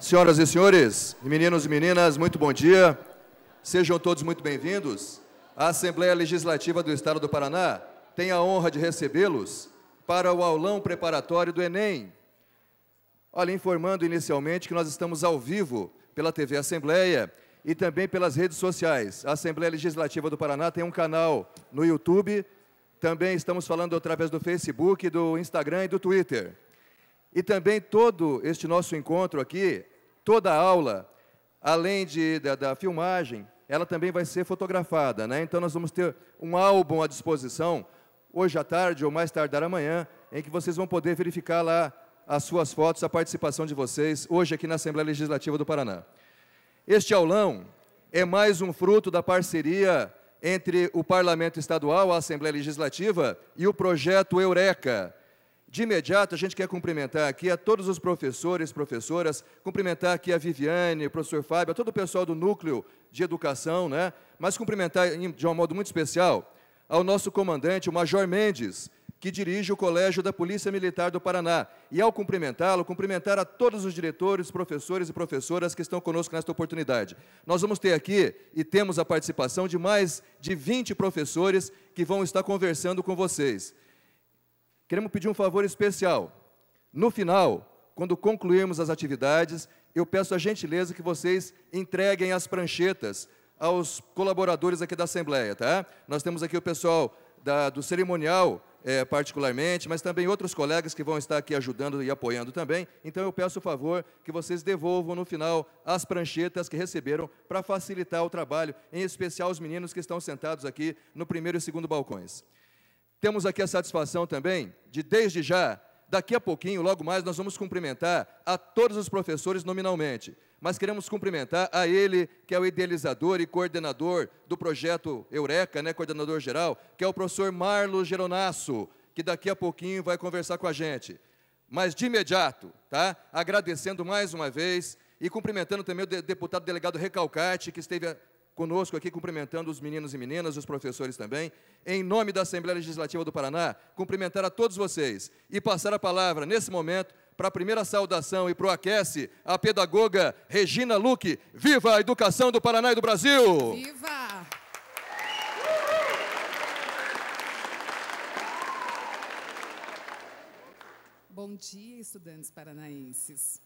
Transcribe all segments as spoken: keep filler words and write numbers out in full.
Senhoras e senhores, meninos e meninas, muito bom dia. Sejam todos muito bem-vindos. A Assembleia Legislativa do Estado do Paraná tem a honra de recebê-los para o aulão preparatório do Enem. Olha, informando inicialmente que nós estamos ao vivo pela T V Assembleia e também pelas redes sociais. A Assembleia Legislativa do Paraná tem um canal no YouTube, também estamos falando através do Facebook, do Instagram e do Twitter. E também todo este nosso encontro aqui, toda a aula, além de, da, da filmagem, ela também vai ser fotografada, né? Então, nós vamos ter um álbum à disposição, hoje à tarde ou mais tardar amanhã, em que vocês vão poder verificar lá as suas fotos, a participação de vocês, hoje aqui na Assembleia Legislativa do Paraná. Este aulão é mais um fruto da parceria entre o Parlamento Estadual, a Assembleia Legislativa, e o projeto Eureka. De imediato, a gente quer cumprimentar aqui a todos os professores, professoras, cumprimentar aqui a Viviane, o professor Fábio, a todo o pessoal do Núcleo de Educação, né? Mas cumprimentar de um modo muito especial ao nosso comandante, o Major Mendes, que dirige o Colégio da Polícia Militar do Paraná. E, ao cumprimentá-lo, cumprimentar a todos os diretores, professores e professoras que estão conosco nesta oportunidade. Nós vamos ter aqui, e temos a participação de mais de vinte professores que vão estar conversando com vocês. Queremos pedir um favor especial. No final, quando concluirmos as atividades, eu peço a gentileza que vocês entreguem as pranchetas aos colaboradores aqui da Assembleia, tá? Nós temos aqui o pessoal da, do cerimonial, é, particularmente, mas também outros colegas que vão estar aqui ajudando e apoiando também. Então, eu peço o favor que vocês devolvam no final as pranchetas que receberam para facilitar o trabalho, em especial os meninos que estão sentados aqui no primeiro e segundo balcões. Temos aqui a satisfação também de, desde já, daqui a pouquinho, logo mais, nós vamos cumprimentar a todos os professores nominalmente, mas queremos cumprimentar a ele, que é o idealizador e coordenador do projeto Eureka, né, coordenador geral, que é o professor Marlos Geronasso, que daqui a pouquinho vai conversar com a gente. Mas, de imediato, tá, agradecendo mais uma vez e cumprimentando também o de, deputado delegado Recalcati, que esteve conosco aqui, cumprimentando os meninos e meninas, os professores também, em nome da Assembleia Legislativa do Paraná, cumprimentar a todos vocês e passar a palavra, nesse momento, para a primeira saudação e para o aquece, a pedagoga Regina Luque. Viva a educação do Paraná e do Brasil! Viva! Bom dia, estudantes paranaenses.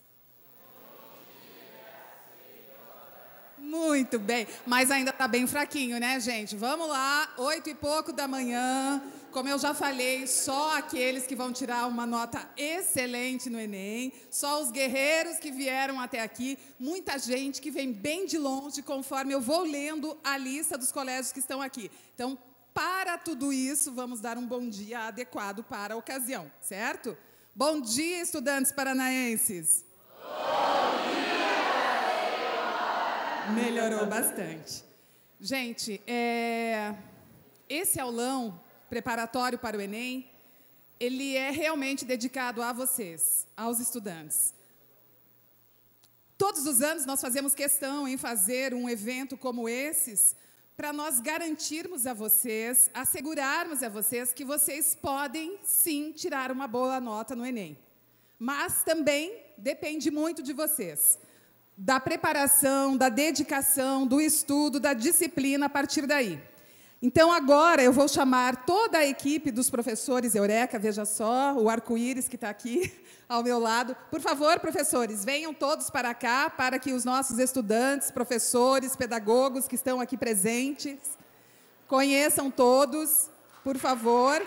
Muito bem, mas ainda está bem fraquinho, né, gente? Vamos lá, oito e pouco da manhã. Como eu já falei, só aqueles que vão tirar uma nota excelente no Enem, só os guerreiros que vieram até aqui, muita gente que vem bem de longe, conforme eu vou lendo a lista dos colégios que estão aqui. Então, para tudo isso, vamos dar um bom dia adequado para a ocasião, certo? Bom dia, estudantes paranaenses! Bom dia! Melhorou bastante. Gente, é, esse aulão preparatório para o Enem, ele é realmente dedicado a vocês, aos estudantes. Todos os anos nós fazemos questão em fazer um evento como esses para nós garantirmos a vocês, assegurarmos a vocês que vocês podem, sim, tirar uma boa nota no Enem. Mas também depende muito de vocês, da preparação, da dedicação, do estudo, da disciplina a partir daí. Então, agora, eu vou chamar toda a equipe dos professores Eureka, veja só, o arco-íris que está aqui ao meu lado. Por favor, professores, venham todos para cá, para que os nossos estudantes, professores, pedagogos que estão aqui presentes, conheçam todos, por favor.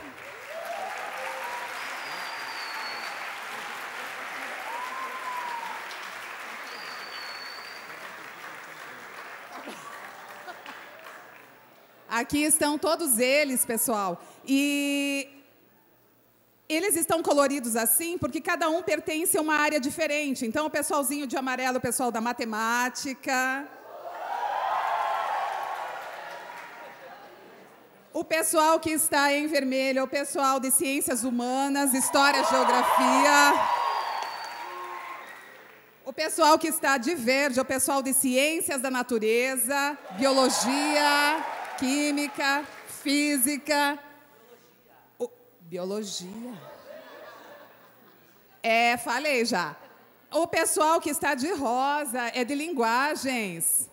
Aqui estão todos eles, pessoal, e eles estão coloridos assim porque cada um pertence a uma área diferente. Então, o pessoalzinho de amarelo, o pessoal da matemática, o pessoal que está em vermelho é o pessoal de ciências humanas, história, geografia. O pessoal que está de verde é o pessoal de ciências da natureza, biologia, química, física, o, biologia. É, falei já. O pessoal que está de rosa é de linguagens.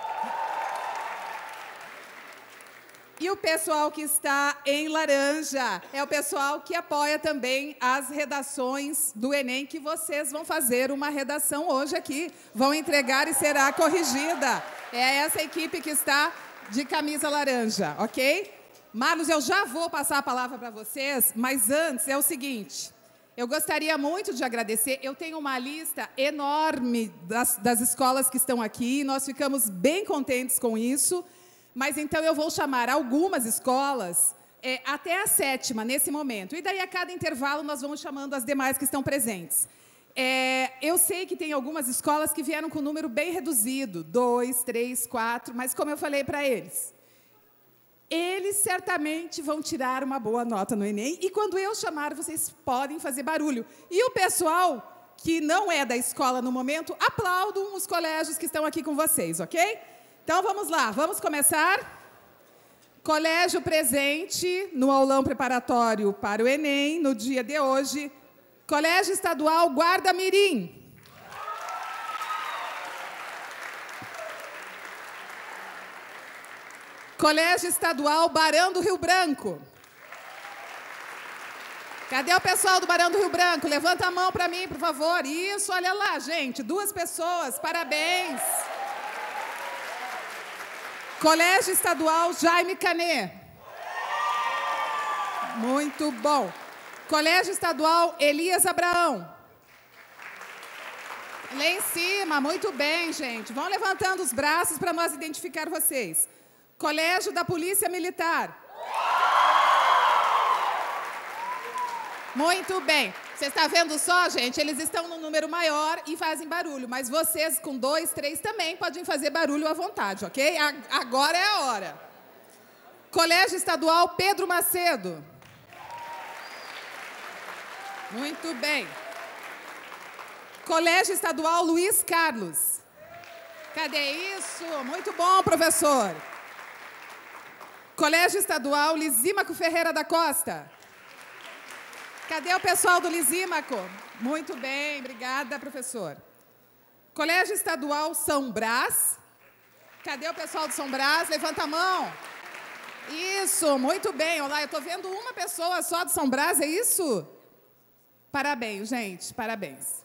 E o pessoal que está em laranja é o pessoal que apoia também as redações do Enem, que vocês vão fazer uma redação hoje aqui, vão entregar e será corrigida. É essa equipe que está de camisa laranja, ok? Marlos, eu já vou passar a palavra para vocês, mas antes é o seguinte, eu gostaria muito de agradecer, eu tenho uma lista enorme das, das escolas que estão aqui, nós ficamos bem contentes com isso. Mas, então, eu vou chamar algumas escolas é, até a sétima, nesse momento. E daí, a cada intervalo, nós vamos chamando as demais que estão presentes. É, eu sei que tem algumas escolas que vieram com um número bem reduzido, dois, três, quatro, mas, como eu falei para eles, eles certamente vão tirar uma boa nota no Enem, e quando eu chamar, vocês podem fazer barulho. E o pessoal que não é da escola no momento, aplaudam os colégios que estão aqui com vocês, ok? Então, vamos lá, vamos começar. Colégio presente no aulão preparatório para o Enem, no dia de hoje. Colégio Estadual Guarda-Mirim. Colégio Estadual Barão do Rio Branco. Cadê o pessoal do Barão do Rio Branco? Levanta a mão para mim, por favor. Isso, olha lá, gente, duas pessoas, parabéns. Colégio Estadual Jaime Canet. Muito bom. Colégio Estadual Elias Abraão. Lá em cima, muito bem, gente. Vão levantando os braços para nós identificar vocês. Colégio da Polícia Militar. Muito bem. Você está vendo só, gente? Eles estão num número maior e fazem barulho, mas vocês com dois, três também podem fazer barulho à vontade, ok? Agora é a hora. Colégio Estadual Pedro Macedo. Muito bem. Colégio Estadual Luiz Carlos. Cadê isso? Muito bom, professor. Colégio Estadual Lisímaco Ferreira da Costa. Cadê o pessoal do Lisímaco? Muito bem, obrigada, professor. Colégio Estadual São Brás. Cadê o pessoal do São Brás? Levanta a mão. Isso, muito bem. Olá, eu estou vendo uma pessoa só do São Brás, é isso? Parabéns, gente, parabéns.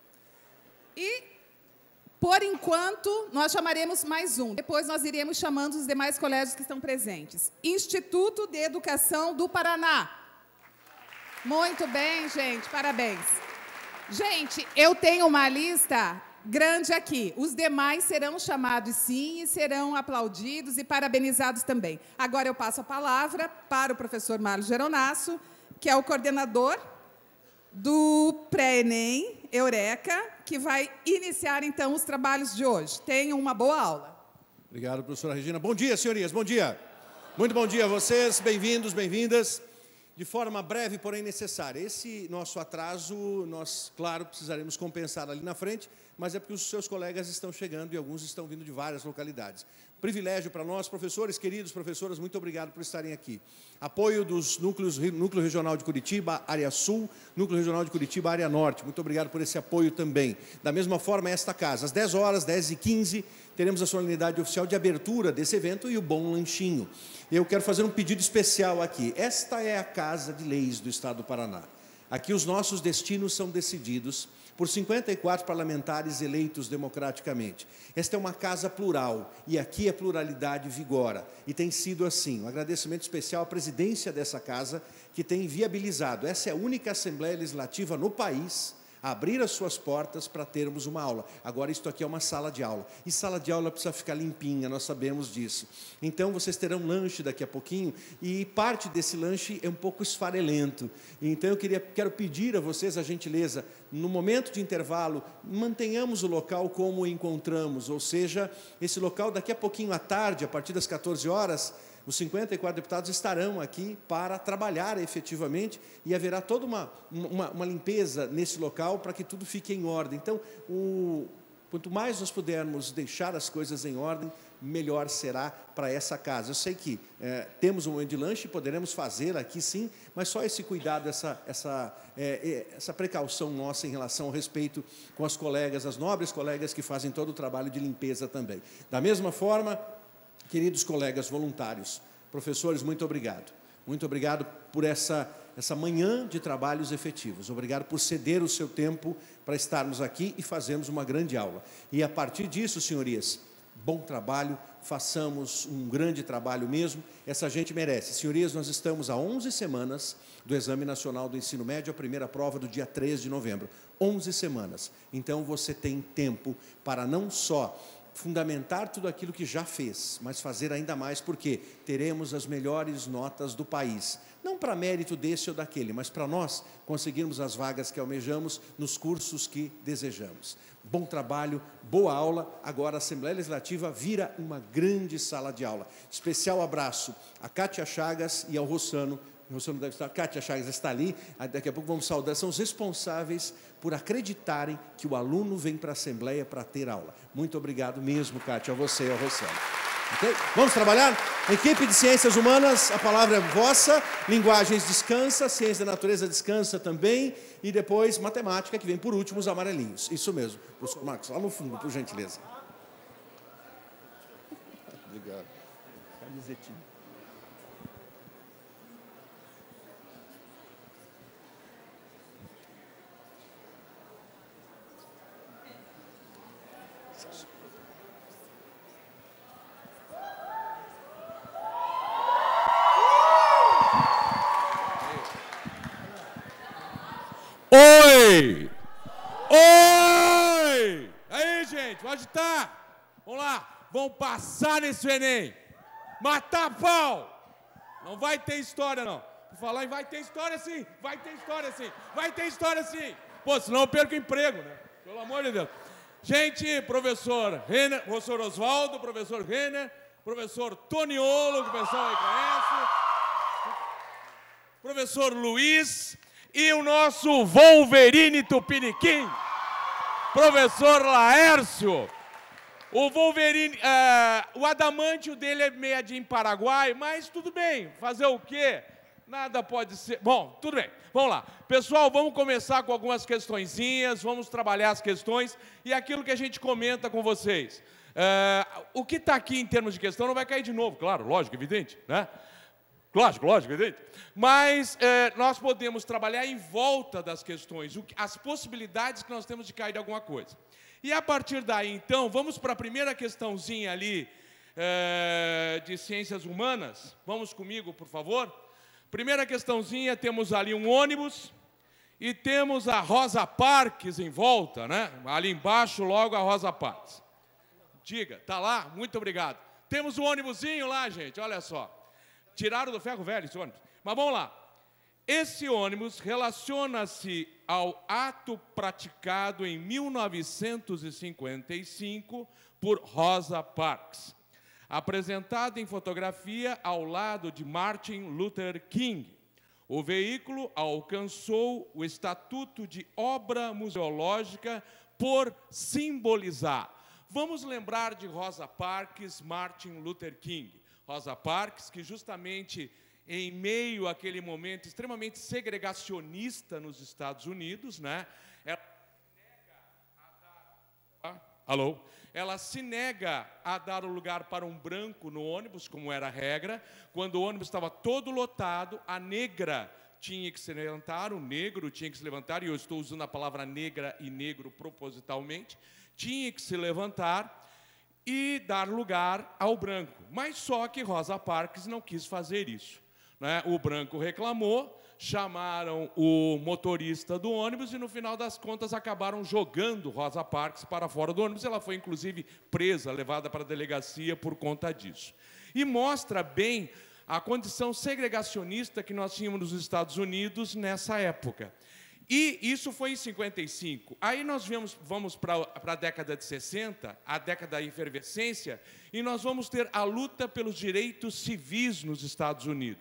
E, por enquanto, nós chamaremos mais um. Depois nós iremos chamando os demais colégios que estão presentes. Instituto de Educação do Paraná. Muito bem, gente, parabéns. Gente, eu tenho uma lista grande aqui. Os demais serão chamados sim e serão aplaudidos e parabenizados também. Agora eu passo a palavra para o professor Marlos Geronasso, que é o coordenador do pré-ENEM Eureka, que vai iniciar, então, os trabalhos de hoje. Tenham uma boa aula. Obrigado, professora Regina. Bom dia, senhorias, bom dia. Muito bom dia a vocês, bem-vindos, bem-vindas. De forma breve, porém necessária. Esse nosso atraso, nós, claro, precisaremos compensar ali na frente, mas é porque os seus colegas estão chegando e alguns estão vindo de várias localidades. Privilégio para nós, professores, queridos professoras, muito obrigado por estarem aqui. Apoio dos núcleos, Núcleo Regional de Curitiba, Área Sul, Núcleo Regional de Curitiba, Área Norte. Muito obrigado por esse apoio também. Da mesma forma, esta casa, às dez horas, dez e quinze, teremos a solenidade oficial de abertura desse evento e o bom lanchinho. Eu quero fazer um pedido especial aqui. Esta é a Casa de Leis do Estado do Paraná. Aqui os nossos destinos são decididos por cinquenta e quatro parlamentares eleitos democraticamente. Esta é uma casa plural e aqui a pluralidade vigora. E tem sido assim. Um agradecimento especial à presidência dessa casa que tem viabilizado. Essa é a única Assembleia Legislativa no país a abrir as suas portas para termos uma aula. Agora, isto aqui é uma sala de aula. E sala de aula precisa ficar limpinha, nós sabemos disso. Então, vocês terão lanche daqui a pouquinho, e parte desse lanche é um pouco esfarelento. Então, eu queria, quero pedir a vocês a gentileza, no momento de intervalo, mantenhamos o local como o encontramos, ou seja, esse local daqui a pouquinho à tarde, a partir das quatorze horas, os cinquenta e quatro deputados estarão aqui para trabalhar efetivamente e haverá toda uma, uma, uma limpeza nesse local para que tudo fique em ordem. Então, o, Quanto mais nós pudermos deixar as coisas em ordem, melhor será para essa casa. Eu sei que é, temos um momento de lanche, poderemos fazer aqui sim, mas só esse cuidado, essa, essa, é, essa precaução nossa em relação ao respeito com as colegas, as nobres colegas que fazem todo o trabalho de limpeza também. Da mesma forma, queridos colegas voluntários, professores, muito obrigado. Muito obrigado por essa, essa manhã de trabalhos efetivos. Obrigado por ceder o seu tempo para estarmos aqui e fazermos uma grande aula. E, a partir disso, senhorias, bom trabalho, façamos um grande trabalho mesmo. Essa gente merece. Senhorias, nós estamos há onze semanas do Exame Nacional do Ensino Médio, a primeira prova do dia três de novembro. onze semanas. Então, você tem tempo para não só fundamentar tudo aquilo que já fez, mas fazer ainda mais, porque teremos as melhores notas do país. Não para mérito desse ou daquele, mas para nós conseguirmos as vagas que almejamos nos cursos que desejamos. Bom trabalho, boa aula. Agora a Assembleia Legislativa vira uma grande sala de aula. Especial abraço a Cátia Chagas e ao Rossano. O Rossano deve estar, a Cátia Chagas está ali, daqui a pouco vamos saudar. São os responsáveis por acreditarem que o aluno vem para a Assembleia para ter aula. Muito obrigado mesmo, Cátia, a você e ao Rossano. Okay? Vamos trabalhar? Equipe de Ciências Humanas, a palavra é vossa. Linguagens descansa, Ciência da Natureza descansa também. E depois Matemática, que vem por último, os amarelinhos. Isso mesmo. Professor Marcos, lá no fundo, por gentileza. Obrigado. Camisetinha. Oi! Oi! Aí, gente, pode estar. Vamos lá, vamos passar nesse Enem. Matar pau! Não vai ter história, não. Vou falar em vai ter história sim, vai ter história sim, vai ter história sim. Pô, senão eu perco o emprego, né? Pelo amor de Deus. Gente, professor Renner, professor Oswaldo, professor Renner, professor Toniolo, que o pessoal aí conhece, professor Luiz e o nosso Wolverine Tupiniquim, professor Laércio. O Wolverine, uh, o adamantio dele é meio Paraguai, mas tudo bem, fazer o quê? Nada pode ser... Bom, tudo bem, vamos lá. Pessoal, vamos começar com algumas questõezinhas, vamos trabalhar as questões e aquilo que a gente comenta com vocês. Uh, o que está aqui em termos de questão não vai cair de novo, claro, lógico, evidente, né? Lógico, lógico, evidente. Mas uh, nós podemos trabalhar em volta das questões, o que, as possibilidades que nós temos de cair de alguma coisa. E a partir daí, então, vamos para a primeira questãozinha ali uh, de ciências humanas. Vamos comigo, por favor. Primeira questãozinha, temos ali um ônibus e temos a Rosa Parks em volta, né? Ali embaixo, logo a Rosa Parks. Diga, tá lá? Muito obrigado. Temos um ônibusinho lá, gente, olha só. Tiraram do ferro velho esse ônibus. Mas vamos lá. Esse ônibus relaciona-se ao ato praticado em mil novecentos e cinquenta e cinco por Rosa Parks, apresentado em fotografia ao lado de Martin Luther King. O veículo alcançou o estatuto de obra museológica por simbolizar. Vamos lembrar de Rosa Parks, Martin Luther King. Rosa Parks, que justamente em meio àquele momento extremamente segregacionista nos Estados Unidos, né? Ela se nega a dar... Alô? Ela se nega a dar o lugar para um branco no ônibus, como era a regra. Quando o ônibus estava todo lotado, a negra tinha que se levantar, o negro tinha que se levantar, e eu estou usando a palavra negra e negro propositalmente, tinha que se levantar e dar lugar ao branco. Mas só que Rosa Parks não quis fazer isso, né? O branco reclamou, chamaram o motorista do ônibus e, no final das contas, acabaram jogando Rosa Parks para fora do ônibus. Ela foi, inclusive, presa, levada para a delegacia por conta disso. E mostra bem a condição segregacionista que nós tínhamos nos Estados Unidos nessa época. E isso foi em cinquenta e cinco. Aí nós vamos, vamos para a década de sessenta, a década da efervescência, e nós vamos ter a luta pelos direitos civis nos Estados Unidos.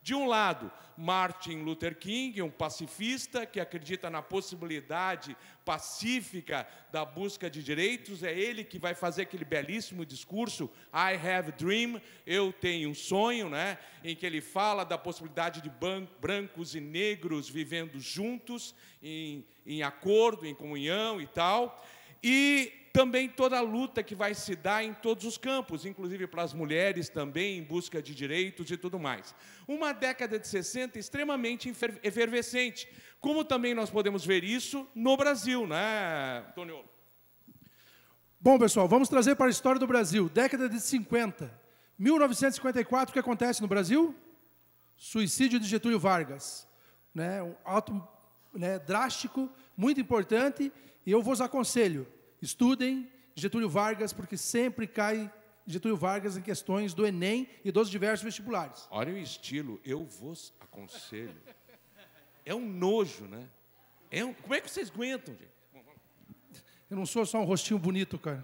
De um lado, Martin Luther King, um pacifista que acredita na possibilidade pacífica da busca de direitos. É ele que vai fazer aquele belíssimo discurso, I have a dream, eu tenho um sonho, né? Em que ele fala da possibilidade de brancos e negros vivendo juntos, em, em acordo, em comunhão e tal. E também toda a luta que vai se dar em todos os campos, inclusive para as mulheres também, em busca de direitos e tudo mais. Uma década de sessenta extremamente efervescente, como também nós podemos ver isso no Brasil, né, Antônio? Bom, pessoal, vamos trazer para a história do Brasil. Década de cinquenta. mil novecentos e cinquenta e quatro, o que acontece no Brasil? Suicídio de Getúlio Vargas. Né, um ato, né, drástico, muito importante, e eu vos aconselho, estudem Getúlio Vargas, porque sempre cai Getúlio Vargas em questões do Enem e dos diversos vestibulares. Olha o estilo, eu vos aconselho. É um nojo, né? É um... Como é que vocês aguentam, gente? Eu não sou só um rostinho bonito, cara.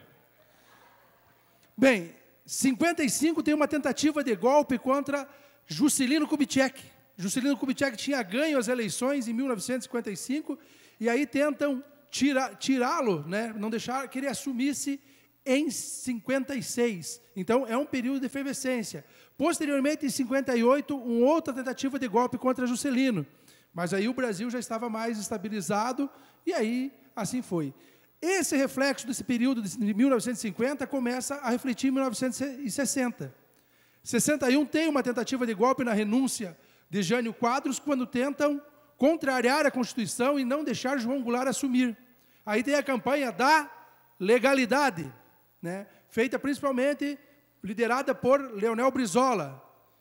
Bem, cinquenta e cinco tem uma tentativa de golpe contra Juscelino Kubitschek. Juscelino Kubitschek tinha ganho as eleições em mil novecentos e cinquenta e cinco, e aí tentam tirá-lo, né, não deixar que ele assumisse em cinquenta e seis. Então, é um período de efervescência. Posteriormente, em cinquenta e oito, uma outra tentativa de golpe contra Juscelino. Mas aí o Brasil já estava mais estabilizado, e aí, assim foi. Esse reflexo desse período de mil novecentos e cinquenta começa a refletir em mil novecentos e sessenta. sessenta e um tem uma tentativa de golpe na renúncia de Jânio Quadros, quando tentam contrariar a Constituição e não deixar João Goulart assumir. Aí tem a campanha da legalidade, né, feita principalmente, liderada por Leonel Brizola.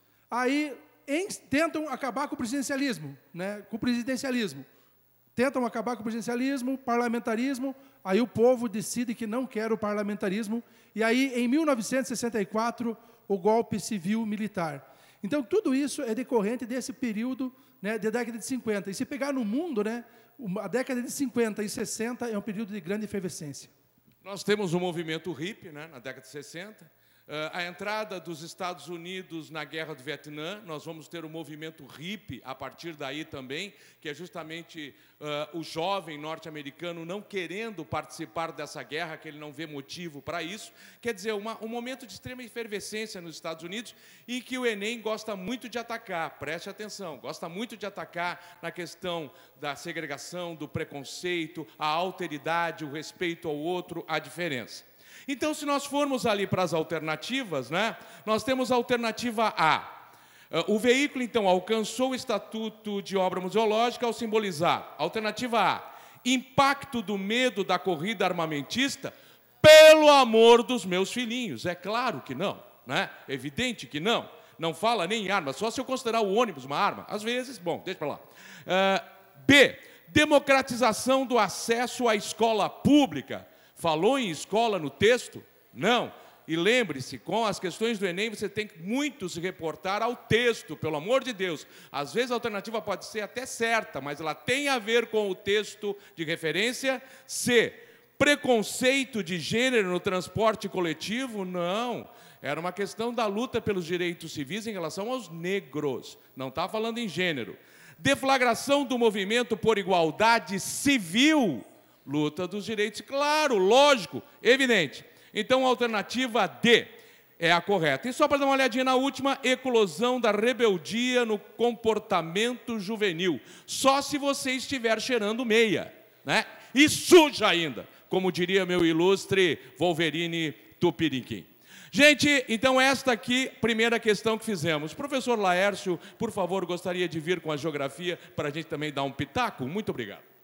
Aí em, tentam acabar com o presidencialismo, né, com o presidencialismo. Tentam acabar com o presidencialismo, parlamentarismo, aí o povo decide que não quer o parlamentarismo, e aí, em mil novecentos e sessenta e quatro, o golpe civil-militar. Então, tudo isso é decorrente desse período, né, da década de cinquenta. E se pegar no mundo, né, a década de cinquenta e sessenta é um período de grande efervescência. Nós temos o movimento hippie, né, na década de sessenta. Uh, a entrada dos Estados Unidos na Guerra do Vietnã, nós vamos ter o movimento hippie a partir daí também, que é justamente uh, o jovem norte-americano não querendo participar dessa guerra, que ele não vê motivo para isso. Quer dizer, uma, um momento de extrema efervescência nos Estados Unidos e que o Enem gosta muito de atacar, preste atenção, gosta muito de atacar na questão da segregação, do preconceito, a alteridade, o respeito ao outro, a diferença. Então, se nós formos ali para as alternativas, né, nós temos a alternativa A. O veículo, então, alcançou o estatuto de obra museológica ao simbolizar. Alternativa A. Impacto do medo da corrida armamentista pelo amor dos meus filhinhos. É claro que não, né? Evidente que não. Não fala nem em arma, só se eu considerar o ônibus uma arma. Às vezes, bom, deixa para lá. Uh, B. Democratização do acesso à escola pública. Falou em escola no texto? Não. E lembre-se, com as questões do Enem, você tem que muito se reportar ao texto, pelo amor de Deus. Às vezes a alternativa pode ser até certa, mas ela tem a ver com o texto de referência. C. Preconceito de gênero no transporte coletivo? Não. Era uma questão da luta pelos direitos civis em relação aos negros. Não está falando em gênero. Deflagração do movimento por igualdade civil. Luta dos direitos, claro, lógico, evidente. Então, a alternativa D é a correta. E só para dar uma olhadinha na última, eclosão da rebeldia no comportamento juvenil. Só se você estiver cheirando meia, né? E suja ainda, como diria meu ilustre Wolverine Tupiniquim. Gente, então esta aqui, primeira questão que fizemos. Professor Laércio, por favor, gostaria de vir com a geografia para a gente também dar um pitaco? Muito obrigado.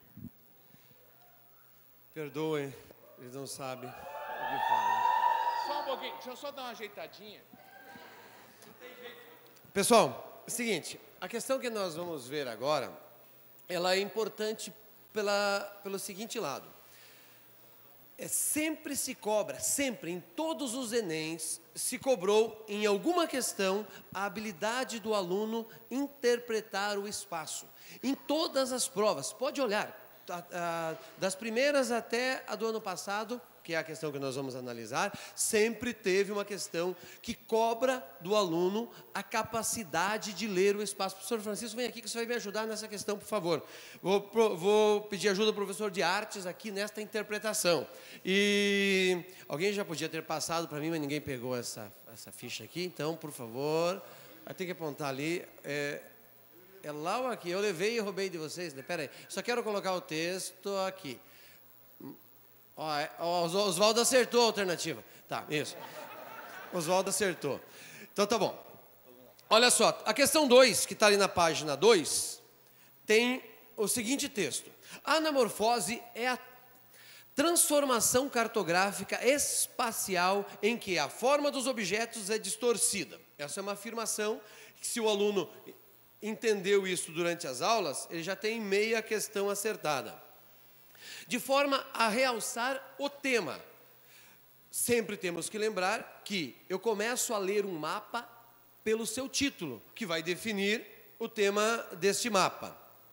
Perdoem, eles não sabem o que falam. Só um pouquinho, deixa eu só dar uma ajeitadinha. Pessoal, é o seguinte, a questão que nós vamos ver agora, ela é importante pela, pelo seguinte lado. É, sempre se cobra, sempre, em todos os Enems, se cobrou, em alguma questão, a habilidade do aluno interpretar o espaço. Em todas as provas, pode olhar. Das primeiras até a do ano passado, que é a questão que nós vamos analisar, sempre teve uma questão que cobra do aluno a capacidade de ler o espaço. Professor Francisco, vem aqui que você vai me ajudar nessa questão, por favor. Vou, vou pedir ajuda do professor de artes aqui nesta interpretação. E alguém já podia ter passado para mim, mas ninguém pegou essa, essa ficha aqui, então, por favor, vai ter que apontar ali. É, é lá ou aqui? Eu levei e roubei de vocês, né? Pera aí, só quero colocar o texto aqui. Ó, ó, Oswaldo acertou a alternativa. Tá, isso. Oswaldo acertou. Então tá bom. Olha só, a questão dois, que está ali na página dois, tem o seguinte texto. A anamorfose é a transformação cartográfica espacial em que a forma dos objetos é distorcida. Essa é uma afirmação que, se o aluno entendeu isso durante as aulas, ele já tem meia questão acertada. De forma a realçar o tema. Sempre temos que lembrar que eu começo a ler um mapa pelo seu título, que vai definir o tema deste mapa.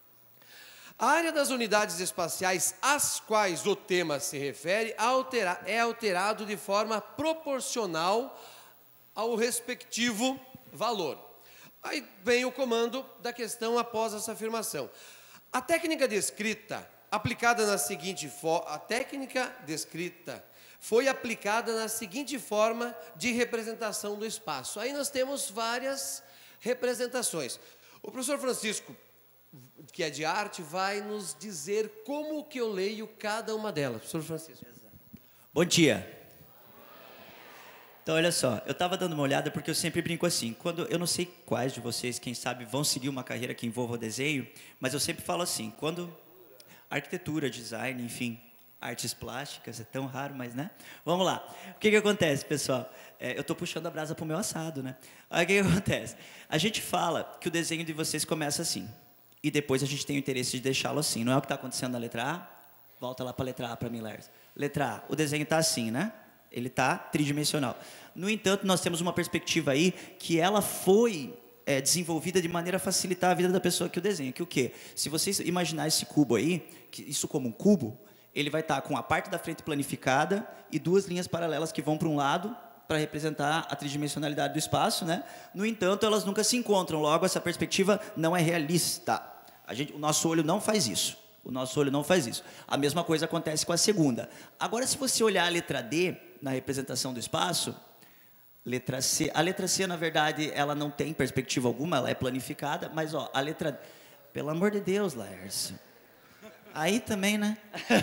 A área das unidades espaciais às quais o tema se refere altera, é alterado de forma proporcional ao respectivo valor. Aí vem o comando da questão após essa afirmação. A técnica descrita aplicada na seguinte forma, a técnica descrita foi aplicada na seguinte forma de representação do espaço. Aí nós temos várias representações. O professor Francisco, que é de arte, vai nos dizer como que eu leio cada uma delas. Professor Francisco. Bom dia. Então, olha só, eu estava dando uma olhada porque eu sempre brinco assim, quando eu não sei quais de vocês, quem sabe, vão seguir uma carreira que envolva o desenho, mas eu sempre falo assim, quando arquitetura, design, enfim, artes plásticas, é tão raro, mas, né? Vamos lá. O que que acontece, pessoal? É, eu estou puxando a brasa para o meu assado, né? Aí, o que que acontece? A gente fala que o desenho de vocês começa assim, e depois a gente tem o interesse de deixá-lo assim. Não é o que está acontecendo na letra A? Volta lá para a letra A para mim, Lars. Letra A, o desenho está assim, né? Ele está tridimensional. No entanto, nós temos uma perspectiva aí que ela foi é, desenvolvida de maneira a facilitar a vida da pessoa que o desenha. Que o quê? Se vocês imaginar esse cubo aí, que isso como um cubo, ele vai estar com a parte da frente planificada e duas linhas paralelas que vão para um lado para representar a tridimensionalidade do espaço, né? No entanto, elas nunca se encontram. Logo, essa perspectiva não é realista. A gente, o nosso olho não faz isso. O nosso olho não faz isso. A mesma coisa acontece com a segunda. Agora, se você olhar a letra D, na representação do espaço, letra C, a letra C, na verdade, ela não tem perspectiva alguma, ela é planificada, mas, ó, a letra... Pelo amor de Deus, Laércio. Aí também, né?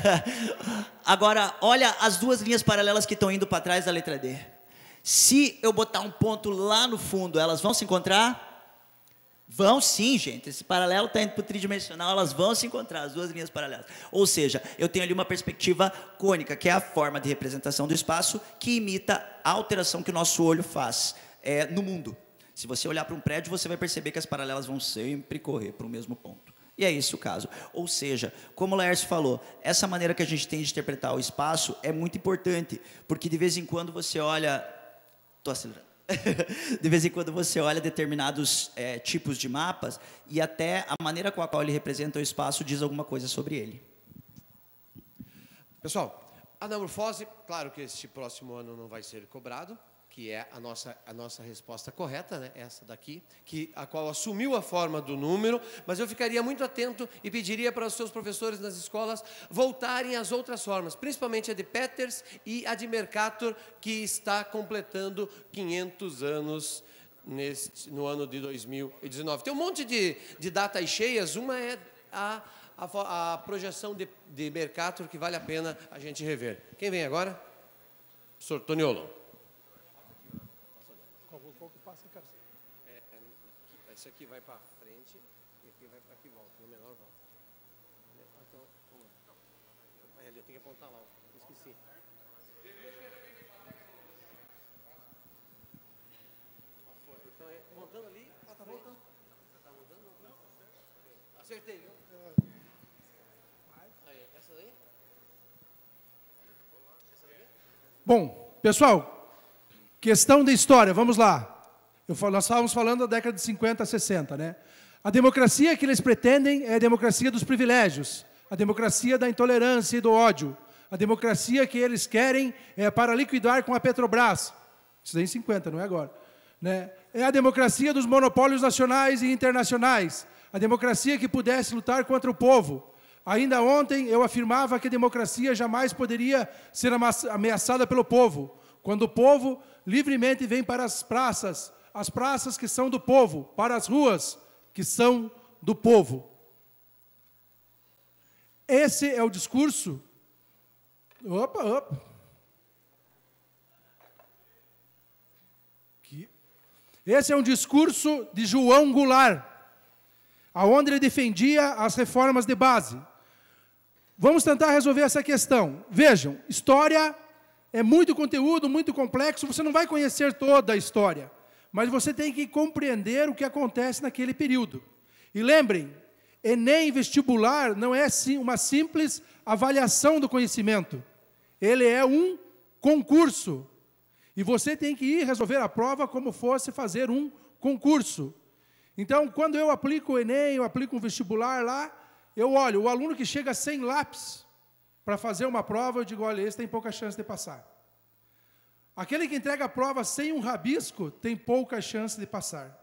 Agora, olha as duas linhas paralelas que estão indo para trás da letra D. Se eu botar um ponto lá no fundo, elas vão se encontrar? Vão sim, gente. Esse paralelo está indo para o tridimensional, elas vão se encontrar, as duas linhas paralelas. Ou seja, eu tenho ali uma perspectiva cônica, que é a forma de representação do espaço que imita a alteração que o nosso olho faz é, no mundo. Se você olhar para um prédio, você vai perceber que as paralelas vão sempre correr para o mesmo ponto. E é esse o caso. Ou seja, como o Laércio falou, essa maneira que a gente tem de interpretar o espaço é muito importante, porque de vez em quando você olha... Estou acelerando. De vez em quando você olha determinados é, tipos de mapas e até a maneira com a qual ele representa o espaço diz alguma coisa sobre ele. Pessoal, a anamorfose, claro que este próximo ano não vai ser cobrado, que é a nossa, a nossa resposta correta, né? Essa daqui, que, a qual assumiu a forma do número, mas eu ficaria muito atento e pediria para os seus professores nas escolas voltarem às outras formas, principalmente a de Peters e a de Mercator, que está completando quinhentos anos neste, no ano de dois mil e dezenove. Tem um monte de, de datas cheias, uma é a, a, a projeção de, de Mercator, que vale a pena a gente rever. Quem vem agora? Professor Toniolo. Esse aqui vai para frente e aqui vai para aqui volta, no menor volta. Então, vai ali, eu tenho que apontar lá, ó. Esqueci. Então, é, montando ali, ah, tá voltando. Tá montando? Não, acertei, viu? Aí, essa daí? Essa daí? Bom, pessoal, questão de história, vamos lá. Eu falo, nós estávamos falando da década de cinquenta, sessenta, né? A democracia que eles pretendem é a democracia dos privilégios, a democracia da intolerância e do ódio, A democracia que eles querem é para liquidar com a Petrobras. Isso daí em cinquenta, não é agora. Né? É a democracia dos monopólios nacionais e internacionais. A democracia que pudesse lutar contra o povo. Ainda ontem eu afirmava que a democracia jamais poderia ser ameaçada pelo povo. Quando o povo livremente vem para as praças, as praças que são do povo, para as ruas que são do povo. Esse é o discurso. Opa, opa. Aqui. Esse é um discurso de João Goulart, aonde ele defendia as reformas de base. Vamos tentar resolver essa questão. Vejam, história é muito conteúdo, muito complexo, você não vai conhecer toda a história, mas você tem que compreender o que acontece naquele período. E lembrem, Enem vestibular não é uma simples avaliação do conhecimento. Ele é um concurso. E você tem que ir resolver a prova como fosse fazer um concurso. Então, quando eu aplico o Enem, eu aplico um vestibular lá, eu olho, o aluno que chega sem lápis para fazer uma prova, eu digo, olha, esse tem pouca chance de passar. Aquele que entrega a prova sem um rabisco, tem pouca chance de passar.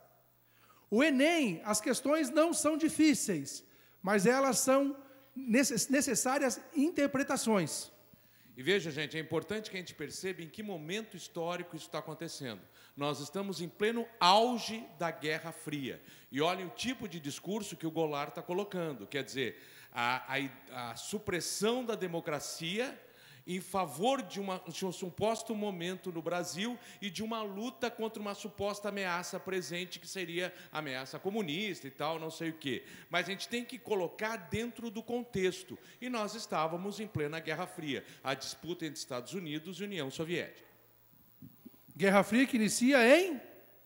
O Enem, as questões não são difíceis, mas elas são necessárias interpretações. E veja, gente, é importante que a gente perceba em que momento histórico isso está acontecendo. Nós estamos em pleno auge da Guerra Fria. E olhem o tipo de discurso que o Goulart está colocando. Quer dizer, a, a, a supressão da democracia em favor de, uma, de um suposto momento no Brasil e de uma luta contra uma suposta ameaça presente, que seria a ameaça comunista e tal, não sei o quê. Mas a gente tem que colocar dentro do contexto. E nós estávamos em plena Guerra Fria, a disputa entre Estados Unidos e União Soviética. Guerra Fria que inicia em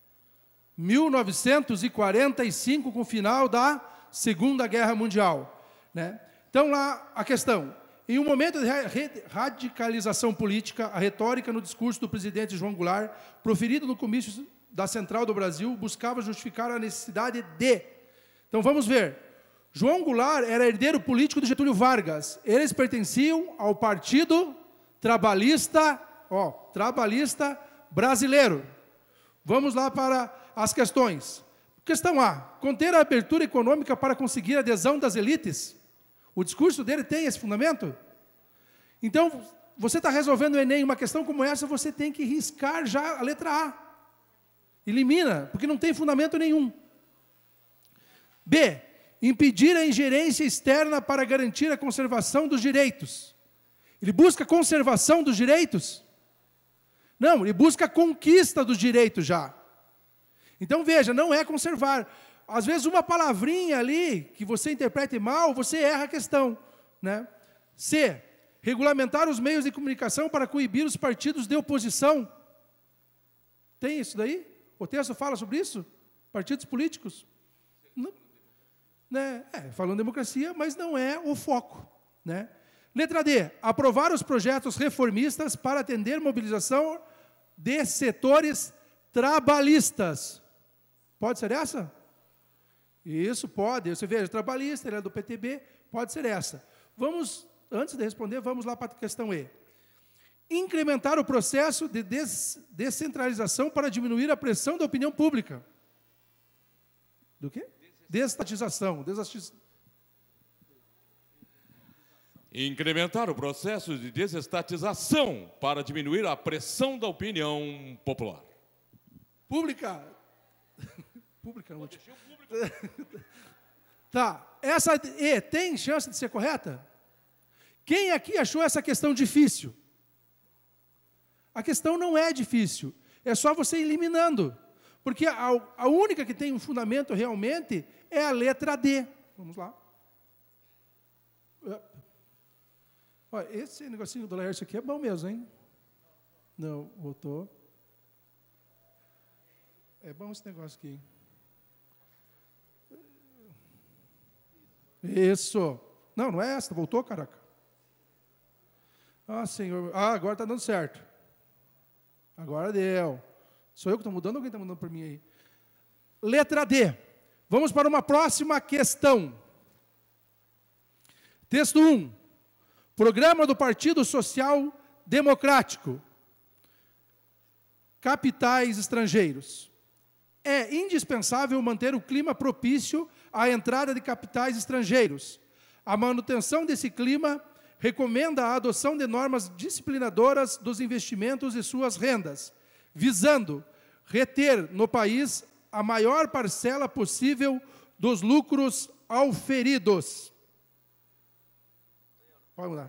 mil novecentos e quarenta e cinco, com o final da Segunda Guerra Mundial. Né? Então, lá a questão. Em um momento de radicalização política, a retórica no discurso do presidente João Goulart, proferido no comício da Central do Brasil, buscava justificar a necessidade de... Então, vamos ver. João Goulart era herdeiro político de Getúlio Vargas. Eles pertenciam ao Partido Trabalhista, ó, Trabalhista Brasileiro. Vamos lá para as questões. Questão A. Conter a abertura econômica para conseguir a adesão das elites. O discurso dele tem esse fundamento? Então, você está resolvendo o Enem, uma questão como essa, você tem que riscar já a letra A. Elimina, porque não tem fundamento nenhum. B. Impedir a ingerência externa para garantir a conservação dos direitos. Ele busca conservação dos direitos? Não, ele busca a conquista dos direitos já. Então, veja, não é conservar. Às vezes, uma palavrinha ali, que você interprete mal, você erra a questão. Né? C. Regulamentar os meios de comunicação para coibir os partidos de oposição. Tem isso daí? O texto fala sobre isso? Partidos políticos? Não. Né? É, falando democracia, mas não é o foco. Né? Letra D. Aprovar os projetos reformistas para atender mobilização de setores trabalhistas. Pode ser essa? Isso, pode. Você veja, trabalhista, ele é do P T B, pode ser essa. Vamos, antes de responder, vamos lá para a questão E. Incrementar o processo de des descentralização para diminuir a pressão da opinião pública. Do quê? Desestatização. Desestatização. Incrementar o processo de desestatização para diminuir a pressão da opinião popular. Pública. Pública, não. Tá, essa E tem chance de ser correta? Quem aqui achou essa questão difícil? A questão não é difícil, é só você ir eliminando. Porque a, a única que tem um fundamento realmente é a letra D. Vamos lá. Olha, esse negocinho do Laércio aqui é bom mesmo, hein? Não, voltou. É bom esse negócio aqui. Isso. Não, não é essa, voltou, caraca. Ah, Senhor. Ah, agora está dando certo. Agora deu. Sou eu que estou mudando ou alguém está mudando por mim aí? Letra D. Vamos para uma próxima questão. Texto um. Programa do Partido Social Democrático. Capitais estrangeiros. É indispensável manter o clima propício à entrada de capitais estrangeiros. A manutenção desse clima recomenda a adoção de normas disciplinadoras dos investimentos e suas rendas, visando reter no país a maior parcela possível dos lucros auferidos. Pode mudar.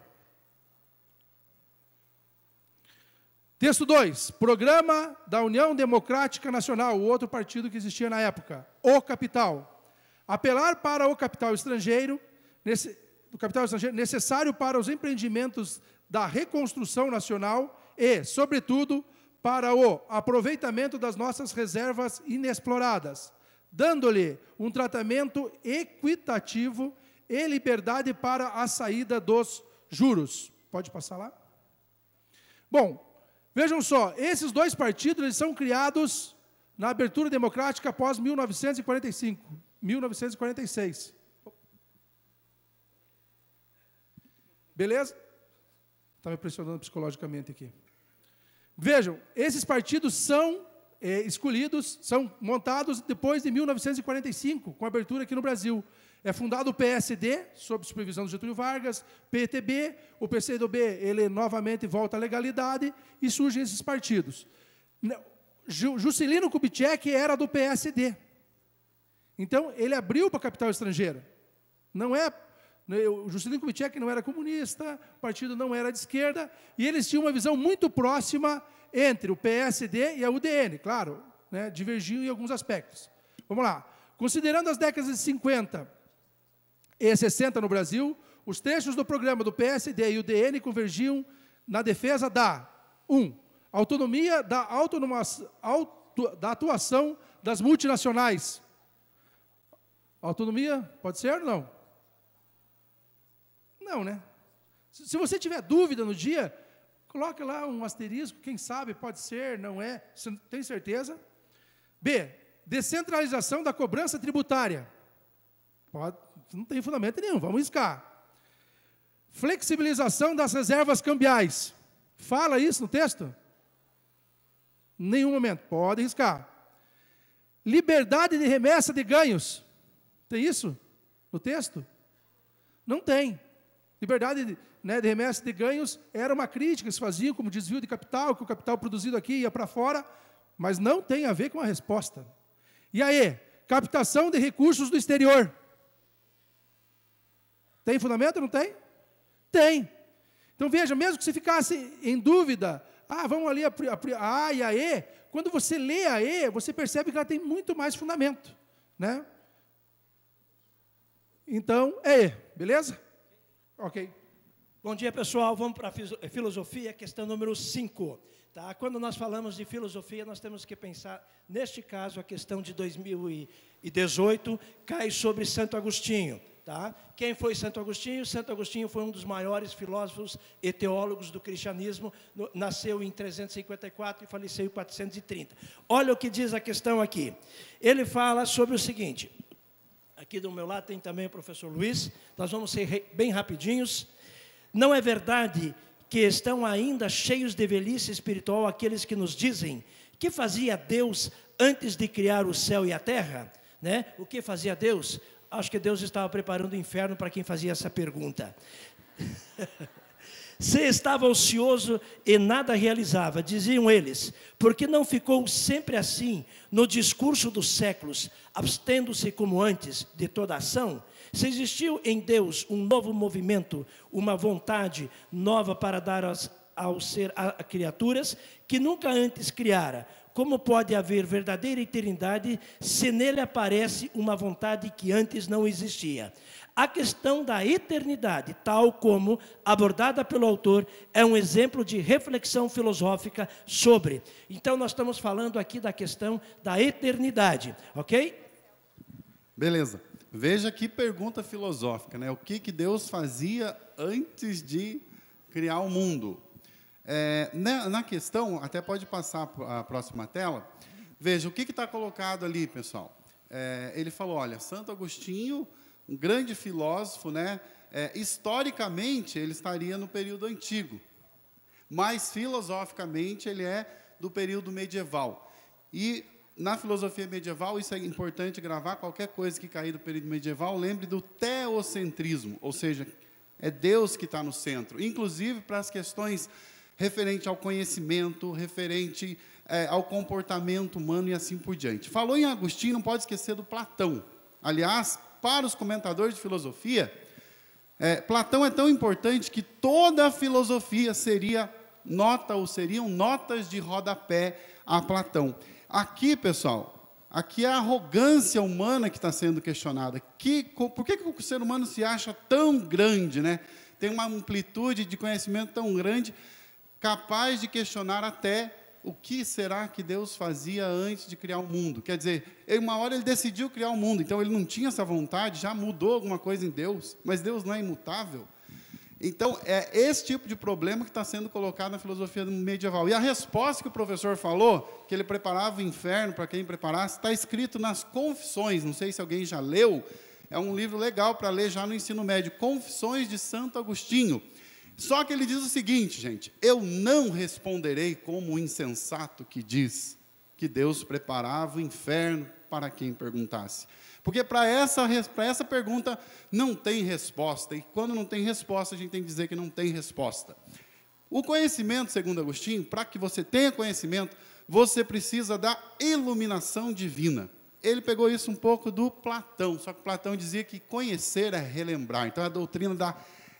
Texto dois. Programa da União Democrática Nacional, o outro partido que existia na época. O capital. Apelar para o capital estrangeiro, nesse, o capital estrangeiro necessário para os empreendimentos da reconstrução nacional e, sobretudo, para o aproveitamento das nossas reservas inexploradas, dando-lhe um tratamento equitativo e liberdade para a saída dos juros. Pode passar lá? Bom, vejam só, esses dois partidos eles são criados na abertura democrática após mil novecentos e quarenta e cinco, mil novecentos e quarenta e seis. Beleza? Está me pressionando psicologicamente aqui. Vejam, esses partidos são é, escolhidos, são montados depois de mil novecentos e quarenta e cinco, com abertura aqui no Brasil. É fundado o P S D, sob supervisão do Getúlio Vargas, P T B, o P C do B, ele novamente volta à legalidade, e surgem esses partidos. Juscelino Kubitschek era do P S D. Então, ele abriu para a capital estrangeira. Não é... O Juscelino Kubitschek não era comunista, o partido não era de esquerda, e eles tinham uma visão muito próxima entre o P S D e a U D N, claro, né, divergiam em alguns aspectos. Vamos lá. Considerando as décadas de cinquenta e sessenta no Brasil, os trechos do programa do P S D e U D N convergiam na defesa da um. Autonomia da, autonoma, auto, da atuação das multinacionais. Autonomia, pode ser ou não? Não, né? Se você tiver dúvida no dia, coloque lá um asterisco, quem sabe, pode ser, não é, você tem certeza? B, descentralização da cobrança tributária. Pode, não tem fundamento nenhum, vamos riscar. Flexibilização das reservas cambiais. Fala isso no texto? Nenhum momento, pode riscar. Liberdade de remessa de ganhos. Tem isso no texto? Não tem. Liberdade de, né, de remessa de ganhos era uma crítica que se fazia como desvio de capital, que o capital produzido aqui ia para fora, mas não tem a ver com a resposta. E aí, captação de recursos do exterior. Tem fundamento ou não tem? Tem. Então veja, mesmo que você ficasse em dúvida, ah, vamos ali a, a, a A e a E, quando você lê a E, você percebe que ela tem muito mais fundamento, né? Então, é E, beleza? Ok. Bom dia, pessoal. Vamos para a filosofia, questão número cinco. Tá? Quando nós falamos de filosofia, nós temos que pensar, neste caso, a questão de dois mil e dezoito cai sobre Santo Agostinho. Tá? Quem foi Santo Agostinho? Santo Agostinho foi um dos maiores filósofos e teólogos do cristianismo, no, nasceu em trezentos e cinquenta e quatro e faleceu em quatrocentos e trinta. Olha o que diz a questão aqui. Ele fala sobre o seguinte, aqui do meu lado tem também o professor Luiz, nós vamos ser bem rapidinhos. Não é verdade que estão ainda cheios de velhice espiritual aqueles que nos dizem que fazia Deus antes de criar o céu e a terra? Né? O que fazia Deus? Acho que Deus estava preparando o inferno para quem fazia essa pergunta. Se estava ocioso e nada realizava, diziam eles, porque não ficou sempre assim no discurso dos séculos, abstendo-se como antes de toda ação? Se existiu em Deus um novo movimento, uma vontade nova para dar aos, ao ser a, a criaturas que nunca antes criara, como pode haver verdadeira eternidade se nele aparece uma vontade que antes não existia? A questão da eternidade, tal como abordada pelo autor, é um exemplo de reflexão filosófica sobre. Então, nós estamos falando aqui da questão da eternidade, ok? Beleza. Veja que pergunta filosófica, né? O que, que Deus fazia antes de criar o mundo? É, na, na questão, até pode passar a próxima tela, veja, o que está colocado ali, pessoal? É, ele falou, olha, Santo Agostinho, um grande filósofo, né, É, historicamente, ele estaria no período antigo, mas filosoficamente ele é do período medieval. E na filosofia medieval, isso é importante gravar, qualquer coisa que cair do período medieval, lembre do teocentrismo, ou seja, é Deus que está no centro, inclusive para as questões referente ao conhecimento, referente é, ao comportamento humano e assim por diante. Falou em Agostinho, não pode esquecer do Platão. Aliás, para os comentadores de filosofia, é, Platão é tão importante que toda a filosofia seria nota, ou seriam notas de rodapé a Platão. Aqui, pessoal, aqui é a arrogância humana que está sendo questionada. Que, por que, que o ser humano se acha tão grande, né? Tem uma amplitude de conhecimento tão grande, capaz de questionar até o que será que Deus fazia antes de criar o mundo. Quer dizer, uma hora ele decidiu criar o mundo, então ele não tinha essa vontade, já mudou alguma coisa em Deus, mas Deus não é imutável. Então, é esse tipo de problema que está sendo colocado na filosofia medieval. E a resposta que o professor falou, que ele preparava o inferno para quem preparasse, está escrito nas Confissões, não sei se alguém já leu, é um livro legal para ler já no ensino médio, Confissões de Santo Agostinho. Só que ele diz o seguinte, gente, eu não responderei como o insensato que diz que Deus preparava o inferno para quem perguntasse. Porque para essa, para essa pergunta não tem resposta, e quando não tem resposta, a gente tem que dizer que não tem resposta. O conhecimento, segundo Agostinho, para que você tenha conhecimento, você precisa da iluminação divina. Ele pegou isso um pouco do Platão, só que Platão dizia que conhecer é relembrar, então é a doutrina da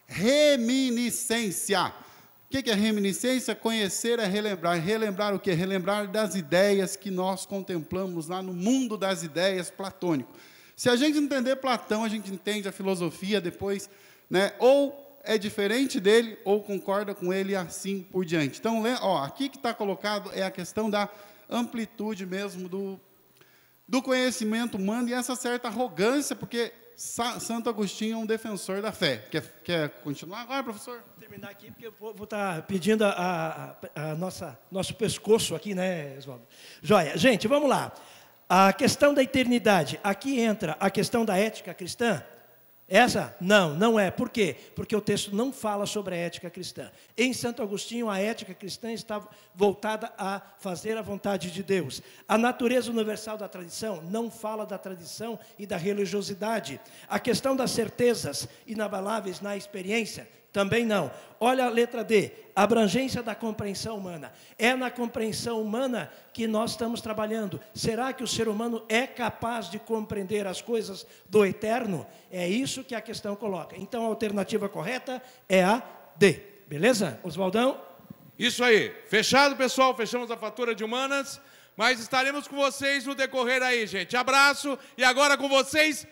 reminiscência. O que é reminiscência? Conhecer é relembrar. Relembrar o quê? Relembrar das ideias que nós contemplamos lá no mundo das ideias platônico. Se a gente entender Platão, a gente entende a filosofia depois, né? Ou é diferente dele, ou concorda com ele, e assim por diante. Então, ó, aqui que está colocado é a questão da amplitude mesmo do, do conhecimento humano e essa certa arrogância, porque Santo Agostinho é um defensor da fé. Quer, quer continuar agora, professor? Vou terminar aqui, porque eu vou estar pedindo a, a, a nossa, nosso pescoço aqui, né, Oswaldo? Joia. Gente, vamos lá. A questão da eternidade. Aqui entra a questão da ética cristã. Essa? Não, não é. Por quê? Porque o texto não fala sobre a ética cristã. Em Santo Agostinho, a ética cristã está voltada a fazer a vontade de Deus. A natureza universal da tradição não fala da tradição e da religiosidade. A questão das certezas inabaláveis na experiência, também não. Olha a letra D, abrangência da compreensão humana. É na compreensão humana que nós estamos trabalhando. Será que o ser humano é capaz de compreender as coisas do eterno? É isso que a questão coloca. Então, a alternativa correta é a D. Beleza, Oswaldão? Isso aí. Fechado, pessoal. Fechamos a fatura de humanas. Mas estaremos com vocês no decorrer aí, gente. Abraço. E agora com vocês,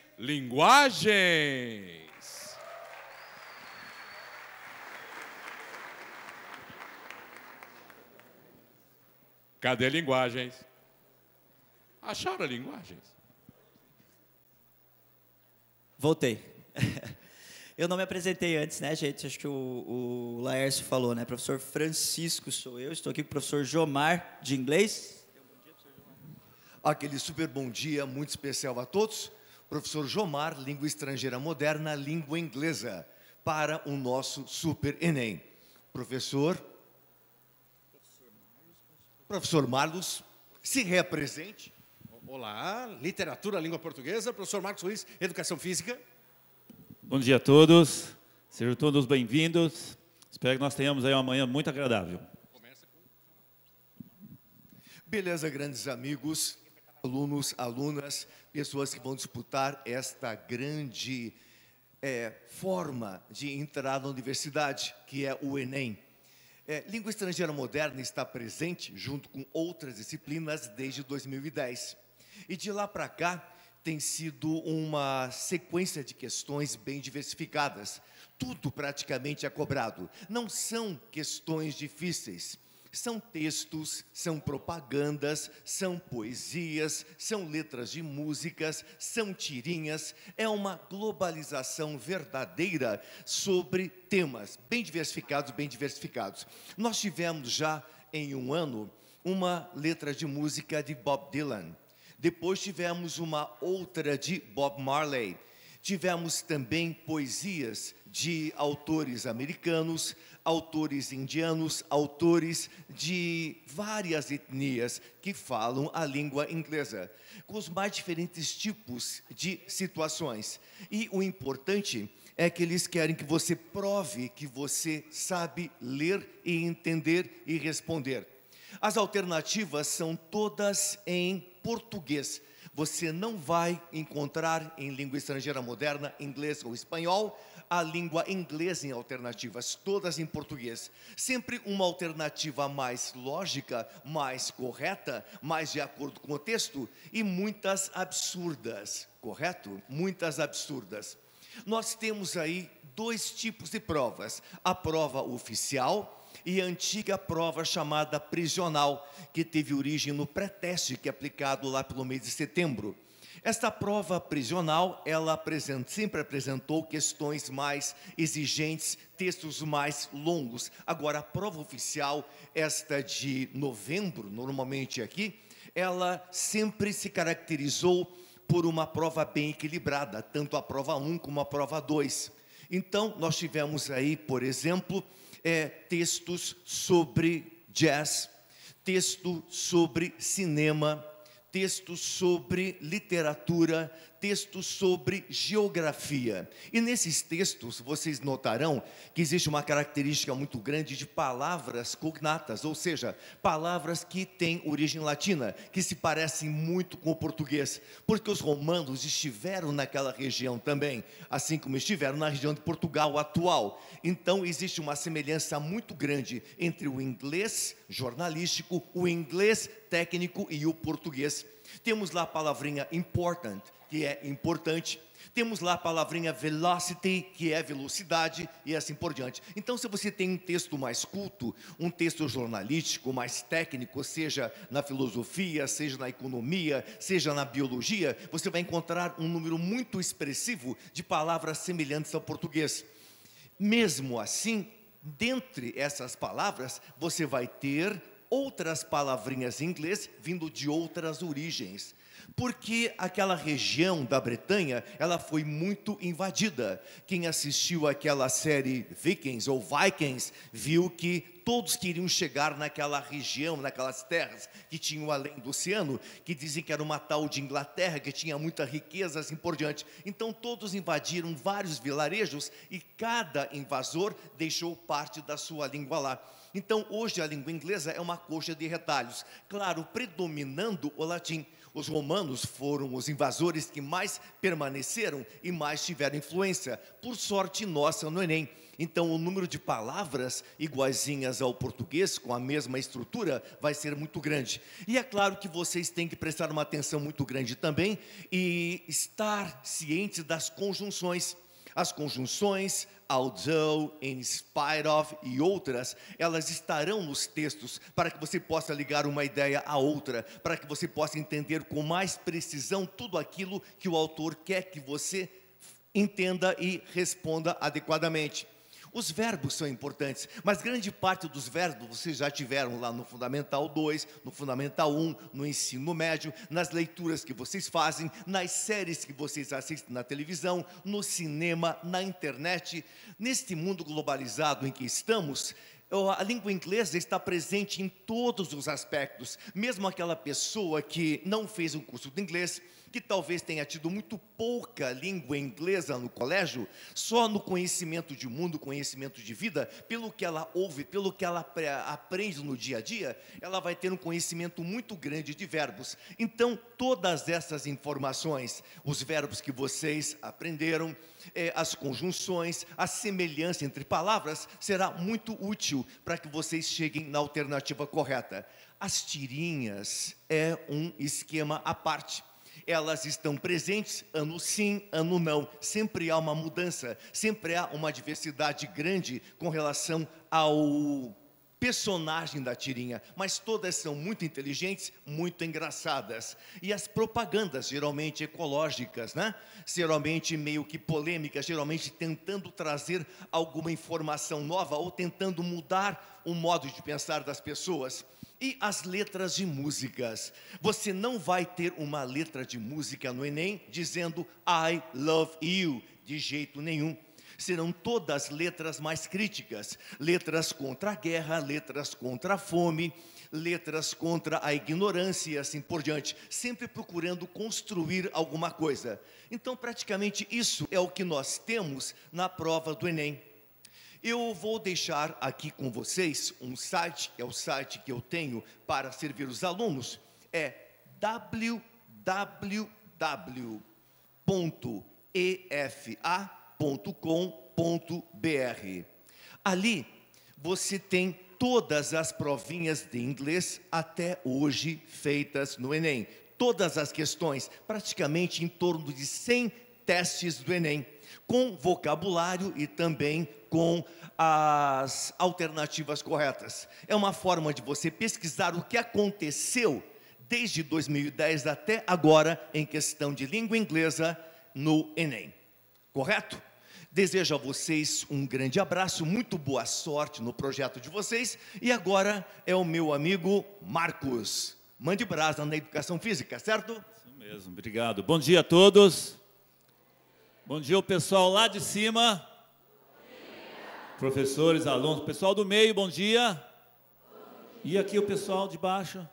linguagem. Cadê linguagens? Acharam linguagens? Voltei. Eu não me apresentei antes, né, gente? Acho que o, o Laércio falou, né? Professor Francisco sou eu. Estou aqui com o professor Jomar, de inglês. Aquele super bom dia, muito especial a todos. Professor Jomar, língua estrangeira moderna, língua inglesa, para o nosso Super Enem. Professor... Professor Marlos, se represente. Olá, literatura, língua portuguesa. Professor Marcos Ruiz, educação física. Bom dia a todos, sejam todos bem-vindos. Espero que nós tenhamos aí uma manhã muito agradável. Beleza, grandes amigos, alunos, alunas, pessoas que vão disputar esta grande é, forma de entrar na universidade, que é o Enem. É, língua estrangeira moderna está presente junto com outras disciplinas desde dois mil e dez. E de lá para cá tem sido uma sequência de questões bem diversificadas. Tudo praticamente é cobrado. Não são questões difíceis. São textos, são propagandas, são poesias, são letras de músicas, são tirinhas. É uma globalização verdadeira sobre temas bem diversificados, bem diversificados. Nós tivemos já em um ano uma letra de música de Bob Dylan. Depois tivemos uma outra de Bob Marley. Tivemos também poesias de autores americanos, autores indianos, autores de várias etnias que falam a língua inglesa, com os mais diferentes tipos de situações. E o importante é que eles querem que você prove que você sabe ler e entender e responder. As alternativas são todas em português. Você não vai encontrar em língua estrangeira moderna, inglês ou espanhol, a língua inglesa em alternativas, todas em português. Sempre uma alternativa mais lógica, mais correta, mais de acordo com o texto, e muitas absurdas, correto? Muitas absurdas. Nós temos aí dois tipos de provas: a prova oficial e a antiga prova chamada prisional, que teve origem no pré-teste, que é aplicado lá pelo mês de setembro. Esta prova prisional, ela apresenta, sempre apresentou questões mais exigentes, textos mais longos. Agora, a prova oficial, esta de novembro, normalmente aqui, ela sempre se caracterizou por uma prova bem equilibrada, tanto a prova um como a prova dois. Então, nós tivemos aí, por exemplo, é, textos sobre jazz, texto sobre cinema, textos sobre literatura, textos sobre geografia. E nesses textos, vocês notarão que existe uma característica muito grande de palavras cognatas, ou seja, palavras que têm origem latina, que se parecem muito com o português, porque os romanos estiveram naquela região também, assim como estiveram na região de Portugal atual. Então, existe uma semelhança muito grande entre o inglês jornalístico, o inglês técnico e o português. Temos lá a palavrinha important, que é importante. Temos lá a palavrinha velocity, que é velocidade, e assim por diante. Então, se você tem um texto mais culto, um texto jornalístico, mais técnico, seja na filosofia, seja na economia, seja na biologia, você vai encontrar um número muito expressivo de palavras semelhantes ao português. Mesmo assim, dentre essas palavras, você vai ter outras palavrinhas em inglês vindo de outras origens, porque aquela região da Bretanha, ela foi muito invadida. Quem assistiu aquela série Vikings ou Vikings, viu que todos queriam chegar naquela região, naquelas terras que tinham além do oceano, que dizem que era uma tal de Inglaterra, que tinha muita riqueza, assim por diante. Então todos invadiram vários vilarejos e cada invasor deixou parte da sua língua lá. Então, hoje a língua inglesa é uma coxa de retalhos, claro, predominando o latim. Os romanos foram os invasores que mais permaneceram e mais tiveram influência, por sorte nossa no Enem. Então, o número de palavras iguaizinhas ao português, com a mesma estrutura, vai ser muito grande. E é claro que vocês têm que prestar uma atenção muito grande também e estar cientes das conjunções. As conjunções, although, in spite of e outras, elas estarão nos textos para que você possa ligar uma ideia à outra, para que você possa entender com mais precisão tudo aquilo que o autor quer que você entenda e responda adequadamente. Os verbos são importantes, mas grande parte dos verbos vocês já tiveram lá no Fundamental dois, no Fundamental um, no ensino médio, nas leituras que vocês fazem, nas séries que vocês assistem na televisão, no cinema, na internet. Neste mundo globalizado em que estamos, a língua inglesa está presente em todos os aspectos. Mesmo aquela pessoa que não fez um curso de inglês, que talvez tenha tido muito pouca língua inglesa no colégio, só no conhecimento de mundo, conhecimento de vida, pelo que ela ouve, pelo que ela aprende no dia a dia, ela vai ter um conhecimento muito grande de verbos. Então, todas essas informações, os verbos que vocês aprenderam, eh, as conjunções, a semelhança entre palavras, será muito útil para que vocês cheguem na alternativa correta. As tirinhas é um esquema à parte. Elas estão presentes ano sim, ano não. Sempre há uma mudança, sempre há uma diversidade grande com relação ao personagem da tirinha, mas todas são muito inteligentes, muito engraçadas. E as propagandas, geralmente ecológicas, né? Geralmente meio que polêmicas, geralmente tentando trazer alguma informação nova ou tentando mudar o modo de pensar das pessoas. E as letras de músicas. Você não vai ter uma letra de música no Enem dizendo I love you, de jeito nenhum. Serão todas letras mais críticas, letras contra a guerra, letras contra a fome, letras contra a ignorância e assim por diante, sempre procurando construir alguma coisa. Então, praticamente isso é o que nós temos na prova do Enem. Eu vou deixar aqui com vocês um site, é o site que eu tenho para servir os alunos, é w w w ponto e f a ponto com ponto b r. Ali você tem todas as provinhas de inglês até hoje feitas no Enem. Todas as questões, praticamente em torno de cem testes do Enem, com vocabulário e também com as alternativas corretas. É uma forma de você pesquisar o que aconteceu desde dois mil e dez até agora em questão de língua inglesa no Enem. Correto? Desejo a vocês um grande abraço, muito boa sorte no projeto de vocês. E agora é o meu amigo Marcos. Mande brasa na educação física, certo? Isso mesmo, obrigado. Bom dia a todos. Bom dia o pessoal lá de cima. Professores, alunos, pessoal do meio, bom dia. Bom dia. E aqui o pessoal de baixo.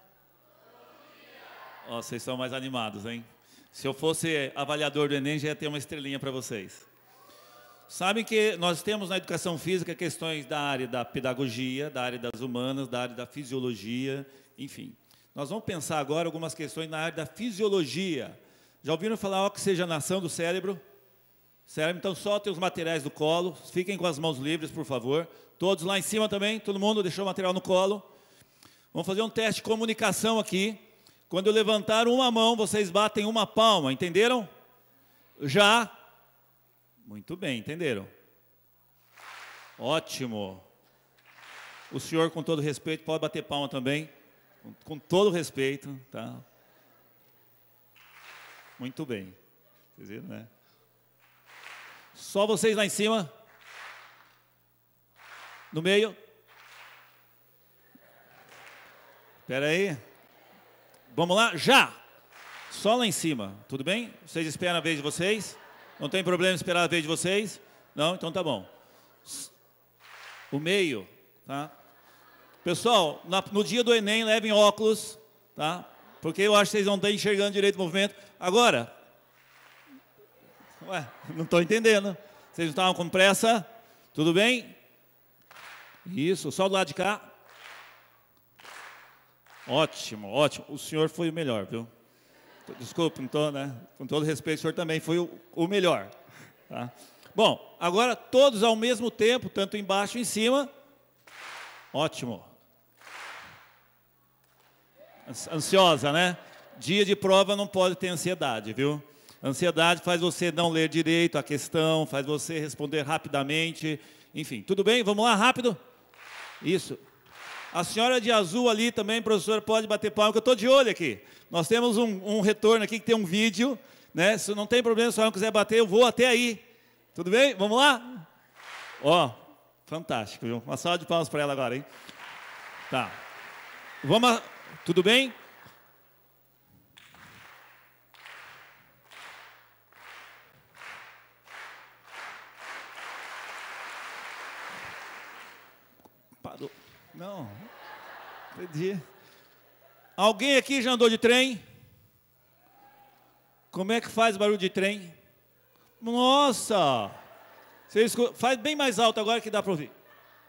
Ó, vocês são mais animados, hein? Se eu fosse avaliador do Enem, já ia ter uma estrelinha para vocês. Sabem que nós temos na educação física questões da área da pedagogia, da área das humanas, da área da fisiologia, enfim. Nós vamos pensar agora algumas questões na área da fisiologia. Já ouviram falar oxigenação do cérebro? Cérebro, então soltem os materiais do colo, fiquem com as mãos livres, por favor. Todos lá em cima também, todo mundo deixou o material no colo. Vamos fazer um teste de comunicação aqui. Quando eu levantar uma mão, vocês batem uma palma, entenderam? Já? Muito bem, entenderam? Ótimo. O senhor, com todo respeito, pode bater palma também. Com, com todo respeito, tá? Muito bem. Vocês viram, né? Só vocês lá em cima. No meio. Espera aí. Vamos lá? Já! Só lá em cima. Tudo bem? Vocês esperam a vez de vocês? Não tem problema esperar a vez de vocês? Não? Então tá bom. O meio, tá? Pessoal, na, no dia do Enem, levem óculos, tá? Porque eu acho que vocês não estão enxergando direito o movimento. Agora... Ué, não estou entendendo. Vocês não estavam com pressa? Tudo bem? Isso, só do lado de cá. Ótimo, ótimo. O senhor foi o melhor, viu? Desculpa, então, né? Com todo respeito, o senhor também foi o, o melhor. Tá? Bom, agora todos ao mesmo tempo, tanto embaixo e em cima. Ótimo. Ansiosa, né? Dia de prova não pode ter ansiedade, viu? Ansiedade faz você não ler direito a questão, faz você responder rapidamente, enfim. Tudo bem? Vamos lá, rápido? Isso. A senhora de azul ali também, professor, pode bater palma, que eu estou de olho aqui. Nós temos um, um retorno aqui que tem um vídeo, né? Se não tem problema, se a senhora não quiser bater, eu vou até aí. Tudo bem? Vamos lá? Ó, fantástico, viu? Uma salva de palmas para ela agora, hein? Tá. Vamos a... Tudo bem? Parou. Não. Entendi. Alguém aqui já andou de trem? Como é que faz barulho de trem? Nossa! Você escuta... Faz bem mais alto agora que dá para ouvir.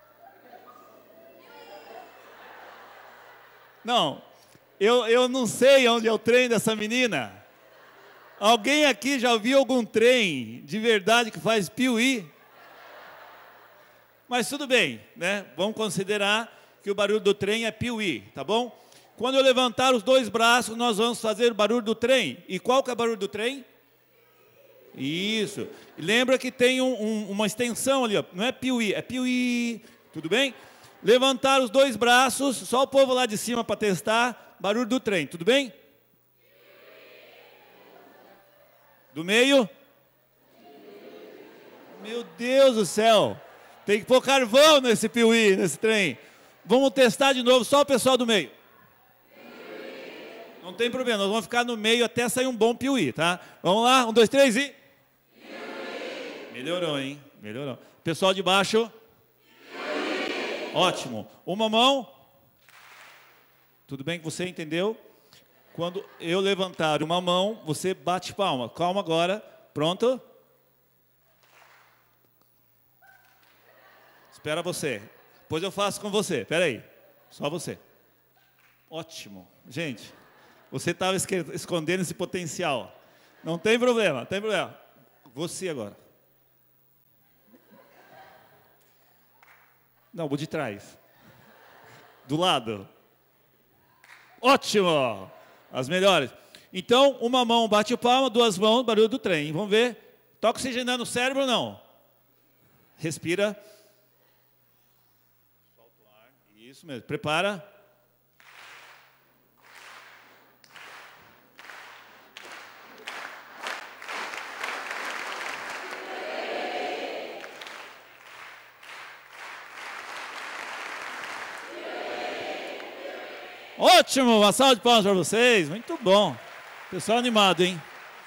Não, eu, eu não sei onde é o trem dessa menina. Alguém aqui já viu algum trem de verdade que faz piuí? Mas tudo bem, né? Vamos considerar que o barulho do trem é piuí, tá bom? Quando eu levantar os dois braços, nós vamos fazer o barulho do trem. E qual que é o barulho do trem? Isso. Lembra que tem um, um, uma extensão ali, ó. Não é piuí, é piuí. Tudo bem? Levantar os dois braços, só o povo lá de cima para testar, barulho do trem, tudo bem? Do meio? Meu Deus do céu, tem que pôr carvão nesse piuí, nesse trem. Vamos testar de novo, só o pessoal do meio. Não tem problema, nós vamos ficar no meio até sair um bom piuí, tá? Vamos lá, um, dois, três e... Piuí. Melhorou, hein? Melhorou. Pessoal de baixo? Piuí. Ótimo. Uma mão. Tudo bem que você entendeu? Quando eu levantar uma mão, você bate palma. Calma agora. Pronto? Espera você. Depois eu faço com você. Espera aí. Só você. Ótimo. Gente, você estava escondendo esse potencial. Não tem problema, não tem problema. Você agora. Não, o de trás. Do lado. Ótimo. As melhores. Então, uma mão bate palma, duas mãos, barulho do trem. Vamos ver. Toca oxigenando o cérebro ou não? Respira. Solta o ar. Isso mesmo. Prepara. Ótimo, uma salva de palmas para vocês, muito bom. Pessoal animado, hein?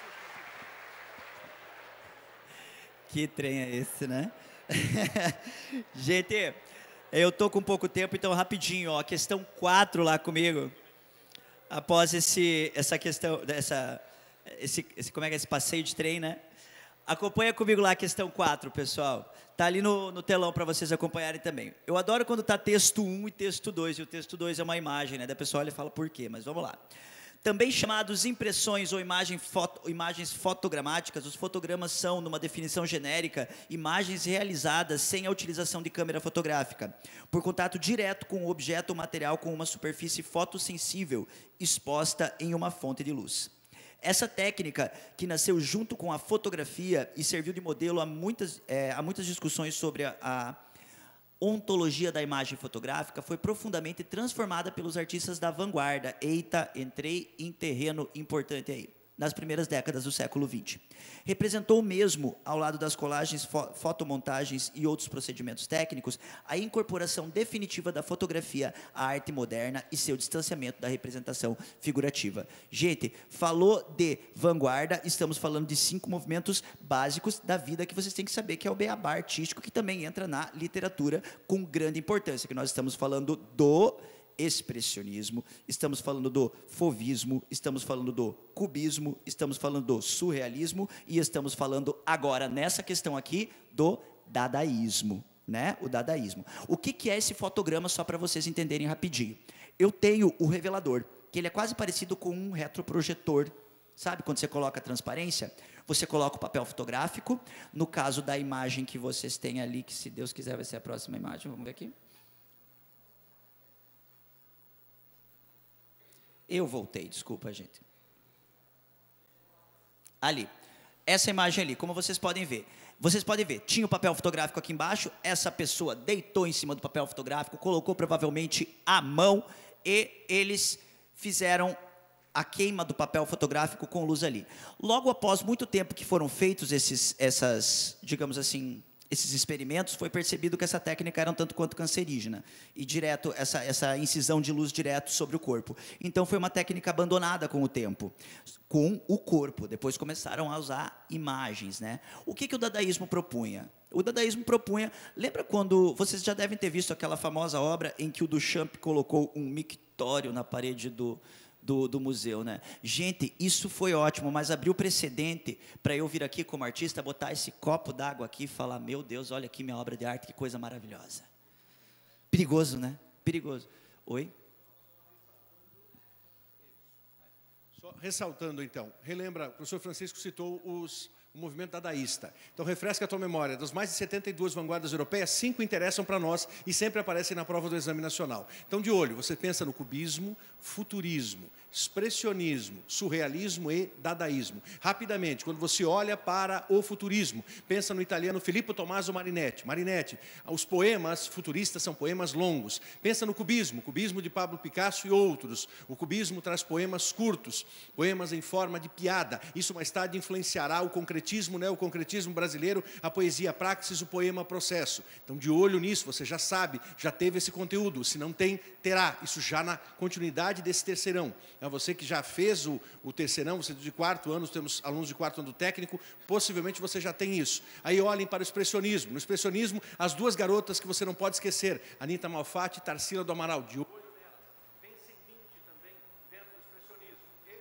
Que trem é esse, né? Gente, eu tô com pouco tempo, então rapidinho, ó, questão quatro lá comigo. Após esse, essa questão, essa, esse, esse, como é que é esse passeio de trem, né? Acompanha comigo lá a questão quatro, pessoal. Tá ali no, no telão para vocês acompanharem também. Eu adoro quando tá texto um e texto dois, e o texto dois é uma imagem, né? Da pessoa olha e fala por quê, mas vamos lá. Também chamados impressões ou imagem foto, imagens fotogramáticas, os fotogramas são, numa definição genérica, imagens realizadas sem a utilização de câmera fotográfica, por contato direto com o objeto ou material com uma superfície fotossensível exposta em uma fonte de luz. Essa técnica, que nasceu junto com a fotografia e serviu de modelo a muitas, é, a muitas discussões sobre a, a ontologia da imagem fotográfica, foi profundamente transformada pelos artistas da vanguarda. Eita, entrei em terreno importante aí. Nas primeiras décadas do século vinte. Representou mesmo, ao lado das colagens, fo fotomontagens e outros procedimentos técnicos, a incorporação definitiva da fotografia à arte moderna e seu distanciamento da representação figurativa. Gente, falou de vanguarda, estamos falando de cinco movimentos básicos da vida que vocês têm que saber, que é o beabá artístico, que também entra na literatura com grande importância, que nós estamos falando do expressionismo, estamos falando do fauvismo, estamos falando do cubismo, estamos falando do surrealismo e estamos falando agora, nessa questão aqui, do dadaísmo, né? O dadaísmo. O que que é esse fotograma, só para vocês entenderem rapidinho? Eu tenho o revelador, que ele é quase parecido com um retroprojetor. Sabe quando você coloca a transparência? Você coloca o papel fotográfico, no caso da imagem que vocês têm ali, que se Deus quiser vai ser a próxima imagem, vamos ver aqui. Eu voltei, desculpa, gente. Ali. Essa imagem ali, como vocês podem ver. Vocês podem ver, tinha o papel fotográfico aqui embaixo, essa pessoa deitou em cima do papel fotográfico, colocou provavelmente a mão e eles fizeram a queima do papel fotográfico com luz ali. Logo após muito tempo que foram feitos esses, essas, digamos assim, esses experimentos, foi percebido que essa técnica era um tanto quanto cancerígena, e direto, essa, essa incisão de luz direto sobre o corpo. Então, foi uma técnica abandonada com o tempo, com o corpo. Depois começaram a usar imagens, né? O que que o dadaísmo propunha? O dadaísmo propunha... Lembra quando... Vocês já devem ter visto aquela famosa obra em que o Duchamp colocou um mictório na parede do... Do, do museu, né? Gente, isso foi ótimo, mas abriu precedente para eu vir aqui como artista, botar esse copo d'água aqui e falar, meu Deus, olha aqui minha obra de arte, que coisa maravilhosa. Perigoso, né? Perigoso. Oi? Só ressaltando, então, relembra, o professor Francisco citou os... o movimento dadaísta. Então, refresca a tua memória. Das mais de setenta e duas vanguardas europeias, cinco interessam para nós e sempre aparecem na prova do exame nacional. Então, de olho, você pensa no cubismo, futurismo, expressionismo, surrealismo e dadaísmo. Rapidamente, quando você olha para o futurismo, pensa no italiano Filippo Tommaso Marinetti. Marinetti, os poemas futuristas são poemas longos. Pensa no cubismo, cubismo de Pablo Picasso e outros. O cubismo traz poemas curtos, poemas em forma de piada. Isso mais tarde influenciará o concretismo, né? O concretismo brasileiro, a poesia praxis, o poema processo. Então, de olho nisso, você já sabe, já teve esse conteúdo. Se não tem, terá. Isso já na continuidade desse terceirão. né? Você que já fez o, o terceirão, você de quarto ano, temos alunos de quarto ano do técnico, possivelmente você já tem isso. Aí olhem para o expressionismo. No expressionismo, as duas garotas que você não pode esquecer, Anita Malfatti e Tarsila do Amaral. De olho nelas. Pense em Mindy também, dentro do expressionismo. E...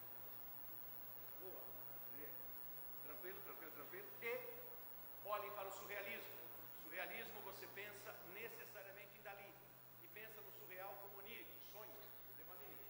Boa. Tranquilo, tranquilo, tranquilo. E olhem para o surrealismo. Surrealismo, você pensa necessariamente em Dalí. E pensa no surreal como onírico, sonho, devaneio.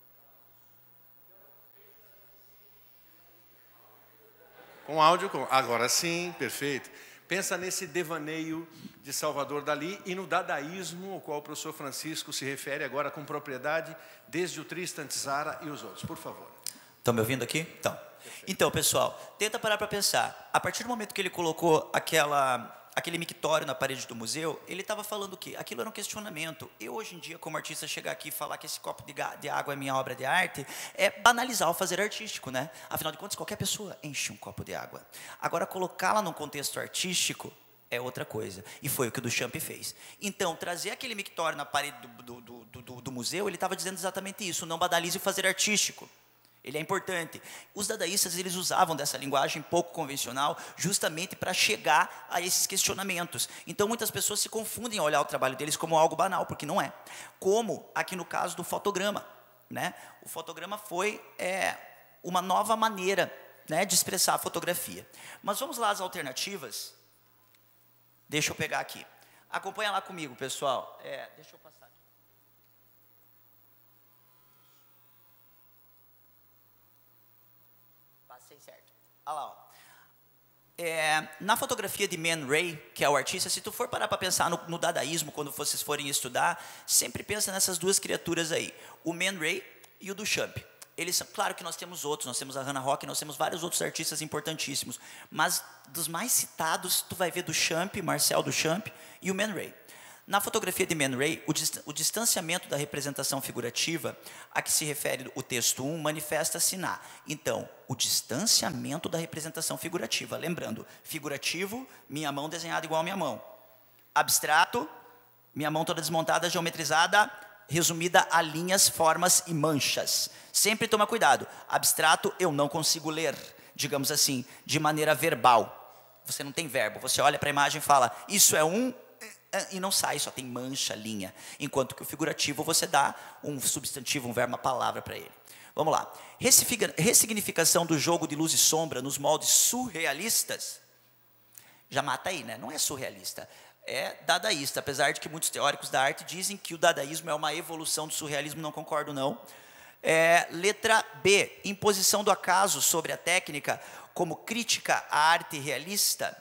Com áudio, com... agora sim, perfeito. Pensa nesse devaneio de Salvador Dalí e no dadaísmo, ao qual o professor Francisco se refere agora com propriedade, desde o Tristan Tzara e os outros. Por favor. Estão me ouvindo aqui? Então, então pessoal, tenta parar para pensar. A partir do momento que ele colocou aquela... aquele mictório na parede do museu, ele estava falando o quê? Aquilo era um questionamento. Eu, hoje em dia, como artista, chegar aqui e falar que esse copo de, de água é minha obra de arte, é banalizar o fazer artístico, né? Afinal de contas, qualquer pessoa enche um copo de água. Agora, colocá-la num contexto artístico é outra coisa. E foi o que o Duchamp fez. Então, trazer aquele mictório na parede do, do, do, do, do museu, ele estava dizendo exatamente isso, não banalize o fazer artístico. Ele é importante. Os dadaístas, eles usavam dessa linguagem pouco convencional justamente para chegar a esses questionamentos. Então, muitas pessoas se confundem ao olhar o trabalho deles como algo banal, porque não é. Como aqui no caso do fotograma, né? O fotograma foi é, uma nova maneira, né, de expressar a fotografia. Mas vamos lá às alternativas. Deixa eu pegar aqui. Acompanha lá comigo, pessoal. É, deixa eu passar. Passei certo. Olha lá, ó. É, na fotografia de Man Ray, que é o artista, se tu for parar para pensar no, no dadaísmo, quando vocês forem estudar, sempre pensa nessas duas criaturas aí, o Man Ray e o Duchamp. Eles são, claro que nós temos outros, nós temos a Hannah Rock, nós temos vários outros artistas importantíssimos, mas dos mais citados, tu vai ver Duchamp, Marcel Duchamp e o Man Ray. Na fotografia de Man Ray, o, dist o distanciamento da representação figurativa a que se refere o texto um manifesta-se na. Então, o distanciamento da representação figurativa. Lembrando, figurativo, minha mão desenhada igual a minha mão. Abstrato, minha mão toda desmontada, geometrizada, resumida a linhas, formas e manchas. Sempre toma cuidado. Abstrato, eu não consigo ler, digamos assim, de maneira verbal. Você não tem verbo. Você olha para a imagem e fala, isso é um... e não sai, só tem mancha, linha. Enquanto que o figurativo você dá um substantivo, um verbo, uma palavra para ele. Vamos lá. Ressignificação do jogo de luz e sombra nos moldes surrealistas. Já mata aí, né? Não é surrealista, é dadaísta. Apesar de que muitos teóricos da arte dizem que o dadaísmo é uma evolução do surrealismo, não concordo não. É, letra B, imposição do acaso sobre a técnica como crítica à arte realista.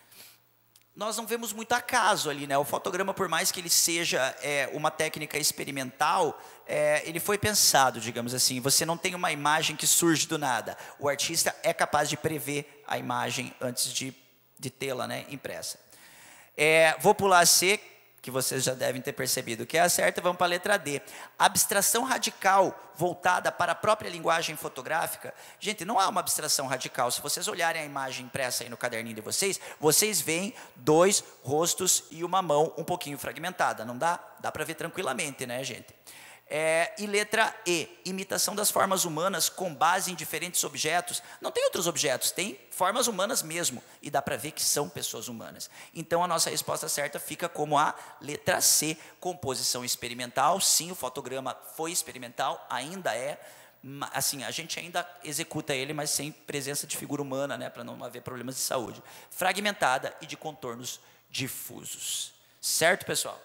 Nós não vemos muito acaso ali, né? O fotograma, por mais que ele seja é, uma técnica experimental, é, ele foi pensado, digamos assim. Você não tem uma imagem que surge do nada. O artista é capaz de prever a imagem antes de, de tê-la, né, impressa. É, vou pular a C, que vocês já devem ter percebido que é a certa, vamos para a letra D. Abstração radical voltada para a própria linguagem fotográfica. Gente, não há uma abstração radical. Se vocês olharem a imagem impressa aí no caderninho de vocês, vocês veem dois rostos e uma mão um pouquinho fragmentada. Não dá? Dá para ver tranquilamente, né, gente? É, e letra E, imitação das formas humanas com base em diferentes objetos. Não tem outros objetos, tem formas humanas mesmo. E dá para ver que são pessoas humanas. Então, a nossa resposta certa fica como a letra C, composição experimental. Sim, o fotograma foi experimental, ainda é. Assim, a gente ainda executa ele, mas sem presença de figura humana, né, para não haver problemas de saúde. Fragmentada e de contornos difusos. Certo, pessoal?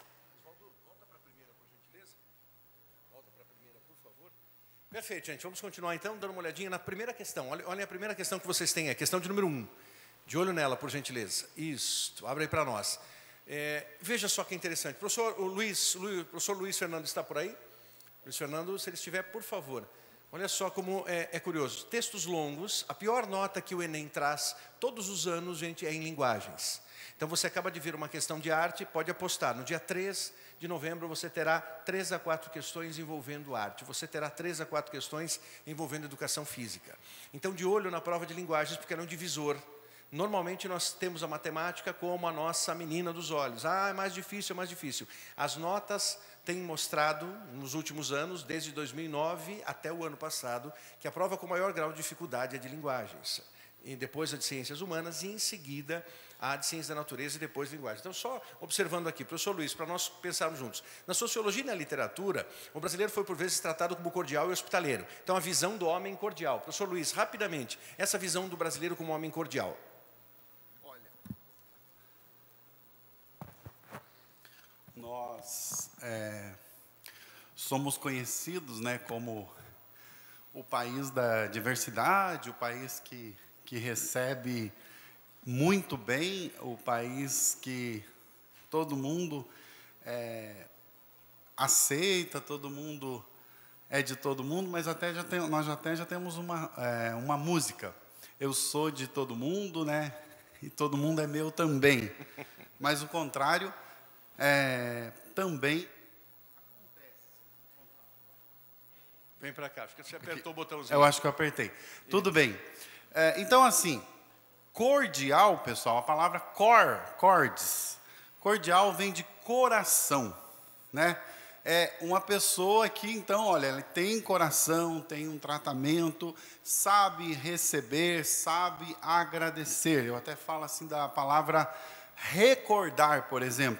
Perfeito, gente. Vamos continuar, então, dando uma olhadinha na primeira questão. Olhem olha a primeira questão que vocês têm, a questão de número um. De olho nela, por gentileza. Isso, abre aí para nós. É, veja só que interessante. Professor o Luiz, Luiz, professor Luiz Fernando está por aí? Luiz Fernando, se ele estiver, por favor. Olha só como é, é curioso. Textos longos, a pior nota que o Enem traz todos os anos, gente, é em linguagens. Então, você acaba de ver uma questão de arte, pode apostar. No dia três de novembro, você terá três a quatro questões envolvendo arte. Você terá três a quatro questões envolvendo educação física. Então, de olho na prova de linguagens, porque era um divisor Normalmente nós temos a matemática como a nossa menina dos olhos. Ah, é mais difícil, é mais difícil. As notas têm mostrado, nos últimos anos, desde dois mil e nove até o ano passado, que a prova com maior grau de dificuldade é de linguagens. E depois a de ciências humanas e, em seguida, a de ciências da natureza e depois linguagem. Então, só observando aqui, professor Luiz, para nós pensarmos juntos. Na sociologia e na literatura, o brasileiro foi, por vezes, tratado como cordial e hospitaleiro. Então, a visão do homem cordial. Professor Luiz, rapidamente, essa visão do brasileiro como homem cordial. Nós é, somos conhecidos, né, como o país da diversidade, o país que, que recebe muito bem, o país que todo mundo é, aceita, todo mundo é de todo mundo, mas até já tem, nós até já temos uma, é, uma música. Eu sou de todo mundo, né, e todo mundo é meu também. Mas o contrário É, também acontece. Vem para cá, acho que você apertou o botãozinho. Eu acho que eu apertei. Tudo bem. É, então, assim, cordial, pessoal, a palavra cor, cordes. Cordial vem de coração, né? É uma pessoa que, então, olha, ela tem coração, tem um tratamento, sabe receber, sabe agradecer. Eu até falo assim da palavra recordar, por exemplo.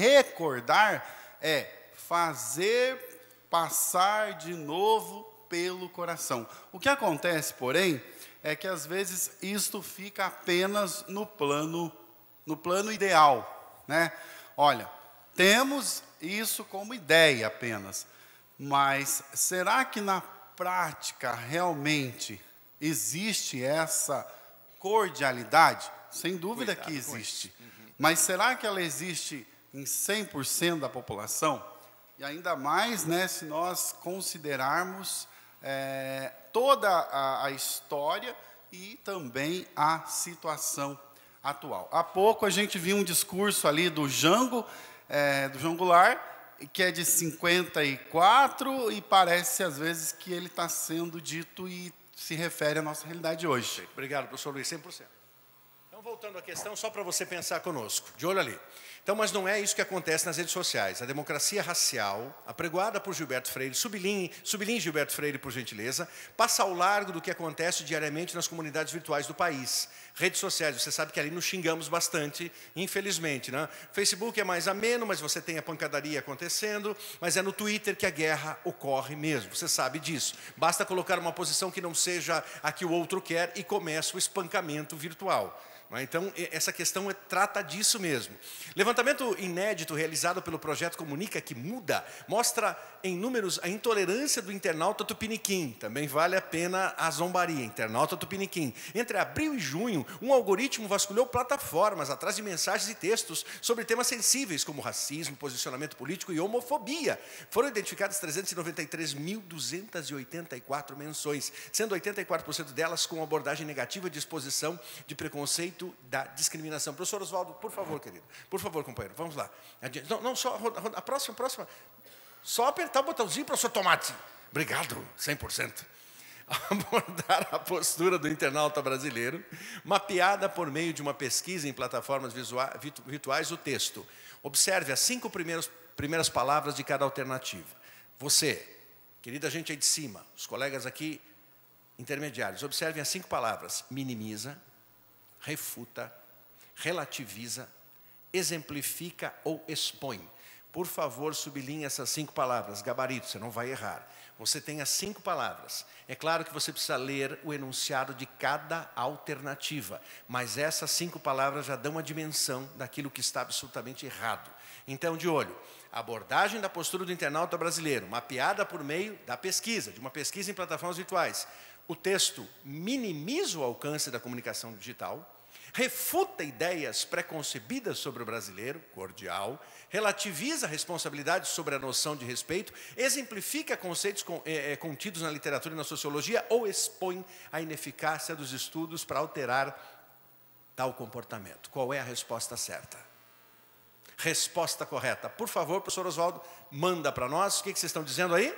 Recordar é fazer passar de novo pelo coração. O que acontece, porém, é que às vezes isto fica apenas no plano, no plano ideal, né? Olha, temos isso como ideia apenas, mas será que na prática realmente existe essa cordialidade? Sem dúvida que existe. Mas será que ela existe em cem por cento da população? E ainda mais, né, se nós considerarmos é, toda a, a história e também a situação atual. Há pouco a gente viu um discurso ali do Jango, é, do João Goulart, que é de cinquenta e quatro, e parece às vezes que ele está sendo dito e se refere à nossa realidade hoje. Obrigado, professor Luiz, cem por cento. Então, voltando à questão, só para você pensar conosco, de olho ali. Então, mas não é isso que acontece nas redes sociais. A democracia racial, apregoada por Gilberto Freire, sublinhe, sublinhe Gilberto Freire, por gentileza, passa ao largo do que acontece diariamente nas comunidades virtuais do país. Redes sociais, você sabe que ali nos xingamos bastante, infelizmente, né? Facebook é mais ameno, mas você tem a pancadaria acontecendo, mas é no Twitter que a guerra ocorre mesmo, você sabe disso. Basta colocar uma posição que não seja a que o outro quer e começa o espancamento virtual. Então, essa questão trata disso mesmo. Levantamento inédito realizado pelo projeto Comunica que Muda mostra em números a intolerância do internauta tupiniquim. Também vale a pena a zombaria, internauta tupiniquim. Entre abril e junho, um algoritmo vasculhou plataformas atrás de mensagens e textos sobre temas sensíveis como racismo, posicionamento político e homofobia. Foram identificadas trezentas e noventa e três mil duzentas e oitenta e quatro menções, sendo oitenta e quatro por cento delas com abordagem negativa de exposição de preconceito da discriminação. Professor Oswaldo, por favor, querido. Por favor, companheiro, vamos lá. Não, não só, a próxima, a próxima. Só apertar o botãozinho, professor Tomate. Obrigado, cem por cento. Abordar a postura do internauta brasileiro, mapeada por meio de uma pesquisa em plataformas virtuais, o texto. Observe as cinco primeiras, primeiras palavras de cada alternativa. Você, querida gente aí de cima, os colegas aqui intermediários, observem as cinco palavras. Minimiza, refuta, relativiza, exemplifica ou expõe. Por favor, sublinhe essas cinco palavras, gabarito, você não vai errar. Você tem as cinco palavras. É claro que você precisa ler o enunciado de cada alternativa, mas essas cinco palavras já dão a dimensão daquilo que está absolutamente errado. Então, de olho, a abordagem da postura do internauta brasileiro, mapeada por meio da pesquisa, de uma pesquisa em plataformas virtuais. O texto minimiza o alcance da comunicação digital, refuta ideias preconcebidas sobre o brasileiro, cordial, relativiza responsabilidades sobre a noção de respeito, exemplifica conceitos é, contidos na literatura e na sociologia ou expõe a ineficácia dos estudos para alterar tal comportamento. Qual é a resposta certa? Resposta correta. Por favor, professor Oswaldo, manda para nós. O que vocês estão dizendo aí?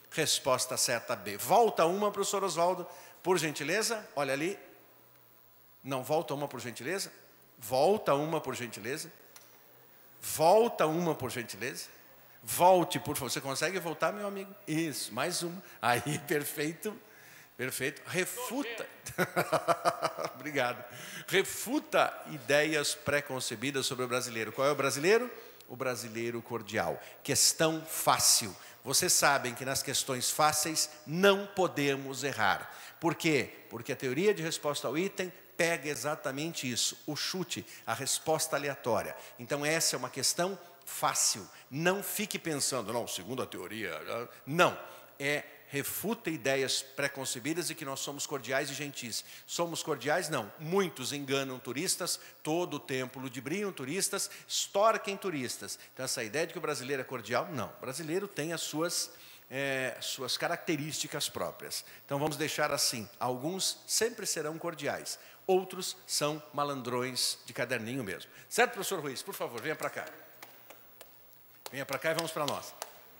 Resposta certa B. Volta uma, professor Oswaldo, por gentileza. Olha ali. Não, volta uma por gentileza. Volta uma por gentileza. Volta uma por gentileza. Volte, por favor. Você consegue voltar, meu amigo? Isso, mais uma. Aí, perfeito. Perfeito. Refuta. Obrigado. Refuta ideias pré-concebidas sobre o brasileiro. Qual é o brasileiro? O brasileiro cordial. Questão fácil. Vocês sabem que nas questões fáceis não podemos errar. Por quê? Porque a teoria de resposta ao item pega exatamente isso, o chute, a resposta aleatória. Então essa é uma questão fácil. Não fique pensando, não, segundo a teoria. Não, é refuta ideias pré-concebidas e que nós somos cordiais e gentis. Somos cordiais? Não. Muitos enganam turistas, todo o tempo ludibriam turistas, extorquem turistas. Então essa ideia de que o brasileiro é cordial, não. O brasileiro tem as suas... É, suas características próprias. Então vamos deixar assim, alguns sempre serão cordiais, outros são malandrões de caderninho mesmo. Certo, professor Ruiz? Por favor, venha para cá. Venha para cá e vamos para nós.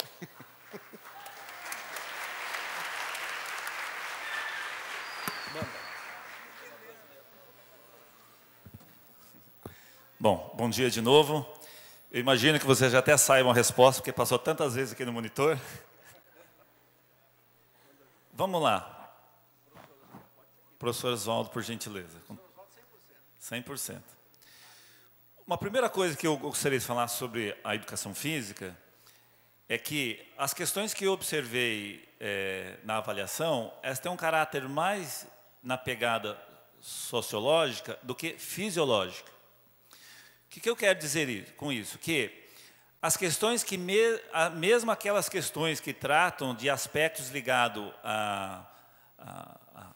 Bom, bom dia de novo. Eu imagino que vocês já até saibam a resposta, porque passou tantas vezes aqui no monitor. Vamos lá. Professor Oswaldo, por gentileza. cem por cento. Uma primeira coisa que eu gostaria de falar sobre a educação física é que as questões que eu observei é, na avaliação, elas têm um caráter mais na pegada sociológica do que fisiológica. O que, que eu quero dizer com isso? Que as questões que, me, a, mesmo aquelas questões que tratam de aspectos ligados a, a, a,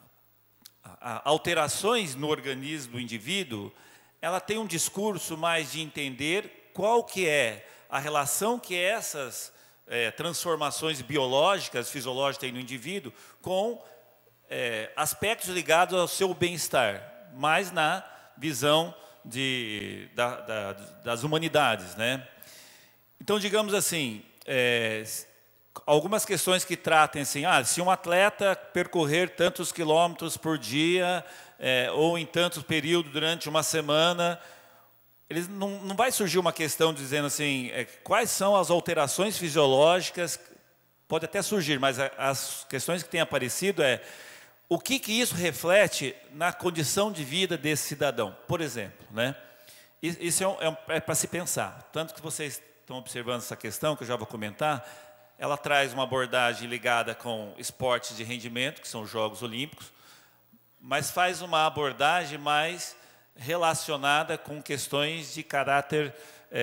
a alterações no organismo do indivíduo, ela tem um discurso mais de entender qual que é a relação que essas é, transformações biológicas, fisiológicas têm no indivíduo com é, aspectos ligados ao seu bem-estar, mais na visão de, da, da, das humanidades, né? Então, digamos assim, é, algumas questões que tratem assim, ah, se um atleta percorrer tantos quilômetros por dia, é, ou em tantos períodos durante uma semana, eles, não, não vai surgir uma questão dizendo assim, é, quais são as alterações fisiológicas, pode até surgir, mas a, as questões que têm aparecido é, o que, que isso reflete na condição de vida desse cidadão, por exemplo, né? Isso é, um, é, um, é para se pensar, tanto que vocês estão observando essa questão, que eu já vou comentar, ela traz uma abordagem ligada com esportes de rendimento, que são os Jogos Olímpicos, mas faz uma abordagem mais relacionada com questões de caráter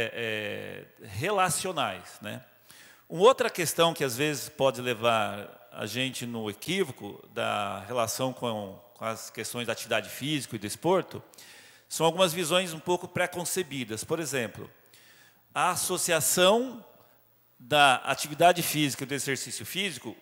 é, é, relacionais, né? Uma outra questão que às vezes pode levar a gente no equívoco da relação com, com as questões da atividade física e do desporto, são algumas visões um pouco pré-concebidas. Por exemplo, a associação da atividade física e do exercício físico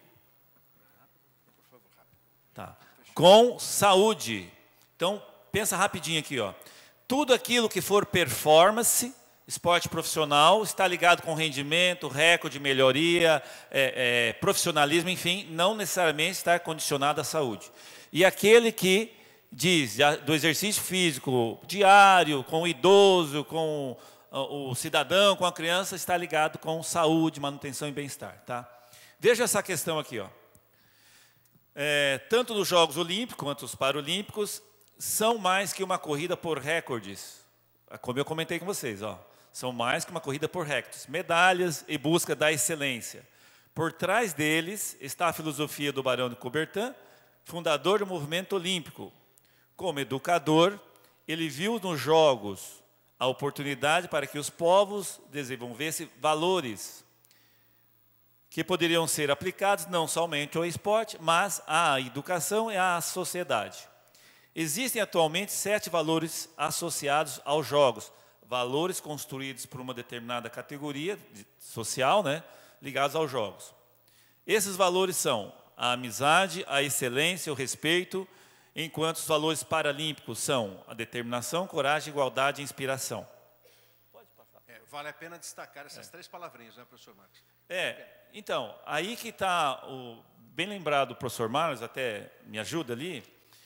tá, com saúde. Então, pensa rapidinho aqui, ó. Tudo aquilo que for performance, esporte profissional, está ligado com rendimento, recorde, melhoria, é, é, profissionalismo, enfim, não necessariamente está condicionado à saúde. E aquele que diz do exercício físico diário, com o idoso, com o cidadão, com a criança, está ligado com saúde, manutenção e bem-estar, tá? Veja essa questão aqui, ó. É, tanto nos Jogos Olímpicos quanto os Paralímpicos são mais que uma corrida por recordes, como eu comentei com vocês, ó. São mais que uma corrida por recordes, medalhas e busca da excelência. Por trás deles está a filosofia do Barão de Coubertin, fundador do movimento olímpico. Como educador, ele viu nos jogos a oportunidade para que os povos desenvolvessem valores que poderiam ser aplicados não somente ao esporte, mas à educação e à sociedade. Existem atualmente sete valores associados aos jogos, valores construídos por uma determinada categoria social, né, ligados aos jogos. Esses valores são a amizade, a excelência, o respeito, enquanto os valores paralímpicos são a determinação, coragem, igualdade e inspiração. Pode passar. É, vale a pena destacar essas é. três palavrinhas, né, professor Marcos? É, então, aí que está, bem lembrado o professor Marcos, até me ajuda ali,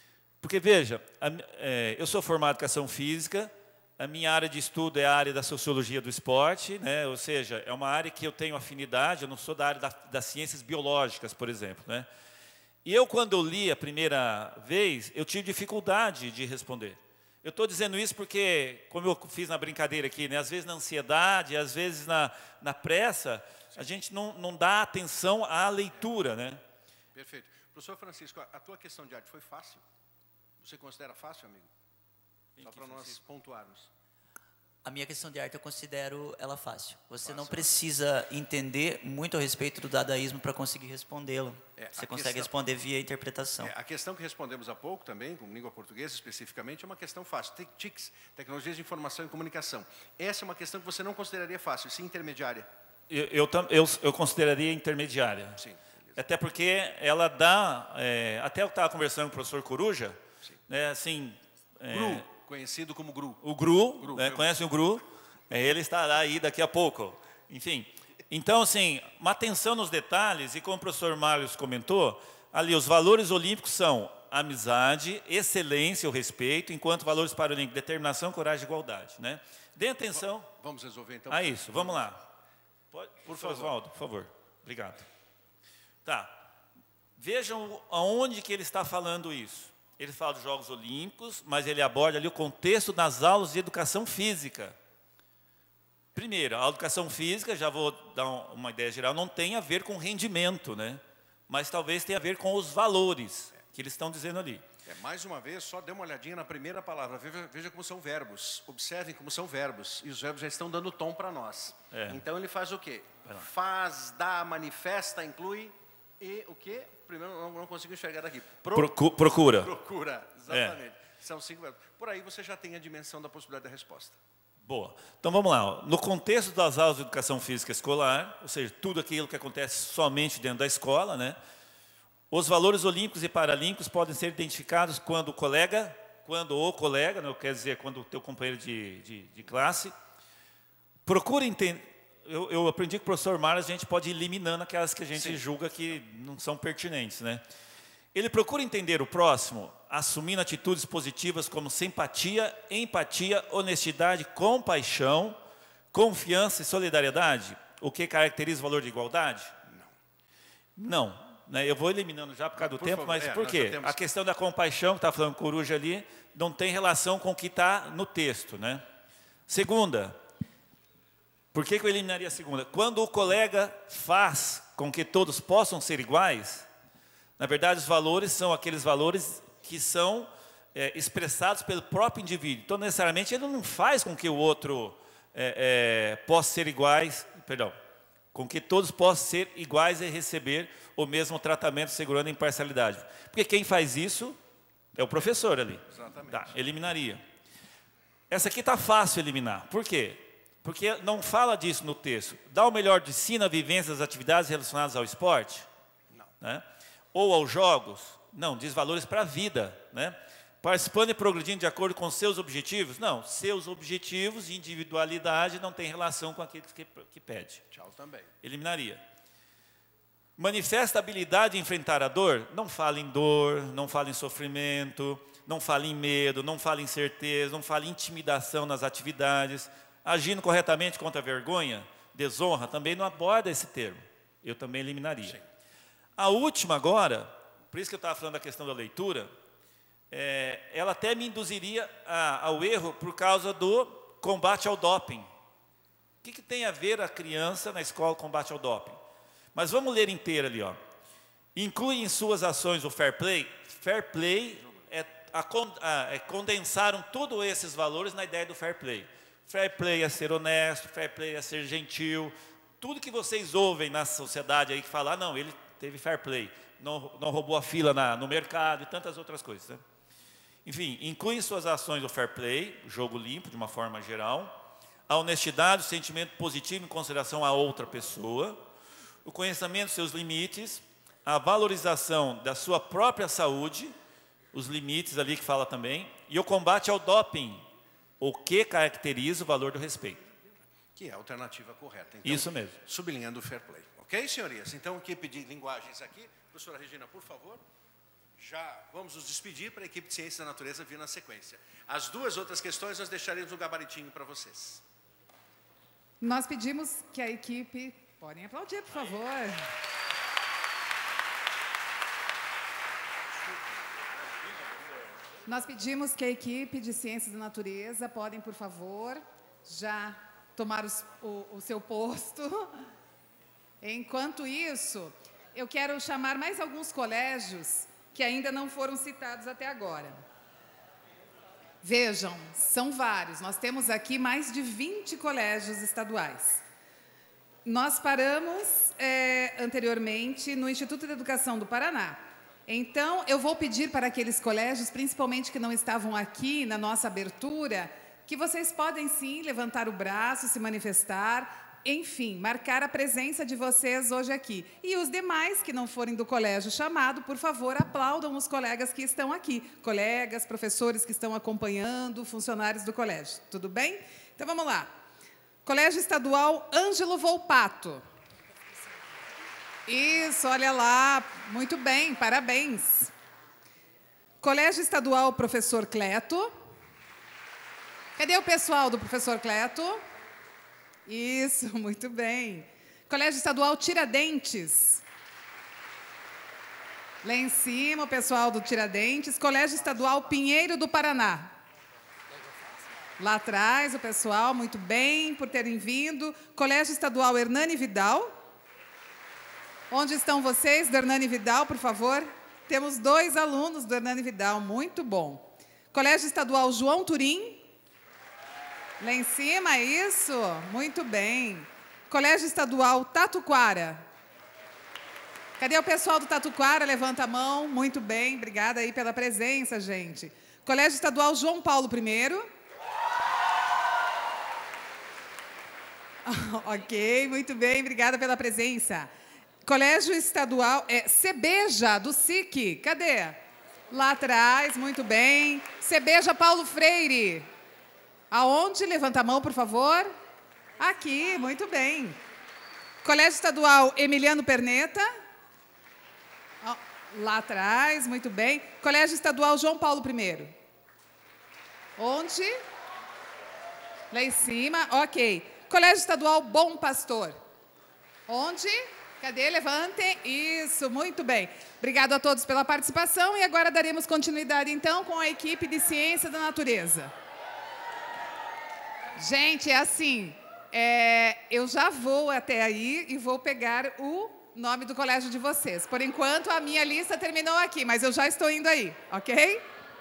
Porque, veja, a, é, eu sou formado em educação física, a minha área de estudo é a área da sociologia do esporte, né? Ou seja, é uma área que eu tenho afinidade, eu não sou da área da, das ciências biológicas, por exemplo, né? E eu, quando eu li a primeira vez, eu tive dificuldade de responder. Eu estou dizendo isso porque, como eu fiz na brincadeira aqui, né? Às vezes na ansiedade, às vezes na, na pressa, a gente não, não dá atenção à leitura, né? Perfeito. Professor Francisco, a tua questão de arte foi fácil? Você considera fácil, amigo? Só para nós pontuarmos. A minha questão de arte eu considero ela fácil. Você fácil. Não precisa entender muito a respeito do dadaísmo para conseguir respondê-lo. É, Você consegue questão, responder via interpretação. É, a questão que respondemos há pouco também, com língua portuguesa especificamente, é uma questão fácil. T I Cs, Tecnologias de Informação e Comunicação. Essa é uma questão que você não consideraria fácil, sim intermediária. Eu, eu, eu, eu consideraria intermediária. Sim. Beleza. Até porque ela dá... É, até eu estava conversando com o professor Coruja, né, assim... É, Gru, conhecido como Gru. O Gru, Gru né, conhece o Gru? É, ele estará aí daqui a pouco. Enfim, então, assim, uma atenção nos detalhes, e como o professor Marius comentou, ali os valores olímpicos são amizade, excelência, o respeito, enquanto valores paralímpicos, determinação, coragem e igualdade. Né? Dê atenção. Vamos resolver, então. A isso, vamos lá. Pode, por favor, Oswaldo, por favor. Obrigado. Tá. Vejam aonde que ele está falando isso. Ele fala dos Jogos Olímpicos, mas ele aborda ali o contexto das aulas de educação física. Primeiro, a educação física, já vou dar uma ideia geral, não tem a ver com rendimento, né? Mas talvez tenha a ver com os valores que eles estão dizendo ali. É, mais uma vez, só dê uma olhadinha na primeira palavra. Veja, veja como são verbos. Observem como são verbos. E os verbos já estão dando tom para nós. É. Então, ele faz o quê? Faz, dá, manifesta, inclui e o quê? Primeiro, não, não consigo enxergar daqui. Pro, Procu procura. Procura, exatamente. É. São cinco verbos. Por aí você já tem a dimensão da possibilidade da resposta. Boa. Então vamos lá. No contexto das aulas de educação física escolar, ou seja, tudo aquilo que acontece somente dentro da escola, né? Os valores olímpicos e paralímpicos podem ser identificados quando o colega, quando o colega, né, quer dizer, quando o teu companheiro de, de, de classe, procura entender. Eu, eu aprendi com o professor Marius, a gente pode ir eliminando aquelas que a gente Sim. julga que não são pertinentes, né? Ele procura entender o próximo, assumindo atitudes positivas como simpatia, empatia, honestidade, compaixão, confiança e solidariedade. O que caracteriza o valor de igualdade? Não. Não. Né? Eu vou eliminando já por causa do por tempo, favor. mas é, por quê? Temos... A questão da compaixão, que está falando Coruja ali, não tem relação com o que está no texto, né? Segunda, por que, que eu eliminaria a segunda? Quando o colega faz com que todos possam ser iguais, na verdade, os valores são aqueles valores que são é, expressados pelo próprio indivíduo. Então, necessariamente, ele não faz com que o outro é, é, possa ser iguais, perdão, com que todos possam ser iguais e receber o mesmo tratamento, segurando a imparcialidade. Porque quem faz isso é o professor ali. Exatamente. Tá, eliminaria. Essa aqui está fácil eliminar. Por quê? Porque não fala disso no texto. Dá o melhor de si na vivência das atividades relacionadas ao esporte? Não. Né? Ou aos jogos? Não, diz valores para a vida. Né? Participando e progredindo de acordo com seus objetivos? Não, seus objetivos e individualidade não tem relação com aquilo que, que pede. Tchau também. Eliminaria. Manifesta habilidade em enfrentar a dor? Não fala em dor, não fala em sofrimento, não fala em medo, não fala em incerteza, não fala em intimidação nas atividades. Agindo corretamente contra a vergonha, desonra, também não aborda esse termo. Eu também eliminaria. Sim. A última agora, por isso que eu estava falando da questão da leitura, é, ela até me induziria a, ao erro por causa do combate ao doping. O que, que tem a ver a criança na escola combate ao doping? Mas vamos ler inteira ali, ó. Inclui em suas ações o fair play. Fair play é, a, a, é condensaram todos esses valores na ideia do fair play. Fair play é ser honesto, fair play é ser gentil. Tudo que vocês ouvem na sociedade aí que fala, ah, não, ele teve fair play, não, não roubou a fila na, no mercado e tantas outras coisas. Né? Enfim, inclui em suas ações o fair play, jogo limpo de uma forma geral, a honestidade, o sentimento positivo em consideração a outra pessoa, o conhecimento dos seus limites, a valorização da sua própria saúde, os limites ali que fala também, e o combate ao doping, o que caracteriza o valor do respeito. Que é a alternativa correta. Então, isso mesmo. Sublinhando o fair play. Ok, senhorias? Então, aqui pedir linguagens aqui. Professora Regina, por favor. já vamos nos despedir para a equipe de Ciências da Natureza vir na sequência. As duas outras questões nós deixaremos no gabaritinho para vocês. Nós pedimos que a equipe... Podem aplaudir, por favor. Nós pedimos que a equipe de Ciências da Natureza podem, por favor, já tomar os, o, o seu posto. Enquanto isso, eu quero chamar mais alguns colégios que ainda não foram citados até agora. Vejam, são vários. Nós temos aqui mais de vinte colégios estaduais. Nós paramos é, anteriormente no Instituto de Educação do Paraná. Então, eu vou pedir para aqueles colégios, principalmente que não estavam aqui na nossa abertura, que vocês podem sim levantar o braço, se manifestar, enfim, marcar a presença de vocês hoje aqui. E os demais que não forem do colégio chamado, por favor, aplaudam os colegas que estão aqui. Colegas, professores que estão acompanhando, funcionários do colégio. Tudo bem? Então, vamos lá. Colégio Estadual Ângelo Volpato. Isso, olha lá. Muito bem, parabéns. Colégio Estadual Professor Cleto. Cadê o pessoal do Professor Cleto? Isso, muito bem. Colégio Estadual Tiradentes. Lá em cima, o pessoal do Tiradentes. Colégio Estadual Pinheiro do Paraná. Lá atrás, o pessoal, muito bem, por terem vindo. Colégio Estadual Hernani Vidal. Onde estão vocês, do Hernani Vidal, por favor? Temos dois alunos do Hernani Vidal, muito bom. Colégio Estadual João Turim. Lá em cima, isso, muito bem. Colégio Estadual Tatuquara. Cadê o pessoal do Tatuquara? Levanta a mão, muito bem, obrigada aí pela presença, gente. Colégio Estadual João Paulo I. Ok, muito bem, obrigada pela presença. Colégio Estadual é, Cebeja, do S I C. Cadê? Lá atrás, muito bem. Cebeja Paulo Freire. Aonde? Levanta a mão, por favor. Aqui, muito bem. Colégio Estadual Emiliano Perneta. Lá atrás, muito bem. Colégio Estadual João Paulo I. Onde? Lá em cima, ok. Colégio Estadual Bom Pastor. Onde? Cadê? Levantem. Isso, muito bem. Obrigado a todos pela participação e agora daremos continuidade, então, com a equipe de Ciência da Natureza. Gente, é assim, é, eu já vou até aí e vou pegar o nome do colégio de vocês. Por enquanto, a minha lista terminou aqui, mas eu já estou indo aí, ok?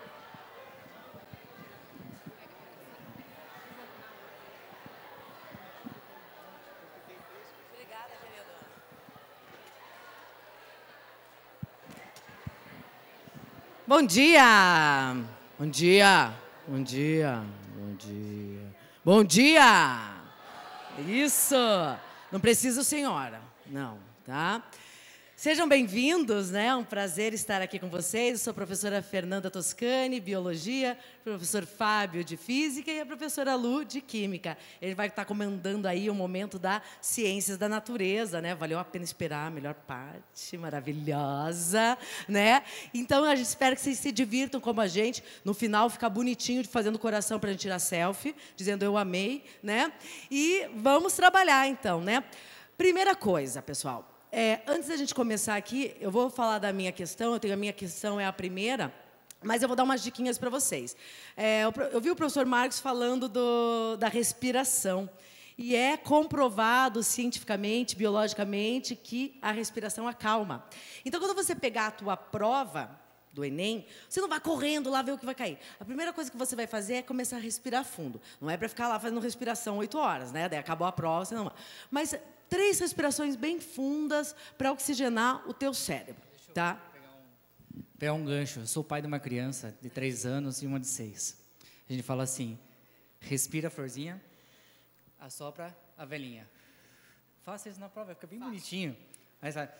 Bom dia! Bom dia! Bom dia! Bom dia! Bom dia! Isso! Não preciso, senhora. Não, tá? Sejam bem-vindos, né? É um prazer estar aqui com vocês. Eu sou a professora Fernanda Toscani, Biologia, professor Fábio, de Física, e a professora Lu, de Química. Ele vai estar comandando aí o momento das Ciências da Natureza, né? Valeu a pena esperar, a melhor parte, maravilhosa, né? Então, a gente espera que vocês se divirtam como a gente. No final, ficar bonitinho, fazendo coração para a gente tirar selfie, dizendo eu amei, né? E vamos trabalhar, então, né? Primeira coisa, pessoal. É, antes da gente começar aqui, eu vou falar da minha questão. Eu tenho a minha questão, é a primeira, mas eu vou dar umas diquinhas para vocês. É, eu, eu vi o professor Marcos falando do, da respiração. E é comprovado cientificamente, biologicamente, que a respiração acalma. Então, quando você pegar a tua prova do Enem, você não vai correndo lá ver o que vai cair. A primeira coisa que você vai fazer é começar a respirar fundo. Não é para ficar lá fazendo respiração oito horas, né? Daí acabou a prova, você não... Mas três respirações bem fundas para oxigenar o teu cérebro, tá? Pegar um gancho. Eu sou pai de uma criança de três anos e uma de seis. A gente fala assim, respira, florzinha, assopra a velhinha. Faça isso na prova, fica bem Faço. bonitinho. Aí sai.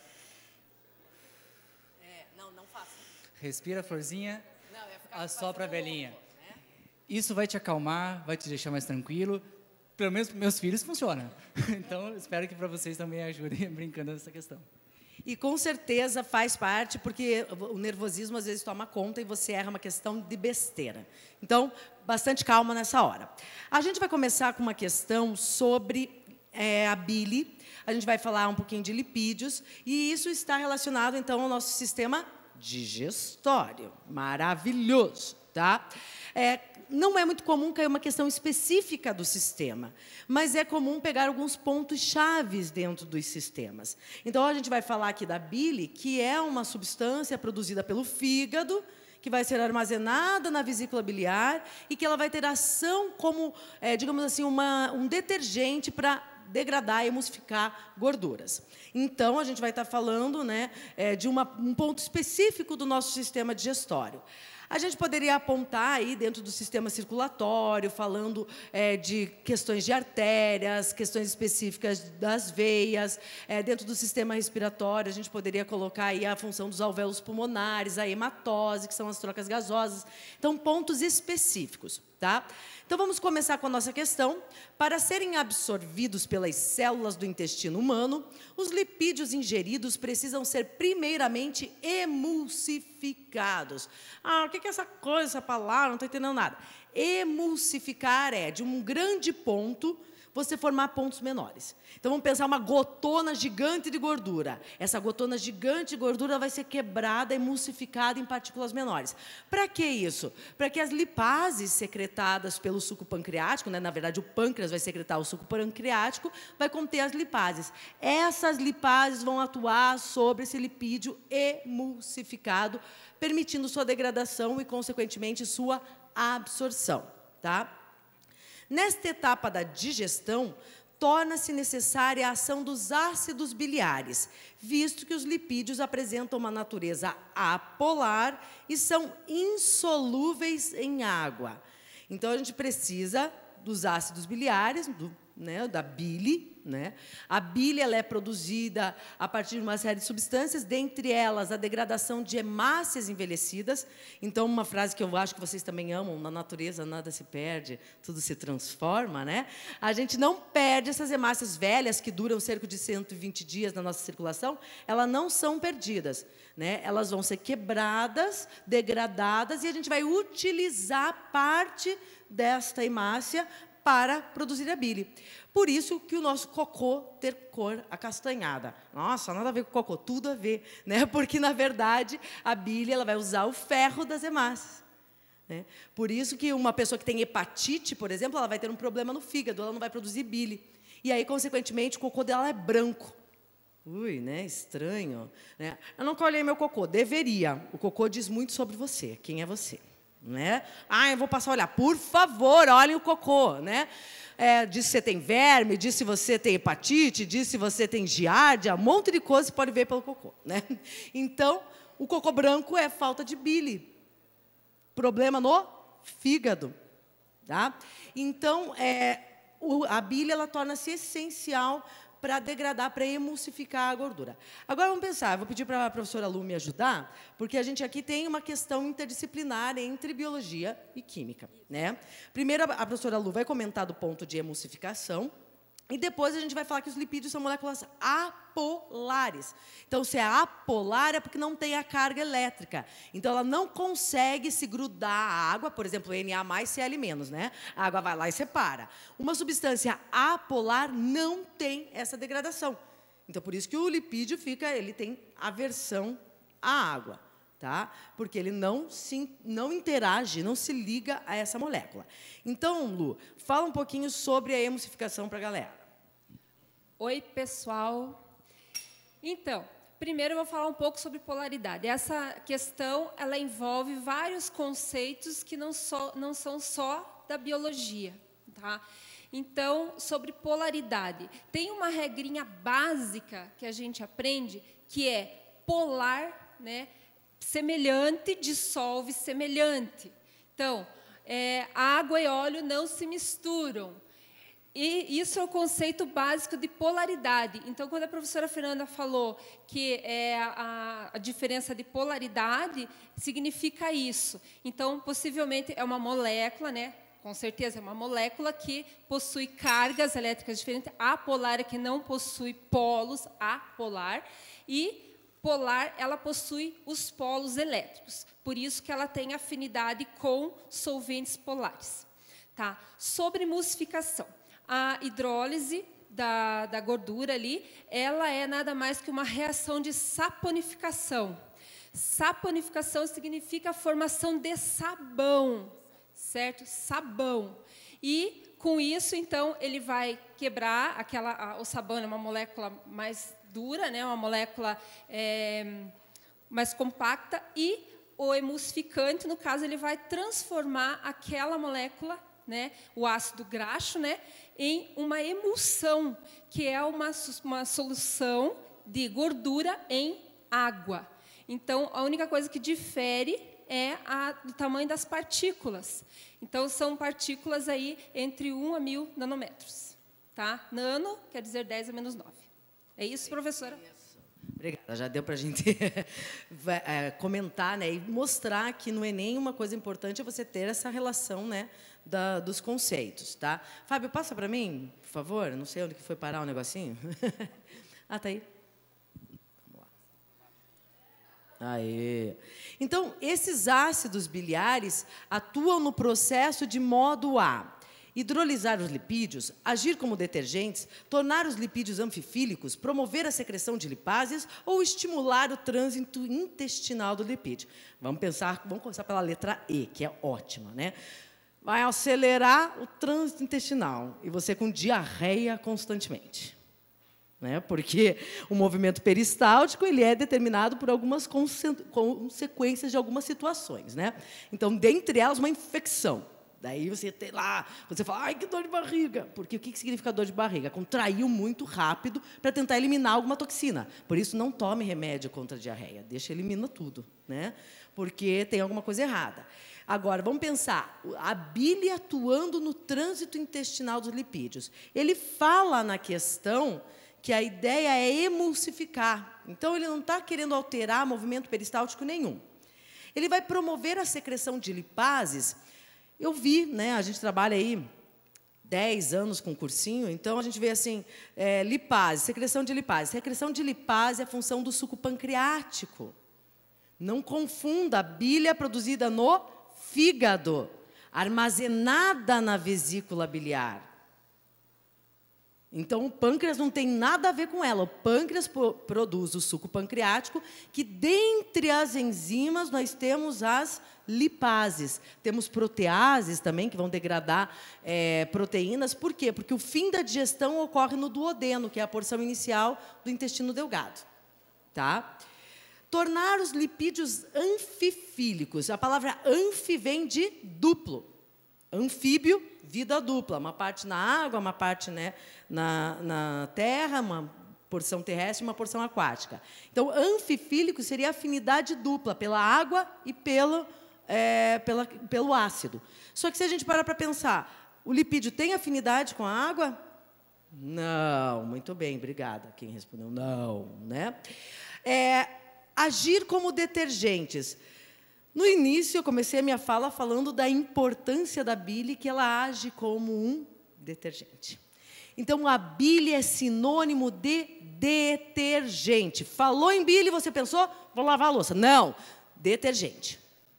É, não, não faça. Respira, florzinha, não, ia ficar assopra a velhinha. Né? Isso vai te acalmar, vai te deixar mais tranquilo. Pelo menos para meus filhos funciona. Então, espero que para vocês também ajudem brincando nessa questão. E com certeza faz parte, porque o nervosismo às vezes toma conta e você erra uma questão de besteira. Então, bastante calma nessa hora. A gente vai começar com uma questão sobre é, a bile. A gente vai falar um pouquinho de lipídios. E isso está relacionado, então, ao nosso sistema digestório. Maravilhoso, tá? É, não é muito comum cair uma questão específica do sistema, mas é comum pegar alguns pontos chaves dentro dos sistemas. Então, a gente vai falar aqui da bile, que é uma substância produzida pelo fígado, que vai ser armazenada na vesícula biliar e que ela vai ter ação como, é, digamos assim, uma, um detergente para degradar e emulsificar gorduras. Então, a gente vai estar falando, né, é, de uma, um ponto específico do nosso sistema digestório. A gente poderia apontar aí dentro do sistema circulatório, falando é, de questões de artérias, questões específicas das veias, é, dentro do sistema respiratório, a gente poderia colocar aí a função dos alvéolos pulmonares, a hematose, que são as trocas gasosas. Então, pontos específicos, tá? Então, vamos começar com a nossa questão. Para serem absorvidos pelas células do intestino humano, os lipídios ingeridos precisam ser primeiramente emulsificados. Ah, o que é essa coisa, essa palavra? Não estou entendendo nada. Emulsificar é, de um grande ponto, você formar pontos menores. Então, vamos pensar uma gotona gigante de gordura. Essa gotona gigante de gordura vai ser quebrada, emulsificada em partículas menores. Para que isso? Para que as lipases secretadas pelo suco pancreático, né, na verdade, o pâncreas vai secretar o suco pancreático, vai conter as lipases. Essas lipases vão atuar sobre esse lipídio emulsificado, permitindo sua degradação e, consequentemente, sua absorção, tá? Nesta etapa da digestão, torna-se necessária a ação dos ácidos biliares, visto que os lipídios apresentam uma natureza apolar e são insolúveis em água. Então, a gente precisa dos ácidos biliares, do, né, da bile. Né? A bile ela é produzida a partir de uma série de substâncias, dentre elas a degradação de hemácias envelhecidas. Então, uma frase que eu acho que vocês também amam, na natureza nada se perde, tudo se transforma. Né? A gente não perde essas hemácias velhas, que duram cerca de cento e vinte dias na nossa circulação, elas não são perdidas. Né? Elas vão ser quebradas, degradadas, e a gente vai utilizar parte desta hemácia para produzir a bile. Por isso que o nosso cocô ter cor acastanhada. Nossa, nada a ver com cocô, tudo a ver, né? Porque, na verdade, a bile ela vai usar o ferro das hemácias. Né? Por isso que uma pessoa que tem hepatite, por exemplo, ela vai ter um problema no fígado, ela não vai produzir bile. E aí, consequentemente, o cocô dela é branco. Ui, né? Estranho. Né? Eu nunca olhei meu cocô, deveria. O cocô diz muito sobre você, quem é você. Né? Ah, eu vou passar a olhar. Por favor, olhem o cocô. Né? É, diz se você tem verme, diz se você tem hepatite, diz se você tem giardia, um monte de coisa você pode ver pelo cocô. Né? Então, o cocô branco é falta de bile. Problema no fígado. Tá? Então, é, o, a bile ela torna-se essencial para degradar, para emulsificar a gordura. Agora, vamos pensar, eu vou pedir para a professora Lu me ajudar, porque a gente aqui tem uma questão interdisciplinar entre biologia e química. Né? Primeiro, a professora Lu vai comentar do ponto de emulsificação, e depois a gente vai falar que os lipídios são moléculas apolares. Então, se é apolar, é porque não tem a carga elétrica. Então, ela não consegue se grudar à água, por exemplo, Na mais, Cl menos, né? A água vai lá e separa. Uma substância apolar não tem essa degradação. Então, por isso que o lipídio fica, ele tem aversão à água, tá? Porque ele não, se, não interage, não se liga a essa molécula. Então, Lu, fala um pouquinho sobre a emulsificação para a galera. Oi, pessoal. Então, primeiro eu vou falar um pouco sobre polaridade. Essa questão ela envolve vários conceitos que não, só, não são só da biologia. Tá? Então, sobre polaridade. Tem uma regrinha básica que a gente aprende, que é polar, né? Semelhante dissolve semelhante. Então, é, água e óleo não se misturam. E isso é o conceito básico de polaridade. Então, quando a professora Fernanda falou que é a, a diferença de polaridade, significa isso. Então, possivelmente, é uma molécula, né? Com certeza, é uma molécula que possui cargas elétricas diferentes. Apolar é que não possui polos, apolar. E polar, ela possui os polos elétricos. Por isso que ela tem afinidade com solventes polares. Tá? Sobre emulsificação. A hidrólise da, da gordura ali, ela é nada mais que uma reação de saponificação. Saponificação significa a formação de sabão, certo? Sabão. E, com isso, então, ele vai quebrar aquela... A, o sabão é uma molécula mais dura, né? Uma molécula é, mais compacta, e o emulsificante, no caso, ele vai transformar aquela molécula, né, o ácido graxo, né, em uma emulsão, que é uma, uma solução de gordura em água. Então, a única coisa que difere é a, o tamanho das partículas. Então, são partículas aí entre um a mil nanômetros. Tá? Nano quer dizer dez a menos nove. É isso, professora? Obrigada. Já deu para a gente é, comentar, né, e mostrar que no Enem uma coisa importante é você ter essa relação, né, da, dos conceitos. Tá? Fábio, passa para mim, por favor. Não sei onde que foi parar o negocinho. Ah, tá aí. Vamos lá. Aí. Então, esses ácidos biliares atuam no processo de modo a hidrolisar os lipídios, agir como detergentes, tornar os lipídios anfifílicos, promover a secreção de lipáses ou estimular o trânsito intestinal do lipídio. Vamos pensar, vamos começar pela letra E, que é ótima, né? Vai acelerar o trânsito intestinal e você com diarreia constantemente, né? Porque o movimento peristáltico ele é determinado por algumas consequências de algumas situações, né? Então, dentre elas, uma infecção. Daí você tem lá, você fala, ai, que dor de barriga. Porque o que significa dor de barriga? Contraiu muito rápido para tentar eliminar alguma toxina. Por isso, não tome remédio contra a diarreia. Deixa, elimina tudo, né? Porque tem alguma coisa errada. Agora, vamos pensar, a bile atuando no trânsito intestinal dos lipídios. Ele fala na questão que a ideia é emulsificar. Então, ele não está querendo alterar movimento peristáltico nenhum. Ele vai promover a secreção de lipases. Eu vi, né, a gente trabalha aí dez anos com cursinho, então a gente vê assim, é, lipase, secreção de lipase. Secreção de lipase é a função do suco pancreático. Não confunda, a bile é produzida no fígado, armazenada na vesícula biliar. Então, o pâncreas não tem nada a ver com ela. O pâncreas produz o suco pancreático, que, dentre as enzimas, nós temos as lipases. Temos proteases também, que vão degradar é, proteínas. Por quê? Porque o fim da digestão ocorre no duodeno, que é a porção inicial do intestino delgado. Tá? Tornar os lipídios anfifílicos. A palavra anfi vem de duplo. Anfíbio, vida dupla, uma parte na água, uma parte, né, na, na terra, uma porção terrestre e uma porção aquática. Então, anfifílico seria afinidade dupla, pela água e pelo, é, pela, pelo ácido. Só que se a gente parar para pensar, o lipídio tem afinidade com a água? Não, muito bem, obrigada. Quem respondeu não, né? É, agir como detergentes. No início, eu comecei a minha fala falando da importância da bile, que ela age como um detergente. Então, a bile é sinônimo de detergente. Falou em bile, você pensou, vou lavar a louça. Não, detergente.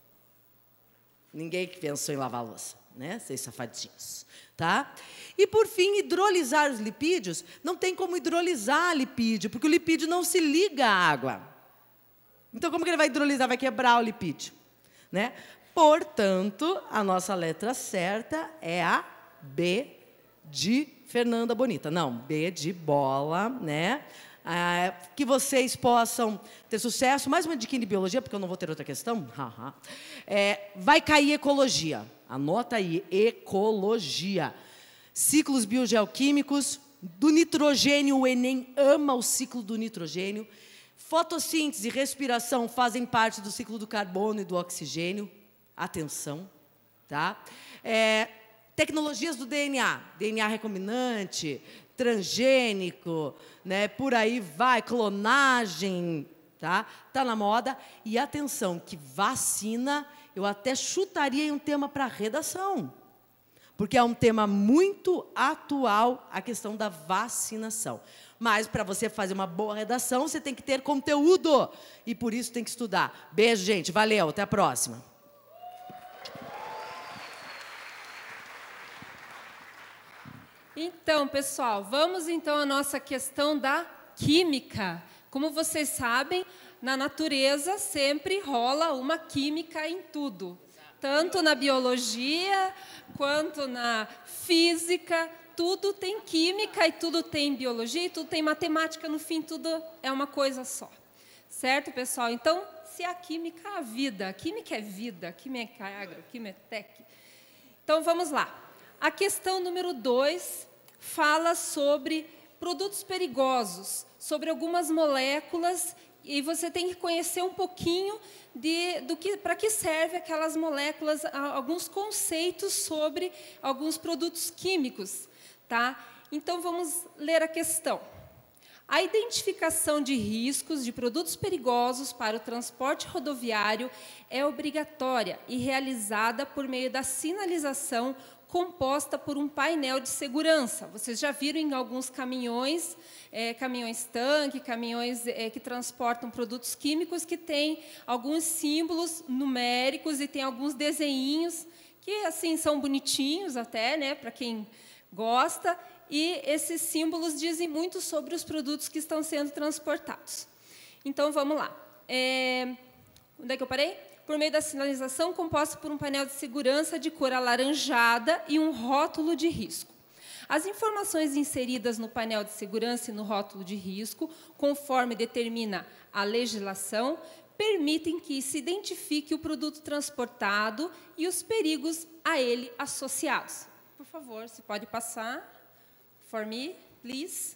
Ninguém pensou em lavar a louça, né? Vocês safadinhos. Tá? E, por fim, hidrolisar os lipídios. Não tem como hidrolisar lipídio, porque o lipídio não se liga à água. Então, como que ele vai hidrolisar? Vai quebrar o lipídio. Né? Portanto, a nossa letra certa é a B de Fernanda Bonita. Não, B de bola, né? Ah, que vocês possam ter sucesso. Mais uma dica de biologia, porque eu não vou ter outra questão. É, vai cair ecologia. Anota aí, ecologia. Ciclos biogeoquímicos. Do nitrogênio, o Enem ama o ciclo do nitrogênio. Fotossíntese e respiração fazem parte do ciclo do carbono e do oxigênio. Atenção, tá? É, tecnologias do D N A, D N A recombinante, transgênico, né? Por aí vai, clonagem, tá? Tá na moda. E atenção, que vacina, eu até chutaria em um tema para redação, porque é um tema muito atual, a questão da vacinação. Mas, para você fazer uma boa redação, você tem que ter conteúdo. E, por isso, tem que estudar. Beijo, gente. Valeu. Até a próxima. Então, pessoal, vamos então à nossa questão da química. Como vocês sabem, na natureza sempre rola uma química em tudo. Tanto na biologia, quanto na física, tudo tem química e tudo tem biologia, e tudo tem matemática, no fim tudo é uma coisa só. Certo, pessoal? Então, se a química é a vida, a química é vida, a química é agro, a química é tech. Então, vamos lá. A questão número dois fala sobre produtos perigosos, sobre algumas moléculas, e você tem que conhecer um pouquinho de, do que, para que serve aquelas moléculas, alguns conceitos sobre alguns produtos químicos. Tá? Então, vamos ler a questão. A identificação de riscos de produtos perigosos para o transporte rodoviário é obrigatória e realizada por meio da sinalização composta por um painel de segurança. Vocês já viram em alguns caminhões, é, caminhões-tanque, caminhões é, que transportam produtos químicos, que tem alguns símbolos numéricos e tem alguns desenhinhos que assim são bonitinhos até, né, para quem gosta, e esses símbolos dizem muito sobre os produtos que estão sendo transportados. Então, vamos lá. É, onde é que eu parei? Por meio da sinalização composta por um painel de segurança de cor alaranjada e um rótulo de risco. As informações inseridas no painel de segurança e no rótulo de risco, conforme determina a legislação, permitem que se identifique o produto transportado e os perigos a ele associados. Por favor, se pode passar. For me, please.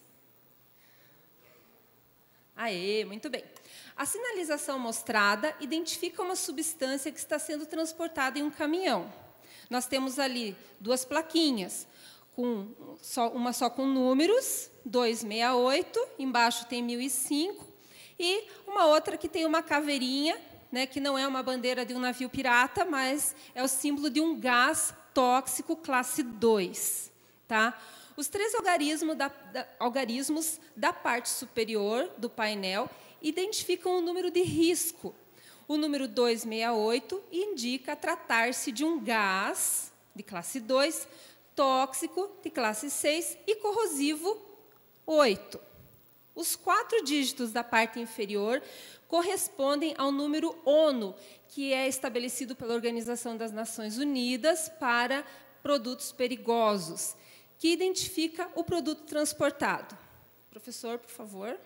Aê, muito bem. A sinalização mostrada identifica uma substância que está sendo transportada em um caminhão. Nós temos ali duas plaquinhas, com só, uma só com números, duzentos e sessenta e oito, embaixo tem mil e cinco, e uma outra que tem uma caveirinha, né, que não é uma bandeira de um navio pirata, mas é o símbolo de um gás tóxico classe dois. Tá? Os três algarismos da, da, algarismos da parte superior do painel identificam o número de risco. O número duzentos e sessenta e oito indica tratar-se de um gás de classe dois, tóxico de classe seis e corrosivo oito. Os quatro dígitos da parte inferior correspondem ao número ONU, que é estabelecido pela Organização das Nações Unidas para produtos perigosos, que identifica o produto transportado. Professor, por favor.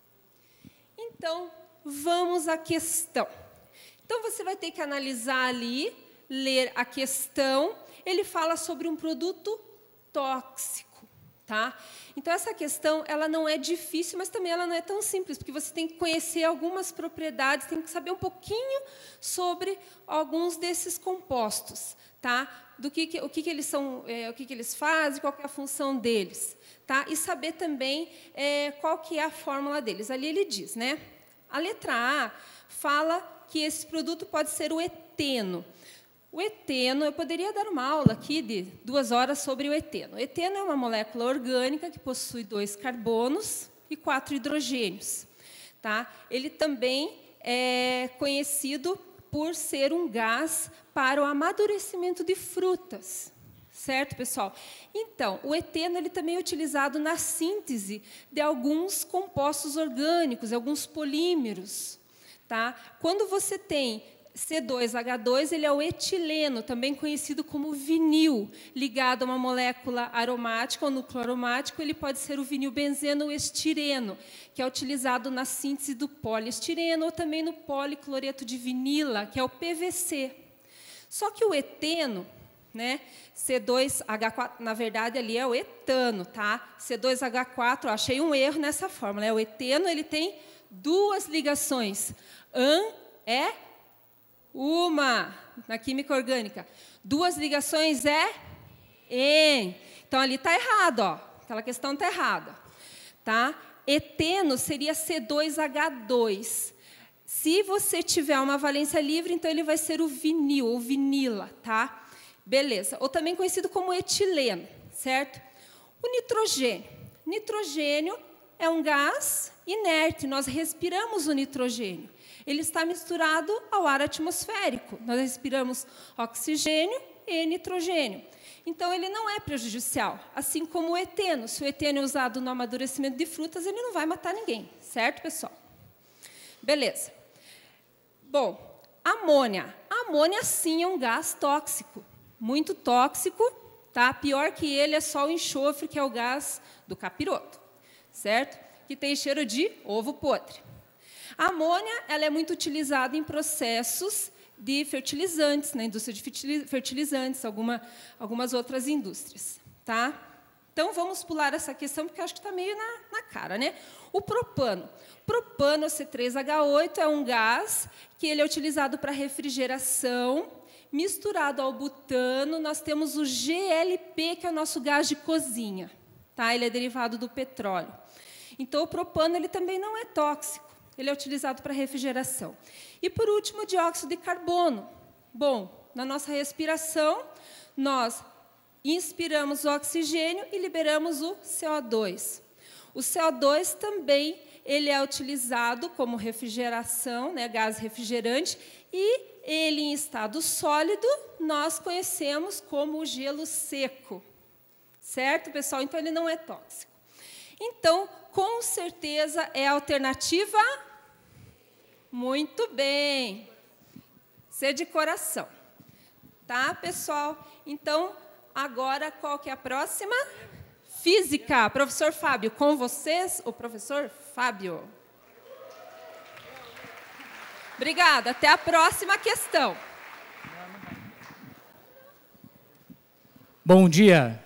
Então, vamos à questão. Então, você vai ter que analisar ali, ler a questão. Ele fala sobre um produto tóxico, tá? Então, essa questão, ela não é difícil, mas também ela não é tão simples, porque você tem que conhecer algumas propriedades, tem que saber um pouquinho sobre alguns desses compostos, tá? Do que, que, o que, que eles são, é, o que, que eles fazem, qual que é a função deles, tá? E saber também é, qual que é a fórmula deles. Ali ele diz, né? A letra A fala que esse produto pode ser o eteno. O eteno, eu poderia dar uma aula aqui de duas horas sobre o eteno. O eteno é uma molécula orgânica que possui dois carbonos e quatro hidrogênios. Tá? Ele também é conhecido por ser um gás para o amadurecimento de frutas. Certo, pessoal? Então, o eteno ele também é utilizado na síntese de alguns compostos orgânicos, alguns polímeros. Tá? Quando você tem C dois H dois, ele é o etileno, também conhecido como vinil, ligado a uma molécula aromática ou núcleo aromático, ele pode ser o vinilbenzeno ou estireno, que é utilizado na síntese do poliestireno ou também no policloreto de vinila, que é o P V C. Só que o eteno, né, C dois H quatro, na verdade, ali é o etano, tá? C dois H quatro, achei um erro nessa fórmula, é o eteno, ele tem duas ligações. An é uma, na química orgânica. Duas ligações é em. Então, ali está errado, ó. Aquela questão está errada. Tá? Eteno seria C dois H dois. Se você tiver uma valência livre, então ele vai ser o vinil, ou vinila, tá? Beleza. Ou também conhecido como etileno, certo? O nitrogênio. Nitrogênio é um gás inerte, nós respiramos o nitrogênio. Ele está misturado ao ar atmosférico. Nós respiramos oxigênio e nitrogênio. Então, ele não é prejudicial, assim como o eteno. Se o eteno é usado no amadurecimento de frutas, ele não vai matar ninguém, certo, pessoal? Beleza. Bom, amônia. A amônia, sim, é um gás tóxico, muito tóxico, tá? Pior que ele é só o enxofre, que é o gás do capiroto, certo? Que tem cheiro de ovo podre. A amônia, ela é muito utilizada em processos de fertilizantes, na indústria de fertilizantes, alguma, algumas outras indústrias, tá? Então, vamos pular essa questão, porque eu acho que está meio na, na cara, né? O propano. Propano C três H oito é um gás que ele é utilizado para refrigeração. Misturado ao butano, nós temos o G L P, que é o nosso gás de cozinha, tá? Ele é derivado do petróleo. Então, o propano ele também não é tóxico. Ele é utilizado para refrigeração. E, por último, o dióxido de carbono. Bom, na nossa respiração, nós inspiramos o oxigênio e liberamos o C O dois. O C O dois também ele é utilizado como refrigeração, né, gás refrigerante, e ele, em estado sólido, nós conhecemos como o gelo seco. Certo, pessoal? Então, ele não é tóxico. Então, com certeza, é a alternativa... Muito bem. C de coração. Tá, pessoal? Então, agora, qual que é a próxima? Física. Professor Fábio, com vocês, o professor Fábio. Obrigada. Até a próxima questão. Bom dia.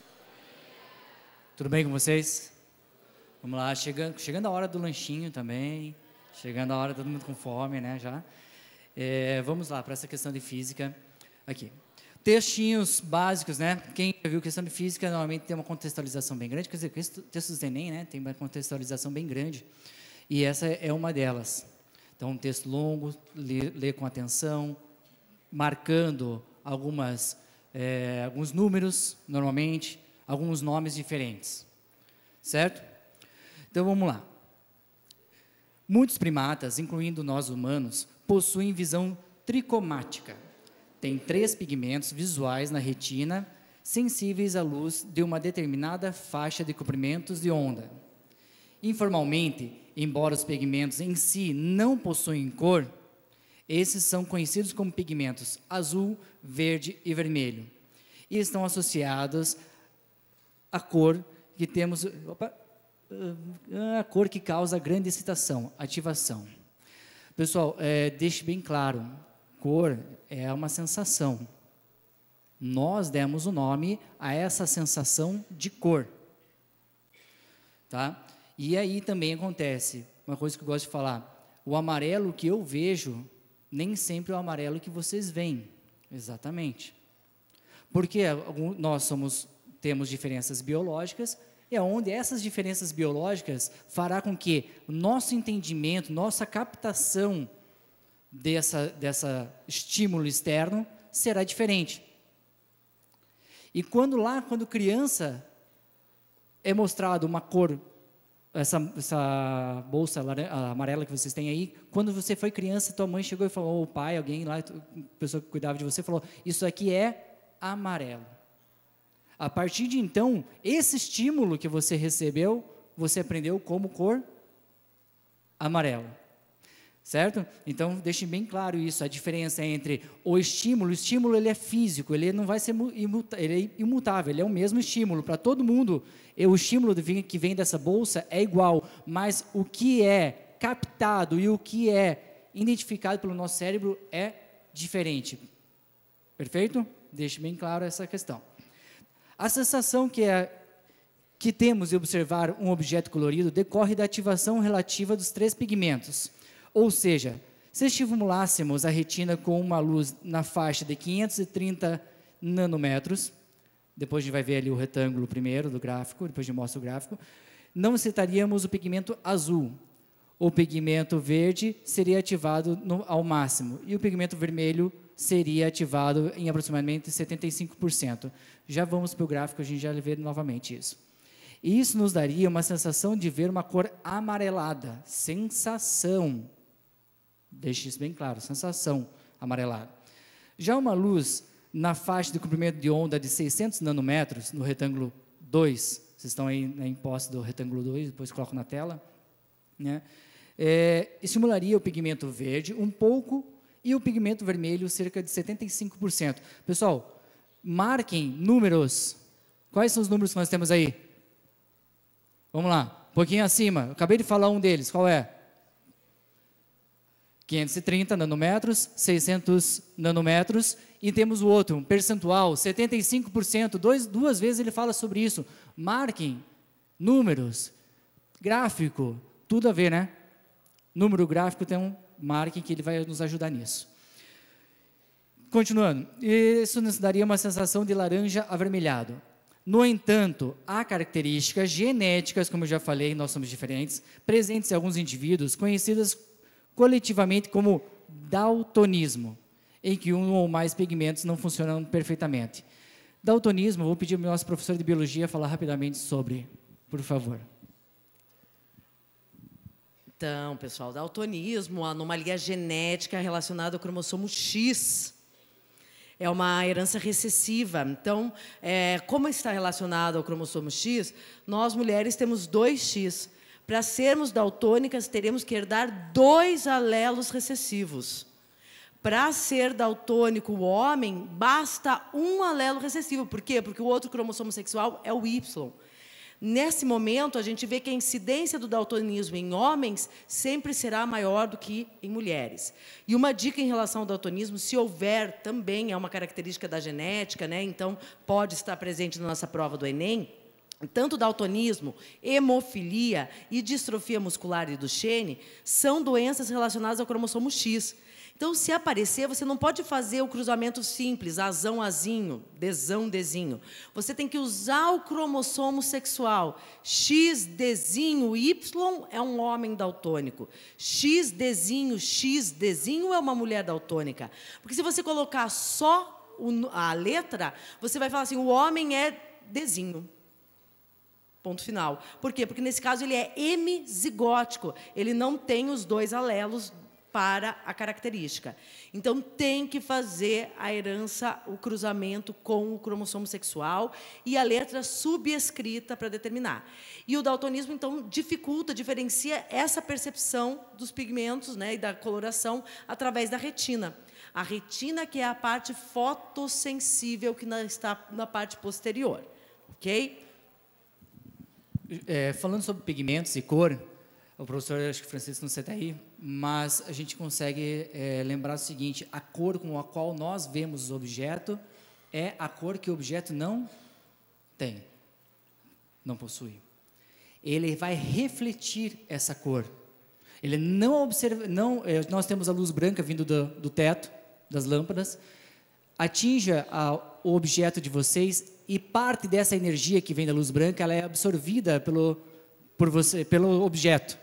Tudo bem com vocês? Vamos lá, chegando, chegando a hora do lanchinho também. Chegando a hora, todo mundo com fome, né, já. É, vamos lá, para essa questão de física. Aqui. Textinhos básicos, né? Quem já viu questão de física, normalmente tem uma contextualização bem grande. Quer dizer, textos do Enem, né? Tem uma contextualização bem grande. E essa é uma delas. Então, um texto longo, lê, lê com atenção, marcando algumas, é, alguns números, normalmente, alguns nomes diferentes. Certo? Então, vamos lá. Muitos primatas, incluindo nós humanos, possuem visão tricomática. Tem três pigmentos visuais na retina, sensíveis à luz de uma determinada faixa de comprimentos de onda. Informalmente, embora os pigmentos em si não possuem cor, esses são conhecidos como pigmentos azul, verde e vermelho, e estão associados à cor que temos... Opa, a cor que causa grande excitação, ativação. Pessoal, é, deixe bem claro, cor é uma sensação. Nós demos o nome a essa sensação de cor. Tá? E aí também acontece, uma coisa que eu gosto de falar, o amarelo que eu vejo, nem sempre é o amarelo que vocês veem. Exatamente. Porque nós somos, temos diferenças biológicas, é onde essas diferenças biológicas fará com que o nosso entendimento, nossa captação dessa, dessa estímulo externo será diferente. E quando lá, quando criança, é mostrado uma cor, essa, essa bolsa amarela que vocês têm aí, quando você foi criança, tua mãe chegou e falou, ou o pai, alguém lá, a pessoa que cuidava de você, falou, isso aqui é amarelo. A partir de então, esse estímulo que você recebeu, você aprendeu como cor amarelo. Certo? Então, deixe bem claro isso, a diferença entre o estímulo, o estímulo ele é físico, ele não vai ser imuta, ele é imutável, ele é o mesmo estímulo para todo mundo. E o estímulo que vem dessa bolsa é igual, mas o que é captado e o que é identificado pelo nosso cérebro é diferente. Perfeito? Deixe bem claro essa questão. A sensação que, é, que temos de observar um objeto colorido decorre da ativação relativa dos três pigmentos. Ou seja, se estimulássemos a retina com uma luz na faixa de quinhentos e trinta nanômetros, depois a gente vai ver ali o retângulo primeiro do gráfico, depois a gente mostra o gráfico, não citaríamos o pigmento azul. O pigmento verde seria ativado no, ao máximo, e o pigmento vermelho seria ativado em aproximadamente setenta e cinco por cento. Já vamos para o gráfico, a gente já vê novamente isso. E isso nos daria uma sensação de ver uma cor amarelada. Sensação. Deixe isso bem claro, sensação amarelada. Já uma luz na faixa de comprimento de onda de seiscentos nanômetros, no retângulo dois, vocês estão aí em posse do retângulo dois, depois coloco na tela, né? É, estimularia o pigmento verde um pouco e o pigmento vermelho cerca de setenta e cinco por cento. Pessoal, marquem números. Quais são os números que nós temos aí? Vamos lá, um pouquinho acima. Eu acabei de falar um deles, qual é? quinhentos e trinta nanômetros, seiscentos nanômetros, e temos o outro, um percentual, setenta e cinco por cento, dois, duas vezes ele fala sobre isso. Marquem números, gráfico, tudo a ver, né? Número gráfico tem um marquem que ele vai nos ajudar nisso. Continuando, isso nos daria uma sensação de laranja avermelhado. No entanto, há características genéticas, como eu já falei, nós somos diferentes, presentes em alguns indivíduos, conhecidas coletivamente como daltonismo, em que um ou mais pigmentos não funcionam perfeitamente. Daltonismo, vou pedir ao nosso professor de biologia falar rapidamente sobre, por favor. Então, pessoal, daltonismo, anomalia genética relacionada ao cromossomo X. É uma herança recessiva. Então, é, como está relacionado ao cromossomo X, nós mulheres temos dois X. Para sermos daltônicas, teremos que herdar dois alelos recessivos. Para ser daltônico o homem, basta um alelo recessivo. Por quê? Porque o outro cromossomo sexual é o Y. Nesse momento, a gente vê que a incidência do daltonismo em homens sempre será maior do que em mulheres. E uma dica em relação ao daltonismo, se houver, também é uma característica da genética, né? Então pode estar presente na nossa prova do Enem, tanto daltonismo, hemofilia e distrofia muscular e Duchenne são doenças relacionadas ao cromossomo X. Então, se aparecer, você não pode fazer o cruzamento simples, azão, azinho, desão, dezinho. Você tem que usar o cromossomo sexual. X, dezinho, Y é um homem daltônico. X, dezinho, X, dezinho é uma mulher daltônica. Porque se você colocar só a letra, você vai falar assim, o homem é dezinho. Ponto final. Por quê? Porque, nesse caso, ele é hemizigótico. Ele não tem os dois alelos para a característica. Então, tem que fazer a herança, o cruzamento com o cromossomo sexual e a letra subescrita para determinar. E o daltonismo, então, dificulta, diferencia essa percepção dos pigmentos, né, e da coloração através da retina. A retina, que é a parte fotossensível que está na parte posterior. Ok? É, falando sobre pigmentos e cor, o professor, acho que Francisco não sei até aí, mas a gente consegue é, lembrar o seguinte, a cor com a qual nós vemos o objeto é a cor que o objeto não tem, não possui. Ele vai refletir essa cor. Ele não observa, não, é, nós temos a luz branca vindo do, do teto, das lâmpadas, atinja a, o objeto de vocês e parte dessa energia que vem da luz branca, ela é absorvida pelo, por você, pelo objeto.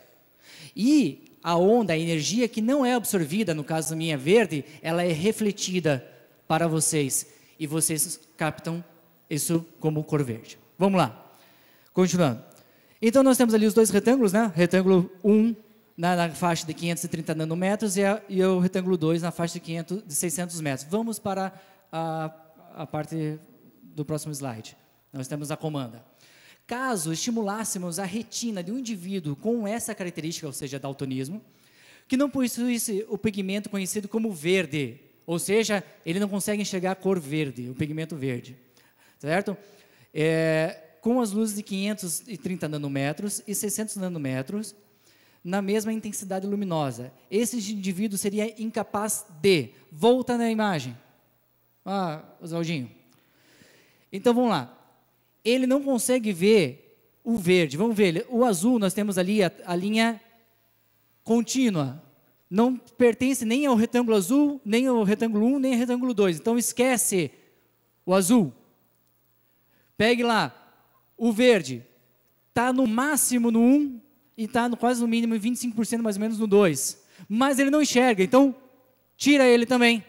E a onda, a energia que não é absorvida, no caso da minha verde, ela é refletida para vocês. E vocês captam isso como cor verde. Vamos lá. Continuando. Então, nós temos ali os dois retângulos, né? Retângulo um na, na faixa de quinhentos e trinta nanômetros e, a, e o retângulo dois na faixa de, quinhentos, de seiscentos metros. Vamos para a, a parte do próximo slide. Nós temos a comanda. Caso estimulássemos a retina de um indivíduo com essa característica, ou seja, daltonismo, que não possuísse o pigmento conhecido como verde, ou seja, ele não consegue enxergar a cor verde, o pigmento verde, certo? É, com as luzes de quinhentos e trinta nanômetros e seiscentos nanômetros, na mesma intensidade luminosa, esse indivíduo seria incapaz de... Volta na imagem. Ah, Oswaldinho. Então, vamos lá. Ele não consegue ver o verde. Vamos ver, o azul, nós temos ali a, a linha contínua. Não pertence nem ao retângulo azul, nem ao retângulo um, nem ao retângulo dois. Então, esquece o azul. Pegue lá, o verde. Está no máximo no um e está quase no mínimo em vinte e cinco por cento mais ou menos no dois. Mas ele não enxerga, então tira ele também.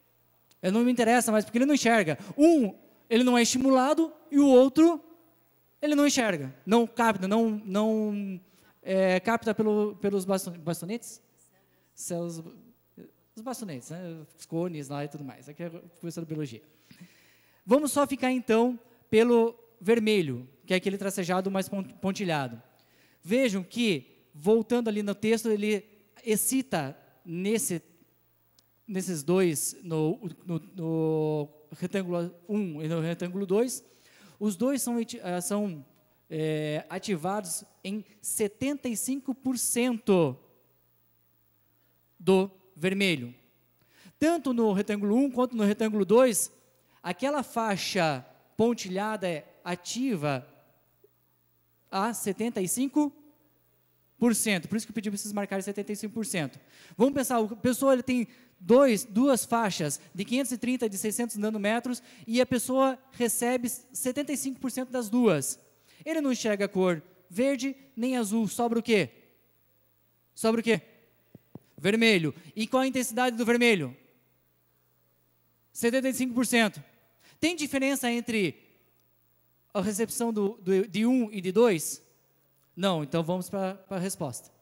Eu não me interessa mais, porque ele não enxerga. Um, ele não é estimulado, e o outro Ele não enxerga, não capta, não, não é, capta pelo, pelos baston, bastonetes? Seus, os bastonetes, né? Os cones lá e tudo mais. Aqui é professor de biologia. Vamos só ficar, então, pelo vermelho, que é aquele tracejado mais pontilhado. Vejam que, voltando ali no texto, ele excita nesse, nesses dois, no, no, no retângulo um e no retângulo dois, os dois são, são é, ativados em setenta e cinco por cento do vermelho. Tanto no retângulo um quanto no retângulo dois, aquela faixa pontilhada é ativa a setenta e cinco por cento. Por isso que eu pedi para vocês marcarem setenta e cinco por cento. Vamos pensar, a pessoa ele tem dois, duas faixas de quinhentos e trinta e de seiscentos nanômetros e a pessoa recebe setenta e cinco por cento das duas. Ele não enxerga a cor verde nem azul, sobra o quê? Sobra o quê? Vermelho. E qual a intensidade do vermelho? setenta e cinco por cento. Tem diferença entre a recepção do, do, de um e de dois? Não, então vamos para a resposta.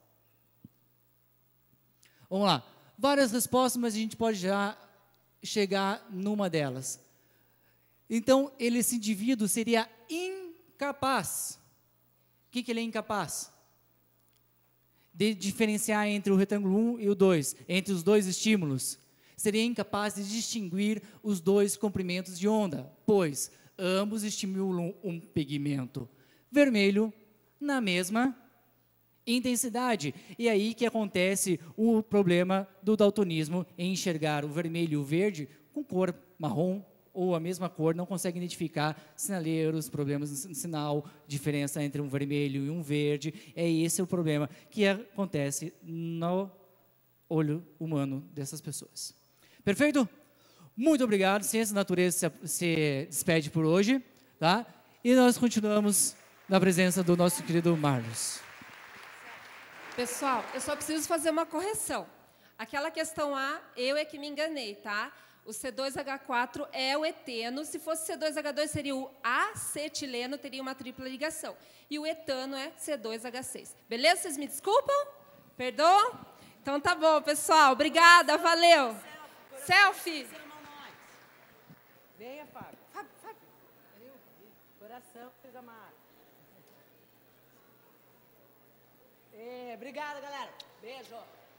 Vamos lá. Várias respostas, mas a gente pode já chegar numa delas. Então, ele, esse indivíduo seria incapaz. O que, que ele é incapaz? De diferenciar entre o retângulo um e o dois, entre os dois estímulos. Seria incapaz de distinguir os dois comprimentos de onda, pois ambos estimulam um pigmento vermelho na mesma intensidade. E aí que acontece o problema do daltonismo em enxergar o vermelho e o verde com cor marrom ou a mesma cor, não consegue identificar sinaleiros, problemas no sinal, diferença entre um vermelho e um verde. É esse o problema que acontece no olho humano dessas pessoas. Perfeito? Muito obrigado. Ciência da Natureza se, se despede por hoje, tá? E nós continuamos na presença do nosso querido Marlos. Pessoal, eu só preciso fazer uma correção. Aquela questão A, eu é que me enganei, tá? O C dois H quatro é o eteno. Se fosse C dois H dois, seria o acetileno, teria uma tripla ligação. E o etano é C dois H seis. Beleza? Vocês me desculpam? Perdoam? Então tá bom, pessoal. Obrigada, valeu. Selfie. Venha, Fábio. Fábio, Fábio. Coração, vocês amaram. É, obrigada, galera. Beijo.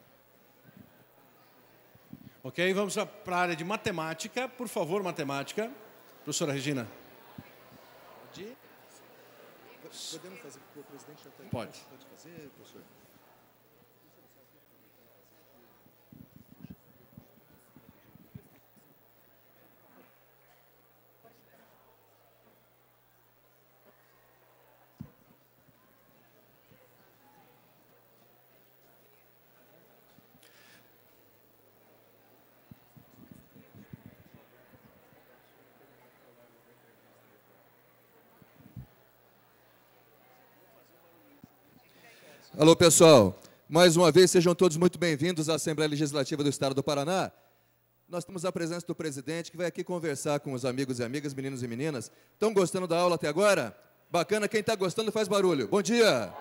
Ok, vamos para a área de matemática. Por favor, matemática. Professora Regina. Pode? Podemos fazer, porque o presidente já está aí. Pode. Pode fazer, professor? Alô, pessoal. Mais uma vez, sejam todos muito bem-vindos à Assembleia Legislativa do Estado do Paraná. Nós temos a presença do presidente, que vai aqui conversar com os amigos e amigas, meninos e meninas. Estão gostando da aula até agora? Bacana. Quem está gostando, faz barulho. Bom dia!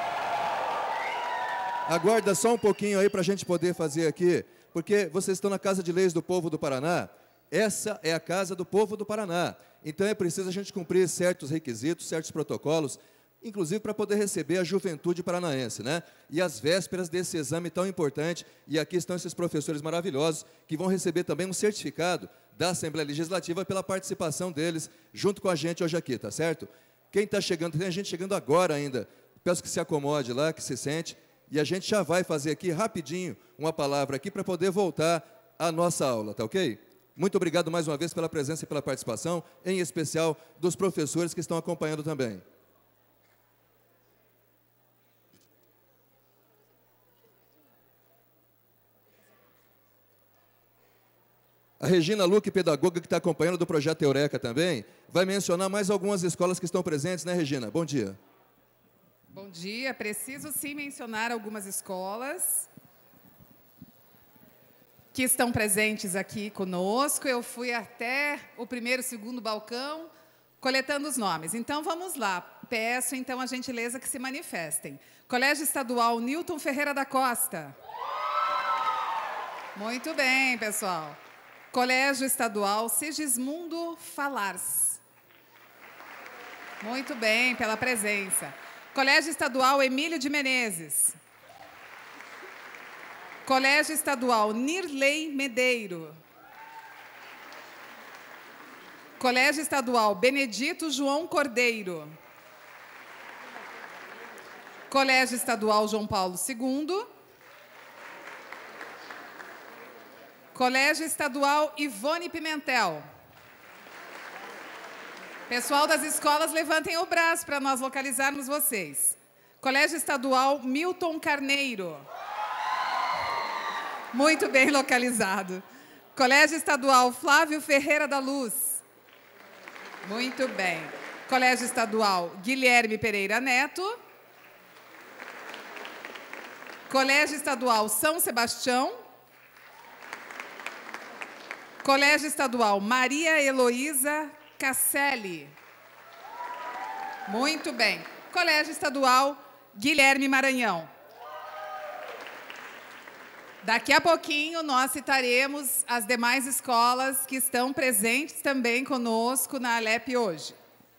Aguarda só um pouquinho aí para a gente poder fazer aqui, porque vocês estão na Casa de Leis do Povo do Paraná. Essa é a Casa do Povo do Paraná. Então, é preciso a gente cumprir certos requisitos, certos protocolos, inclusive para poder receber a juventude paranaense, né? E às vésperas desse exame tão importante, e aqui estão esses professores maravilhosos, que vão receber também um certificado da Assembleia Legislativa pela participação deles junto com a gente hoje aqui, tá certo? Quem está chegando, tem gente chegando agora ainda, peço que se acomode lá, que se sente, e a gente já vai fazer aqui rapidinho uma palavra aqui para poder voltar à nossa aula, tá ok? Muito obrigado mais uma vez pela presença e pela participação, em especial dos professores que estão acompanhando também. A Regina Luque, pedagoga que está acompanhando do Projeto Eureka também, vai mencionar mais algumas escolas que estão presentes, né, Regina? Bom dia. Bom dia. Preciso sim mencionar algumas escolas que estão presentes aqui conosco. Eu fui até o primeiro, segundo balcão, coletando os nomes. Então, vamos lá. peço, então, a gentileza que se manifestem. Colégio Estadual Newton Ferreira da Costa. Muito bem, pessoal. Colégio Estadual Sigismundo Falars. Muito bem, pela presença. Colégio Estadual Emílio de Menezes. Colégio Estadual Nirley Medeiro. Colégio Estadual Benedito João Cordeiro. Colégio Estadual João Paulo segundo. Colégio Estadual Ivone Pimentel. Pessoal das escolas, levantem o braço para nós localizarmos vocês. Colégio Estadual Milton Carneiro. Muito bem localizado. Colégio Estadual Flávio Ferreira da Luz. Muito bem. Colégio Estadual Guilherme Pereira Neto. Colégio Estadual São Sebastião. Colégio Estadual Maria Heloísa Casselli. Muito bem. Colégio Estadual Guilherme Maranhão. Daqui a pouquinho nós citaremos as demais escolas que estão presentes também conosco na Alep hoje.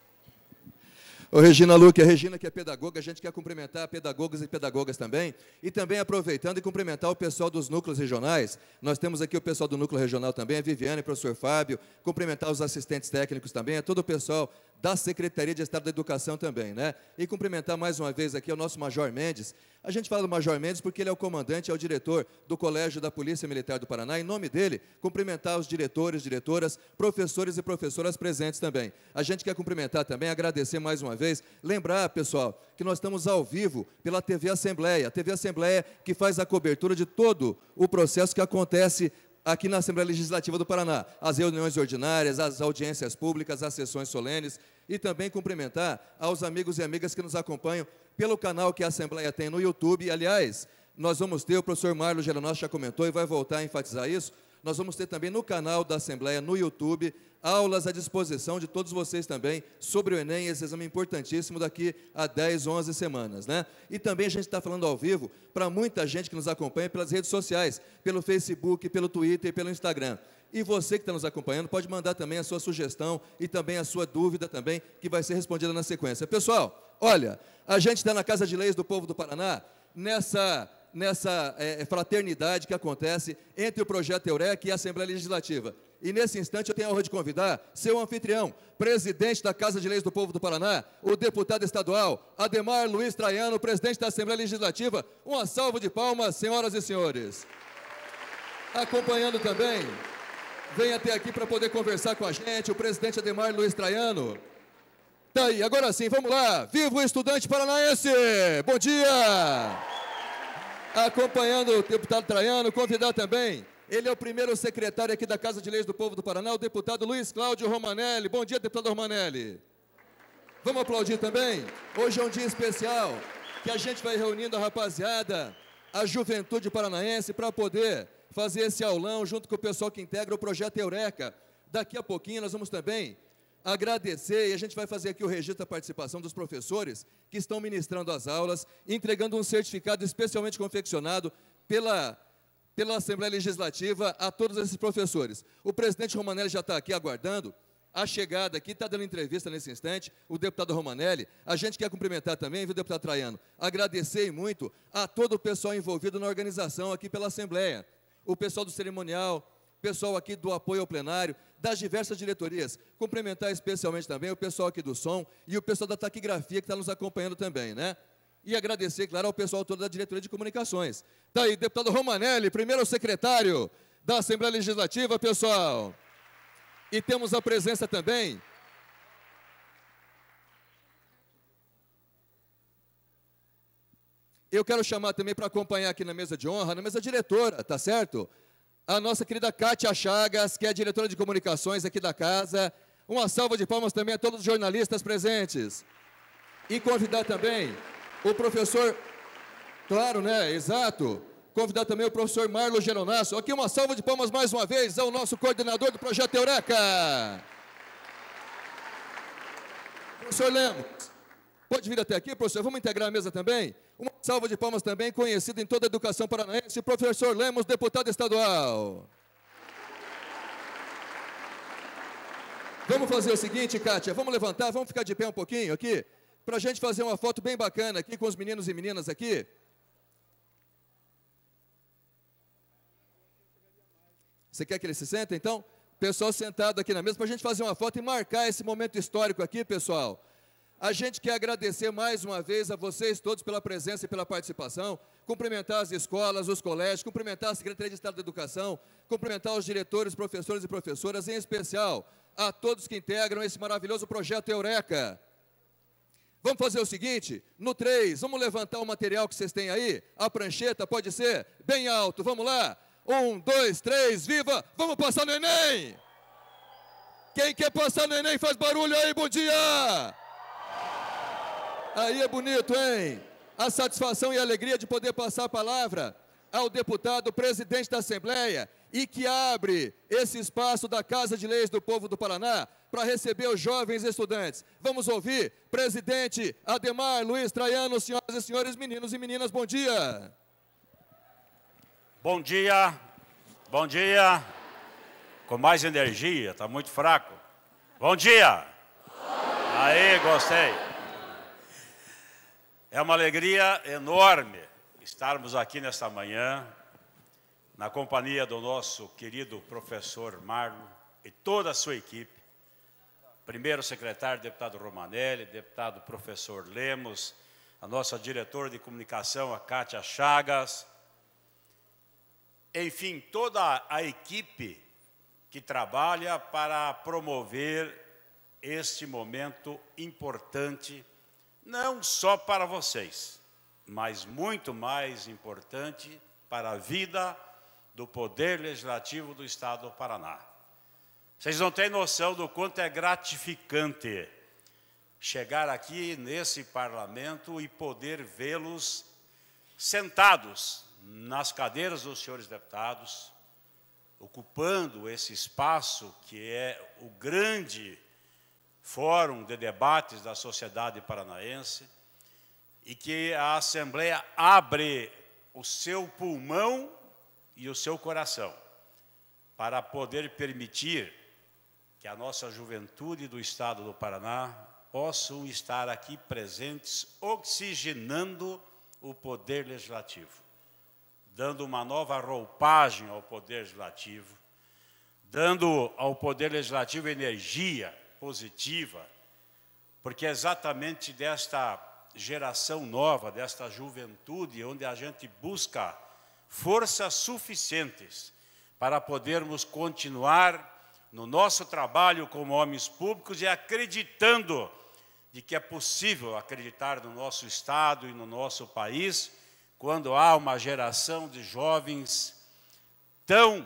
Ô, Regina Luque, a Regina que é pedagoga, a gente quer cumprimentar pedagogos e pedagogas também, e também aproveitando e cumprimentar o pessoal dos núcleos regionais. Nós temos aqui o pessoal do núcleo regional também, a Viviane, o professor Fábio, cumprimentar os assistentes técnicos também, a todo o pessoal da Secretaria de Estado da Educação também, né? E cumprimentar mais uma vez aqui o nosso Major Mendes. A gente fala do Major Mendes porque ele é o comandante, é o diretor do Colégio da Polícia Militar do Paraná. Em nome dele, cumprimentar os diretores, diretoras, professores e professoras presentes também. A gente quer cumprimentar também, agradecer mais uma vez, lembrar, pessoal, que nós estamos ao vivo pela T V Assembleia. A T V Assembleia que faz a cobertura de todo o processo que acontece aqui na Assembleia Legislativa do Paraná, as reuniões ordinárias, as audiências públicas, as sessões solenes, e também cumprimentar aos amigos e amigas que nos acompanham pelo canal que a Assembleia tem no YouTube. Aliás, nós vamos ter, o professor Marlo Geronossi já comentou e vai voltar a enfatizar isso, nós vamos ter também no canal da Assembleia, no YouTube, aulas à disposição de todos vocês também sobre o Enem, esse exame importantíssimo daqui a dez, onze semanas, né? E também a gente está falando ao vivo para muita gente que nos acompanha pelas redes sociais, pelo Facebook, pelo Twitter e pelo Instagram. E você que está nos acompanhando pode mandar também a sua sugestão e também a sua dúvida também, que vai ser respondida na sequência. Pessoal, olha, a gente está na Casa de Leis do Povo do Paraná, nessa... nessa é, fraternidade que acontece entre o Projeto Eureka e a Assembleia Legislativa. E, nesse instante, eu tenho a honra de convidar seu anfitrião, presidente da Casa de Leis do Povo do Paraná, o deputado estadual Ademar Luiz Traiano, presidente da Assembleia Legislativa. Uma salva de palmas, senhoras e senhores. Acompanhando também, vem até aqui para poder conversar com a gente, o presidente Ademar Luiz Traiano. Tá aí, agora sim, vamos lá. Viva o estudante paranaense! Bom dia! Acompanhando o deputado Traiano, convidar também, ele é o primeiro secretário aqui da Casa de Leis do Povo do Paraná, o deputado Luiz Cláudio Romanelli. Bom dia, deputado Romanelli. Vamos aplaudir também? Hoje é um dia especial, que a gente vai reunindo a rapaziada, a juventude paranaense, para poder fazer esse aulão junto com o pessoal que integra o Projeto Eureka. Daqui a pouquinho nós vamos também agradecer, e a gente vai fazer aqui o registro da participação dos professores que estão ministrando as aulas, entregando um certificado especialmente confeccionado pela, pela Assembleia Legislativa a todos esses professores. O presidente Romanelli já está aqui aguardando a chegada aqui, está dando entrevista nesse instante, o deputado Romanelli. A gente quer cumprimentar também, viu, deputado Traiano? Agradecer muito a todo o pessoal envolvido na organização aqui pela Assembleia, o pessoal do cerimonial, pessoal aqui do apoio ao plenário, das diversas diretorias, cumprimentar especialmente também o pessoal aqui do som e o pessoal da taquigrafia que está nos acompanhando também, né? E agradecer, claro, ao pessoal todo da diretoria de comunicações. Está aí, deputado Romanelli, primeiro secretário da Assembleia Legislativa, pessoal. E temos a presença também eu quero chamar também para acompanhar aqui na mesa de honra, na mesa diretora, tá certo? A nossa querida Kátia Chagas, que é a diretora de comunicações aqui da casa. Uma salva de palmas também a todos os jornalistas presentes. E convidar também o professor, claro, né, exato, convidar também o professor Marlo Geronossi. Aqui uma salva de palmas mais uma vez ao nosso coordenador do Projeto Eureka. Professor Lemos, Pode vir até aqui, professor. Vamos integrar a mesa também? Uma salva de palmas também, conhecido em toda a educação paranaense, o professor Lemos, deputado estadual. Vamos fazer o seguinte, Kátia, vamos levantar, vamos ficar de pé um pouquinho aqui, para a gente fazer uma foto bem bacana aqui com os meninos e meninas aqui. Você quer que eles se sentem, então? Pessoal sentado aqui na mesa, para a gente fazer uma foto e marcar esse momento histórico aqui, pessoal. A gente quer agradecer mais uma vez a vocês todos pela presença e pela participação, cumprimentar as escolas, os colégios, cumprimentar a Secretaria de Estado da Educação, cumprimentar os diretores, professores e professoras, em especial a todos que integram esse maravilhoso projeto Eureka. Vamos fazer o seguinte, no três, vamos levantar o material que vocês têm aí, a prancheta, pode ser? Bem alto, vamos lá? Um, dois, três, viva! Vamos passar no Enem! Quem quer passar no Enem faz barulho aí, bom dia! Aí é bonito, hein? A satisfação e a alegria de poder passar a palavra ao deputado presidente da Assembleia e que abre esse espaço da Casa de Leis do Povo do Paraná para receber os jovens estudantes. Vamos ouvir, presidente Ademar Luiz Traiano, senhoras e senhores, meninos e meninas, bom dia. Bom dia, bom dia, com mais energia, está muito fraco. Bom dia! Aí, gostei. É uma alegria enorme estarmos aqui nesta manhã, na companhia do nosso querido professor Marlon e toda a sua equipe, primeiro secretário, deputado Romanelli, deputado professor Lemos, a nossa diretora de comunicação, a Kátia Chagas, enfim, toda a equipe que trabalha para promover este momento importante, não só para vocês, mas muito mais importante para a vida do Poder Legislativo do Estado do Paraná. Vocês não têm noção do quanto é gratificante chegar aqui nesse parlamento e poder vê-los sentados nas cadeiras dos senhores deputados, ocupando esse espaço que é o grande fórum de debates da sociedade paranaense e que a Assembleia abre o seu pulmão e o seu coração para poder permitir que a nossa juventude do Estado do Paraná possam estar aqui presentes, oxigenando o Poder Legislativo, dando uma nova roupagem ao Poder Legislativo, dando ao Poder Legislativo energia positiva, porque é exatamente desta geração nova, desta juventude, onde a gente busca forças suficientes para podermos continuar no nosso trabalho como homens públicos e acreditando de que é possível acreditar no nosso Estado e no nosso país quando há uma geração de jovens tão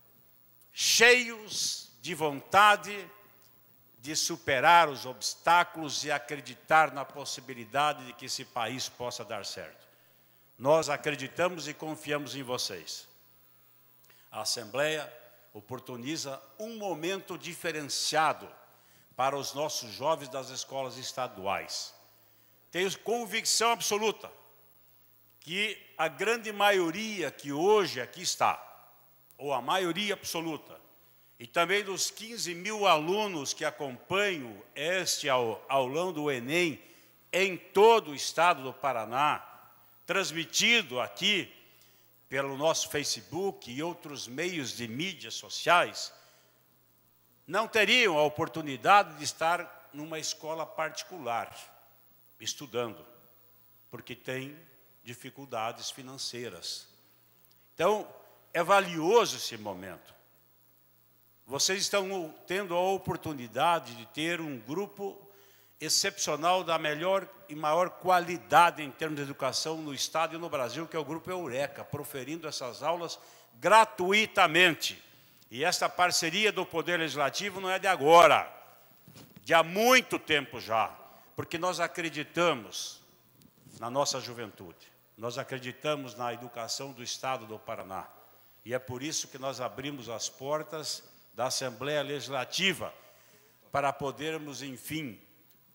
cheios de vontade de superar os obstáculos e acreditar na possibilidade de que esse país possa dar certo. Nós acreditamos e confiamos em vocês. A Assembleia oportuniza um momento diferenciado para os nossos jovens das escolas estaduais. Tenho convicção absoluta que a grande maioria que hoje aqui está, ou a maioria absoluta, e também dos quinze mil alunos que acompanham este aulão do Enem em todo o estado do Paraná, transmitido aqui pelo nosso Facebook e outros meios de mídias sociais, não teriam a oportunidade de estar numa escola particular, estudando, porque tem dificuldades financeiras. Então, é valioso esse momento. Vocês estão tendo a oportunidade de ter um grupo excepcional da melhor e maior qualidade em termos de educação no Estado e no Brasil, que é o Grupo Eureka, proferindo essas aulas gratuitamente. E esta parceria do Poder Legislativo não é de agora, de há muito tempo já, porque nós acreditamos na nossa juventude, nós acreditamos na educação do Estado do Paraná. E é por isso que nós abrimos as portas da Assembleia Legislativa para podermos, enfim,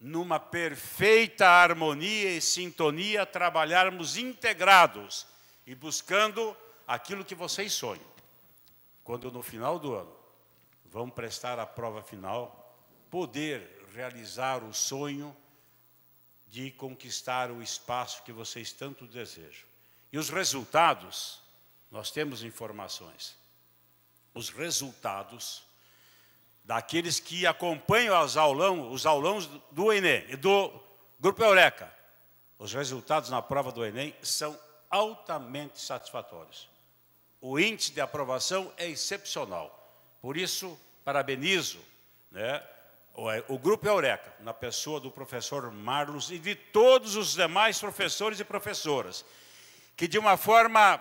numa perfeita harmonia e sintonia, trabalharmos integrados e buscando aquilo que vocês sonham. Quando no final do ano vão prestar a prova final, poder realizar o sonho de conquistar o espaço que vocês tanto desejam. E os resultados, nós temos informações. Os resultados daqueles que acompanham os, aulão, os aulões do Enem, do Grupo Eureka. Os resultados na prova do Enem são altamente satisfatórios. O índice de aprovação é excepcional. Por isso, parabenizo, né, o, o Grupo Eureka, na pessoa do professor Marlos e de todos os demais professores e professoras, que de uma forma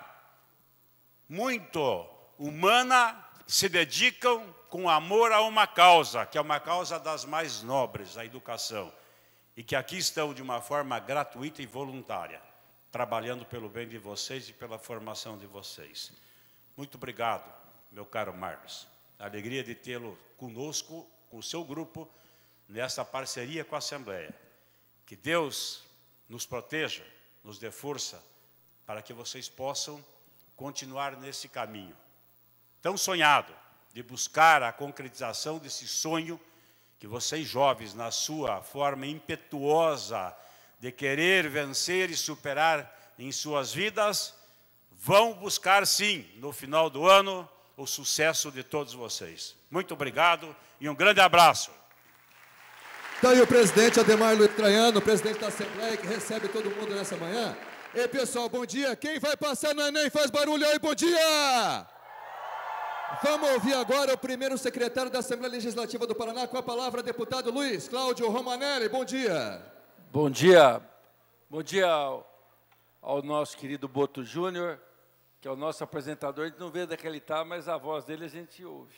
muito humana se dedicam com amor a uma causa, que é uma causa das mais nobres, a educação, e que aqui estão de uma forma gratuita e voluntária, trabalhando pelo bem de vocês e pela formação de vocês. Muito obrigado, meu caro Marlos. A alegria de tê-lo conosco, com o seu grupo, nessa parceria com a Assembleia. Que Deus nos proteja, nos dê força, para que vocês possam continuar nesse caminho tão sonhado, de buscar a concretização desse sonho que vocês jovens, na sua forma impetuosa de querer vencer e superar em suas vidas, vão buscar sim, no final do ano, o sucesso de todos vocês. Muito obrigado e um grande abraço. Está aí o presidente Ademar Luiz Traiano, presidente da Assembleia, que recebe todo mundo nessa manhã. Ei, pessoal, bom dia. Quem vai passar no Enem faz barulho aí, bom dia! Vamos ouvir agora o primeiro secretário da Assembleia Legislativa do Paraná, com a palavra, deputado Luiz Cláudio Romanelli. Bom dia. Bom dia. Bom dia ao, ao nosso querido Boto Júnior, que é o nosso apresentador. A gente não vê onde é que ele está, mas a voz dele a gente ouve.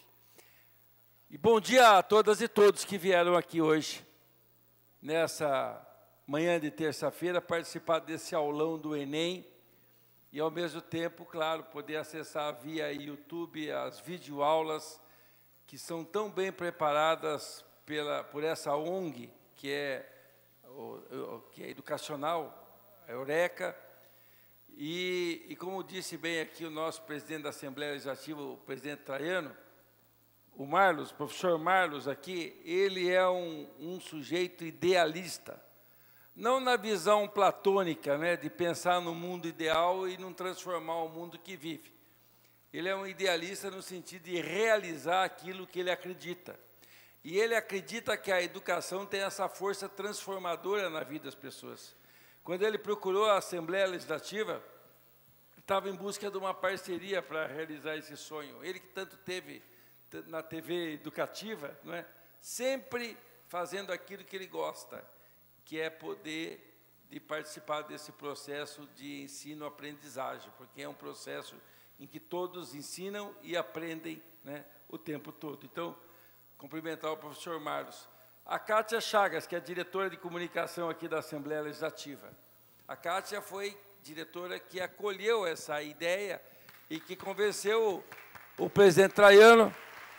E bom dia a todas e todos que vieram aqui hoje, nessa manhã de terça-feira, participar desse aulão do Enem, e, ao mesmo tempo, claro, poder acessar via YouTube as videoaulas que são tão bem preparadas pela, por essa O N G, que é, o, que é educacional, a Eureka. E, e, como disse bem aqui o nosso presidente da Assembleia Legislativa, o presidente Traiano, o Marlos, o professor Marlos aqui, ele é um, um sujeito idealista. Não na visão platônica, né, de pensar no mundo ideal e não transformar o mundo que vive. Ele é um idealista no sentido de realizar aquilo que ele acredita. E ele acredita que a educação tem essa força transformadora na vida das pessoas. Quando ele procurou a Assembleia Legislativa, estava em busca de uma parceria para realizar esse sonho. Ele que tanto teve na T V educativa, não é? Sempre fazendo aquilo que ele gosta, que é poder de participar desse processo de ensino-aprendizagem, porque é um processo em que todos ensinam e aprendem, né, o tempo todo. Então, cumprimentar o professor Marlos. A Kátia Chagas, que é diretora de comunicação aqui da Assembleia Legislativa. A Kátia foi diretora que acolheu essa ideia e que convenceu o, o presidente Traiano,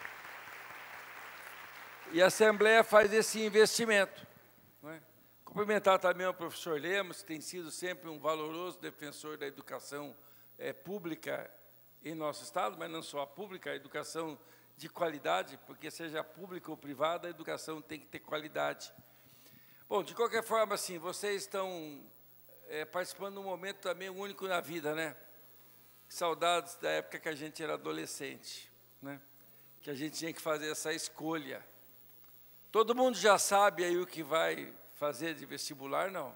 e a Assembleia faz esse investimento. Não é? Cumprimentar também o professor Lemos, que tem sido sempre um valoroso defensor da educação é, pública em nosso Estado, mas não só a pública, a educação de qualidade, porque seja pública ou privada, a educação tem que ter qualidade. Bom, de qualquer forma, assim, vocês estão é, participando de um momento também único na vida, né? Saudades da época que a gente era adolescente, né? Que a gente tinha que fazer essa escolha. Todo mundo já sabe aí o que vai fazer de vestibular, não?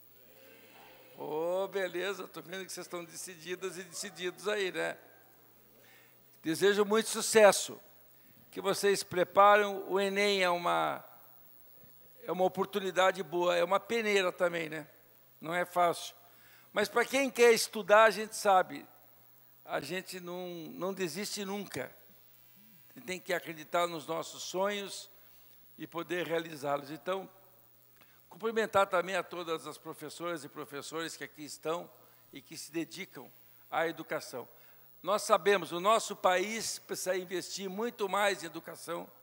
Oh, beleza, estou vendo que vocês estão decididas e decididos aí, né? Desejo muito sucesso, que vocês preparam. O Enem é uma, é uma oportunidade boa, é uma peneira também, né? Não é fácil. Mas para quem quer estudar, a gente sabe, a gente não, não desiste nunca. Tem que acreditar nos nossos sonhos e poder realizá-los. Então, cumprimentar também a todas as professoras e professores que aqui estão e que se dedicam à educação. Nós sabemos, o nosso país precisa investir muito mais em educação.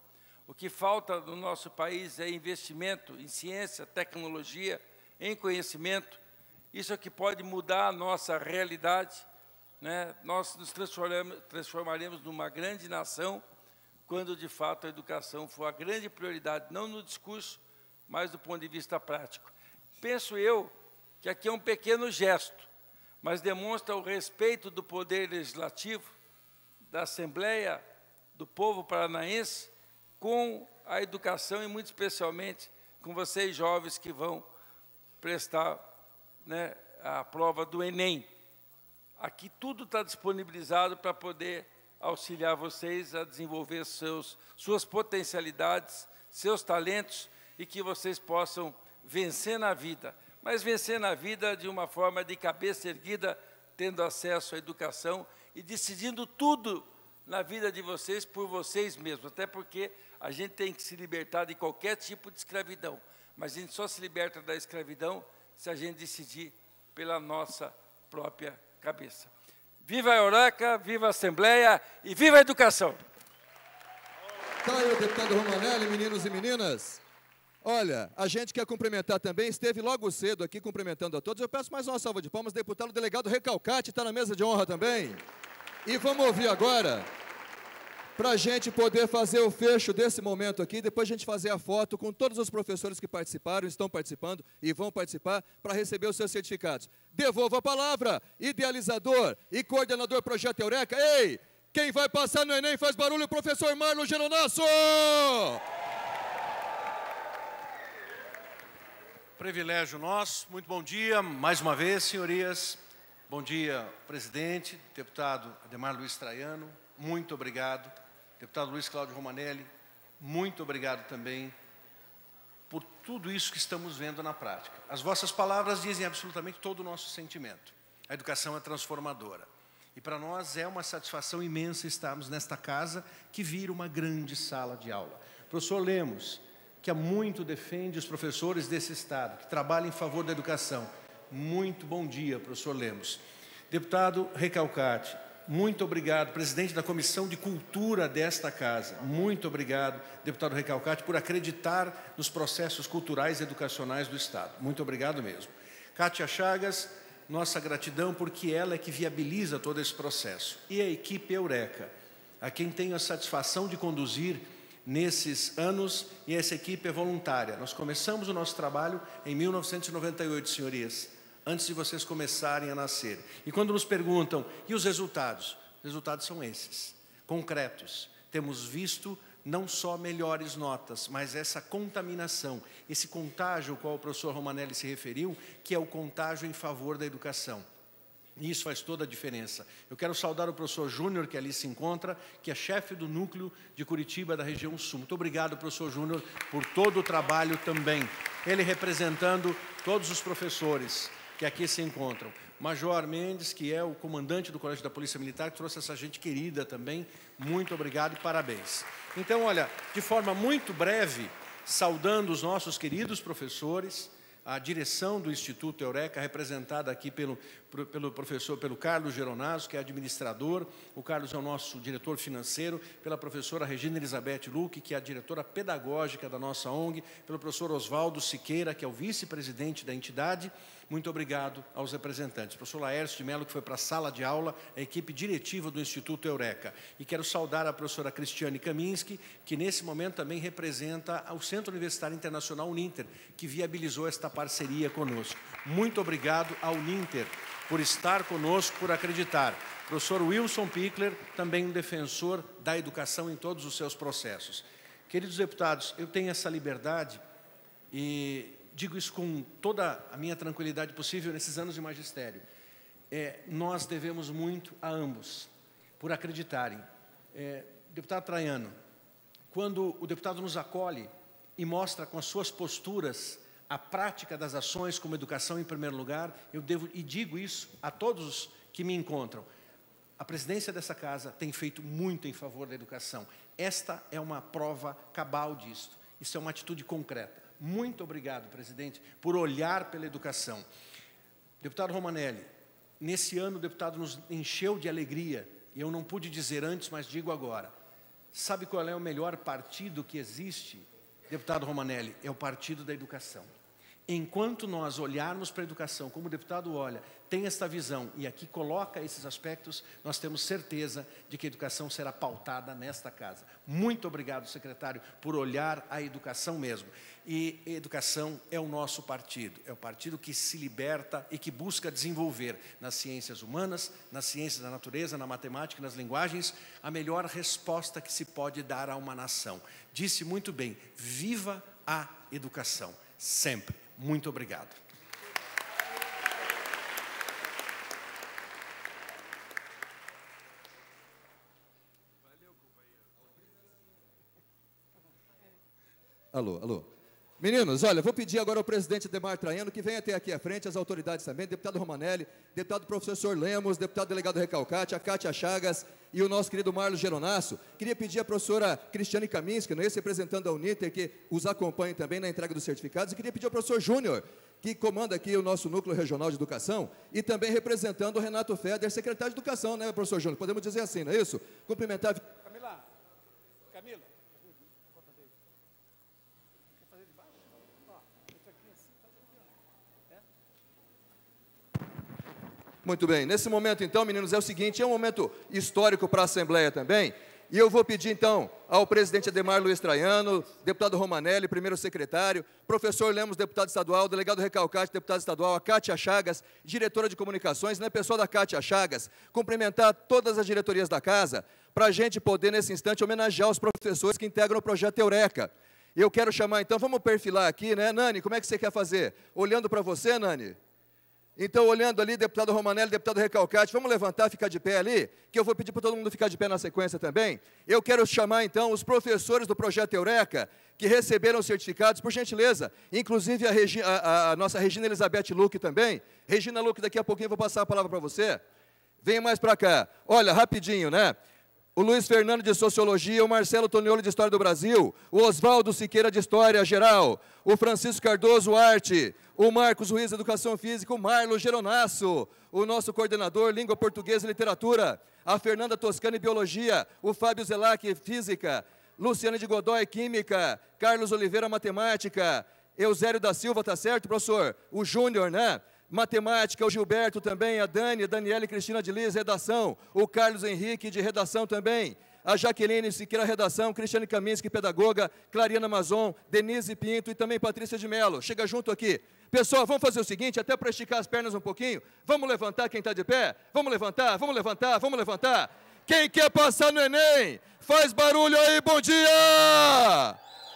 O que falta no nosso país é investimento em ciência, tecnologia, em conhecimento. Isso é que pode mudar a nossa realidade, né? Nós nos transformaremos, transformaremos numa grande nação quando, de fato, a educação for a grande prioridade, não no discurso, mas do ponto de vista prático. Penso eu que aqui é um pequeno gesto, mas demonstra o respeito do Poder Legislativo, da Assembleia, do povo paranaense, com a educação e, muito especialmente, com vocês jovens que vão prestar, né, a prova do Enem. Aqui tudo está disponibilizado para poder auxiliar vocês a desenvolver seus, suas potencialidades, seus talentos e que vocês possam vencer na vida. Mas vencer na vida de uma forma de cabeça erguida, tendo acesso à educação e decidindo tudo na vida de vocês por vocês mesmos. Até porque a gente tem que se libertar de qualquer tipo de escravidão. Mas a gente só se liberta da escravidão se a gente decidir pela nossa própria cabeça. Viva a Eureka, viva a Assembleia e viva a educação! Está aí o deputado Romanelli, meninos e meninas. Olha, a gente quer cumprimentar também, esteve logo cedo aqui cumprimentando a todos. Eu peço mais uma salva de palmas, deputado delegado Recalcati está na mesa de honra também. E vamos ouvir agora, para a gente poder fazer o fecho desse momento aqui, depois a gente fazer a foto com todos os professores que participaram, estão participando e vão participar para receber os seus certificados. Devolvo a palavra, idealizador e coordenador Projeto Eureka. Ei, quem vai passar no Enem faz barulho, professor Marlon Geronasso! Privilégio nosso, muito bom dia, mais uma vez, senhorias. Bom dia, presidente, deputado Ademar Luiz Traiano, muito obrigado. Deputado Luiz Cláudio Romanelli, muito obrigado também por tudo isso que estamos vendo na prática. As vossas palavras dizem absolutamente todo o nosso sentimento. A educação é transformadora. E para nós é uma satisfação imensa estarmos nesta casa que vira uma grande sala de aula. Professor Lemos, que há muito defende os professores desse Estado, que trabalha em favor da educação. Muito bom dia, professor Lemos. Deputado Recalcati, muito obrigado. Presidente da Comissão de Cultura desta casa, muito obrigado, deputado Recalcati, por acreditar nos processos culturais e educacionais do Estado. Muito obrigado mesmo. Kátia Chagas, nossa gratidão, porque ela é que viabiliza todo esse processo. E a equipe Eureka, a quem tenho a satisfação de conduzir nesses anos, e essa equipe é voluntária. Nós começamos o nosso trabalho em mil novecentos e noventa e oito, senhorias, antes de vocês começarem a nascer. E quando nos perguntam, e os resultados? Os resultados são esses, concretos. Temos visto não só melhores notas, mas essa contaminação, esse contágio ao qual o professor Romanelli se referiu, que é o contágio em favor da educação. E isso faz toda a diferença. Eu quero saudar o professor Júnior, que ali se encontra, que é chefe do núcleo de Curitiba, da região sul. Muito obrigado, professor Júnior, por todo o trabalho também. Ele representando todos os professores que aqui se encontram. Major Mendes, que é o comandante do Colégio da Polícia Militar, que trouxe essa gente querida também. Muito obrigado e parabéns. Então, olha, de forma muito breve, saudando os nossos queridos professores, a direção do Instituto Eureka, representada aqui pelo, pelo professor, pelo Carlos Geronasso, que é administrador, o Carlos é o nosso diretor financeiro, pela professora Regina Elizabeth Luque, que é a diretora pedagógica da nossa O N G, pelo professor Oswaldo Siqueira, que é o vice-presidente da entidade. Muito obrigado aos representantes. O professor Laércio de Mello, que foi para a sala de aula, a equipe diretiva do Instituto Eureka. E quero saudar a professora Cristiane Kaminski, que nesse momento também representa o Centro Universitário Internacional Uninter, que viabilizou esta parceria conosco. Muito obrigado ao Uninter por estar conosco, por acreditar. Professor Wilson Pickler, também um defensor da educação em todos os seus processos. Queridos deputados, eu tenho essa liberdade e digo isso com toda a minha tranquilidade possível nesses anos de magistério. É, nós devemos muito a ambos, por acreditarem. É, deputado Traiano, quando o deputado nos acolhe e mostra com as suas posturas a prática das ações como educação em primeiro lugar, eu devo, e digo isso a todos que me encontram, a presidência dessa casa tem feito muito em favor da educação. Esta é uma prova cabal disto. Isso é uma atitude concreta. Muito obrigado, presidente, por olhar pela educação. Deputado Romanelli, nesse ano o deputado nos encheu de alegria, e eu não pude dizer antes, mas digo agora. Sabe qual é o melhor partido que existe, deputado Romanelli? É o partido da educação. Enquanto nós olharmos para a educação, como o deputado olha, tem esta visão e aqui coloca esses aspectos, nós temos certeza de que a educação será pautada nesta casa. Muito obrigado, secretário, por olhar a educação mesmo. E educação é o nosso partido, é o partido que se liberta e que busca desenvolver nas ciências humanas, nas ciências da natureza, na matemática, nas linguagens, a melhor resposta que se pode dar a uma nação. Disse muito bem, viva a educação, sempre. Muito obrigado. Alô, alô. Meninos, olha, vou pedir agora ao presidente Ademar Traiano que venha até aqui à frente, as autoridades também, deputado Romanelli, deputado professor Lemos, deputado delegado Recalcati, a Cátia Chagas e o nosso querido Marlos Geronasso. Queria pedir à professora Cristiane Kaminski, não é esse, representando a Uniter, que os acompanhe também na entrega dos certificados, e queria pedir ao professor Júnior, que comanda aqui o nosso Núcleo Regional de Educação, e também representando o Renato Feder, secretário de Educação, né, professor Júnior? Podemos dizer assim, não é isso? Cumprimentar... Camila, Camila. Muito bem, nesse momento então, meninos, é o seguinte, é um momento histórico para a Assembleia também, e eu vou pedir então ao presidente Ademar Luiz Traiano, deputado Romanelli, primeiro secretário, professor Lemos, deputado estadual, delegado Recalcati, deputado estadual, a Cátia Chagas, diretora de comunicações, né, pessoal da Cátia Chagas, cumprimentar todas as diretorias da casa, para a gente poder, nesse instante, homenagear os professores que integram o projeto Eureka. Eu quero chamar então, vamos perfilar aqui, né, Nani, como é que você quer fazer? Olhando para você, Nani? Então, olhando ali, deputado Romanelli, deputado Recalcati, vamos levantar, ficar de pé ali, que eu vou pedir para todo mundo ficar de pé na sequência também. Eu quero chamar, então, os professores do Projeto Eureka, que receberam certificados, por gentileza, inclusive a, Regi, a, a nossa Regina Elizabeth Luque também. Regina Luque, daqui a pouquinho eu vou passar a palavra para você. Venha mais para cá. Olha, rapidinho, né? O Luiz Fernando de Sociologia, o Marcelo Toniolo de História do Brasil, o Oswaldo Siqueira de História Geral, o Francisco Cardoso Arte, o Marcos Ruiz Educação Física, o Marlos Geronasso, o nosso coordenador Língua Portuguesa e Literatura, a Fernanda Toscani Biologia, o Fábio Zelac Física, Luciane de Godoy Química, Carlos Oliveira Matemática, Eusélio da Silva, tá certo, professor? O Júnior, né? Matemática, o Gilberto também, a Dani, a Daniela e Cristina de Liz, redação, o Carlos Henrique de redação também, a Jaqueline Siqueira, redação, Cristiane Kaminski, pedagoga, Clariana Mazon, Denise Pinto e também Patrícia de Mello. Chega junto aqui. Pessoal, vamos fazer o seguinte, até para esticar as pernas um pouquinho, vamos levantar quem está de pé? Vamos levantar, vamos levantar, vamos levantar. Quem quer passar no Enem, faz barulho aí, bom dia!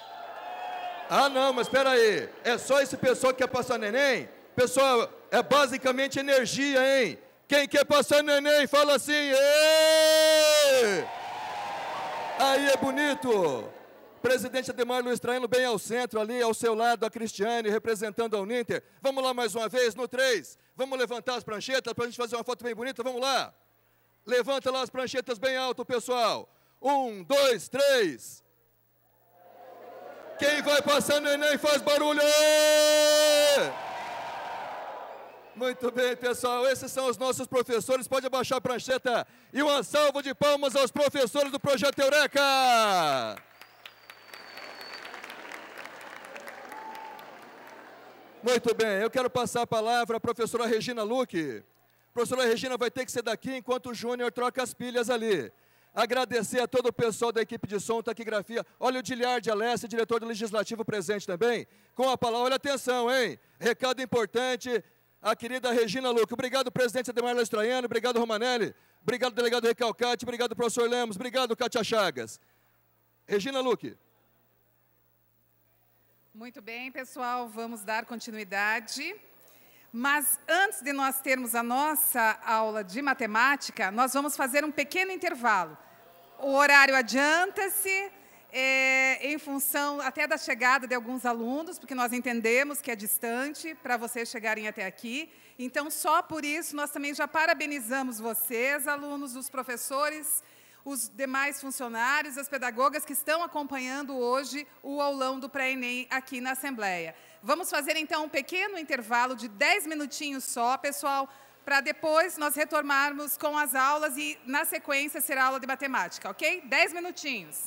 Ah, não, mas espera aí, é só esse pessoal que quer passar no Enem? Pessoal, é basicamente energia, hein? Quem quer passar no Enem, fala assim, êêêê! Aí é bonito. Presidente Ademar Luiz Traiano, bem ao centro, ali ao seu lado, a Cristiane, representando a Uninter. Vamos lá mais uma vez, no três. Vamos levantar as pranchetas para a gente fazer uma foto bem bonita, vamos lá. Levanta lá as pranchetas bem alto, pessoal. Um, dois, três. Quem vai passar no Enem faz barulho. Muito bem, pessoal, esses são os nossos professores, pode abaixar a prancheta e uma salva de palmas aos professores do Projeto Eureka! Muito bem, eu quero passar a palavra à professora Regina Luque. A professora Regina vai ter que ser daqui enquanto o Júnior troca as pilhas ali. Agradecer a todo o pessoal da equipe de som, taquigrafia. Olha o Diliard Alessia, diretor do Legislativo presente também. Com a palavra, olha atenção, hein? Recado importante. A querida Regina Luque. Obrigado, presidente Ademar Luiz Traiano. Obrigado, Romanelli. Obrigado, delegado Recalcati. Obrigado, professor Lemos. Obrigado, Cátia Chagas. Regina Luque. Muito bem, pessoal. Vamos dar continuidade. Mas antes de nós termos a nossa aula de matemática, nós vamos fazer um pequeno intervalo. O horário adianta-se. É, em função até da chegada de alguns alunos, porque nós entendemos que é distante para vocês chegarem até aqui. Então, só por isso, nós também já parabenizamos vocês, alunos, os professores, os demais funcionários, as pedagogas que estão acompanhando hoje o aulão do pré-ENEM aqui na Assembleia. Vamos fazer, então, um pequeno intervalo de dez minutinhos só, pessoal, para depois nós retomarmos com as aulas e, na sequência, será aula de matemática, ok? Dez minutinhos.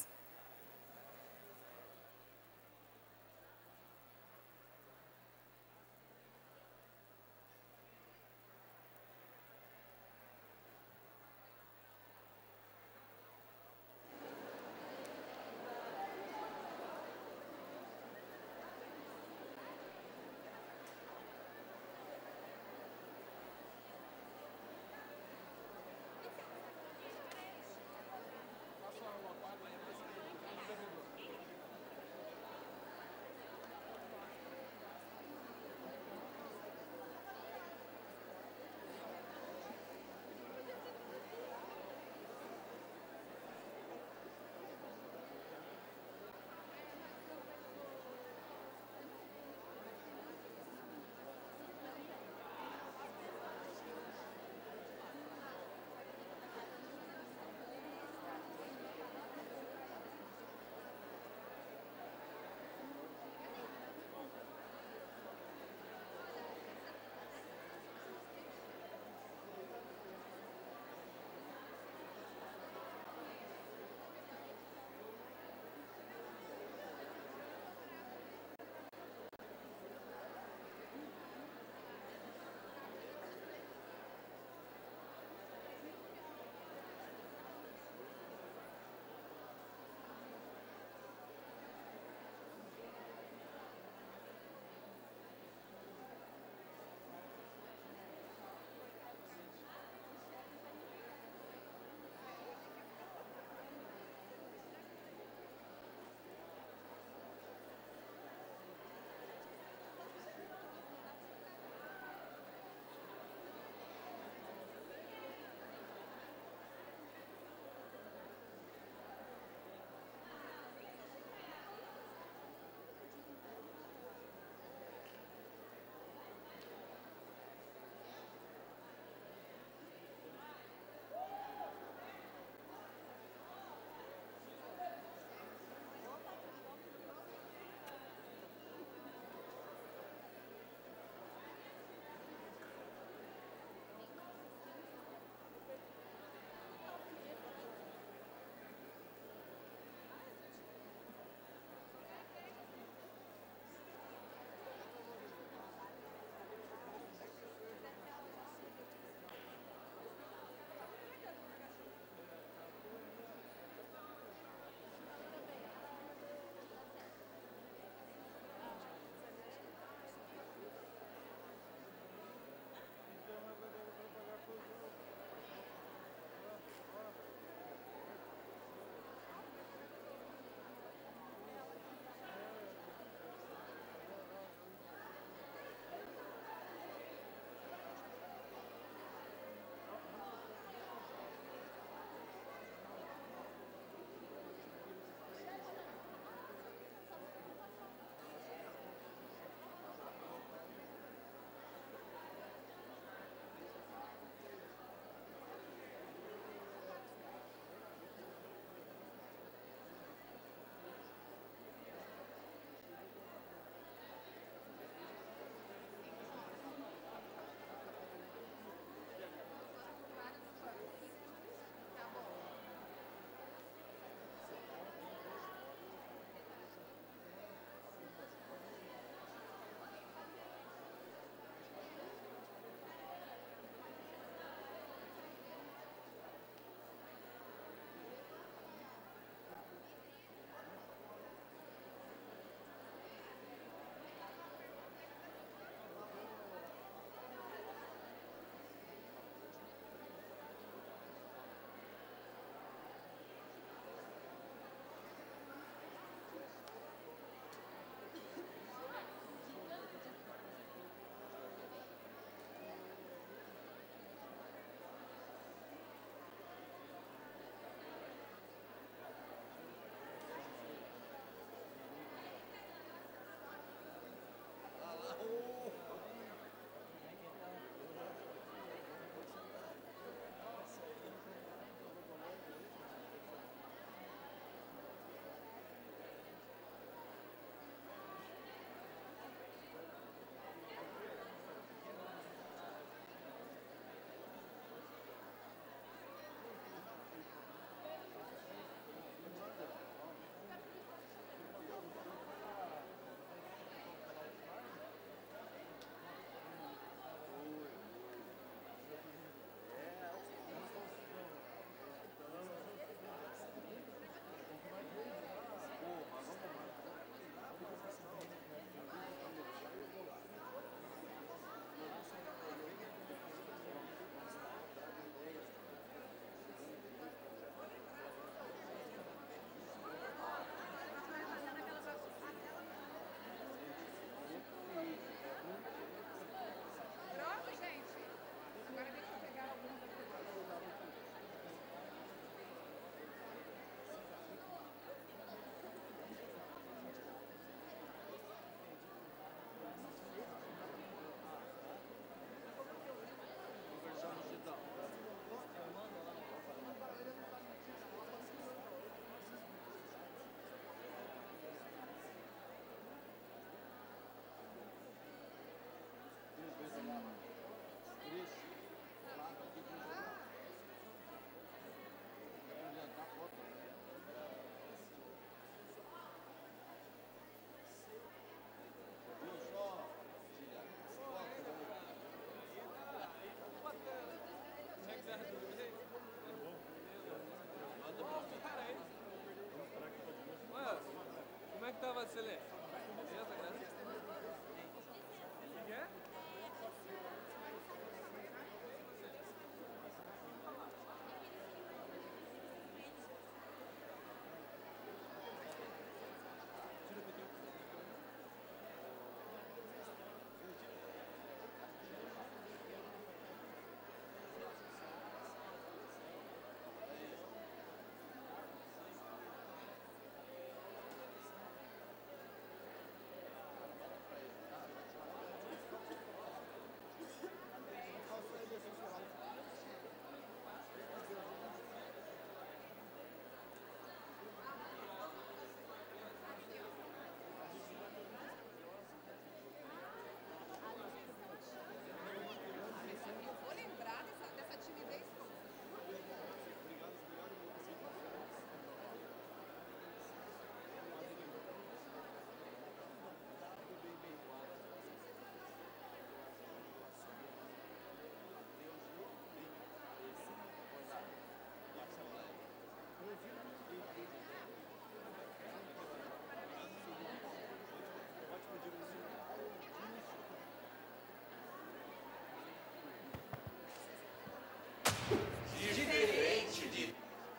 Diferente de...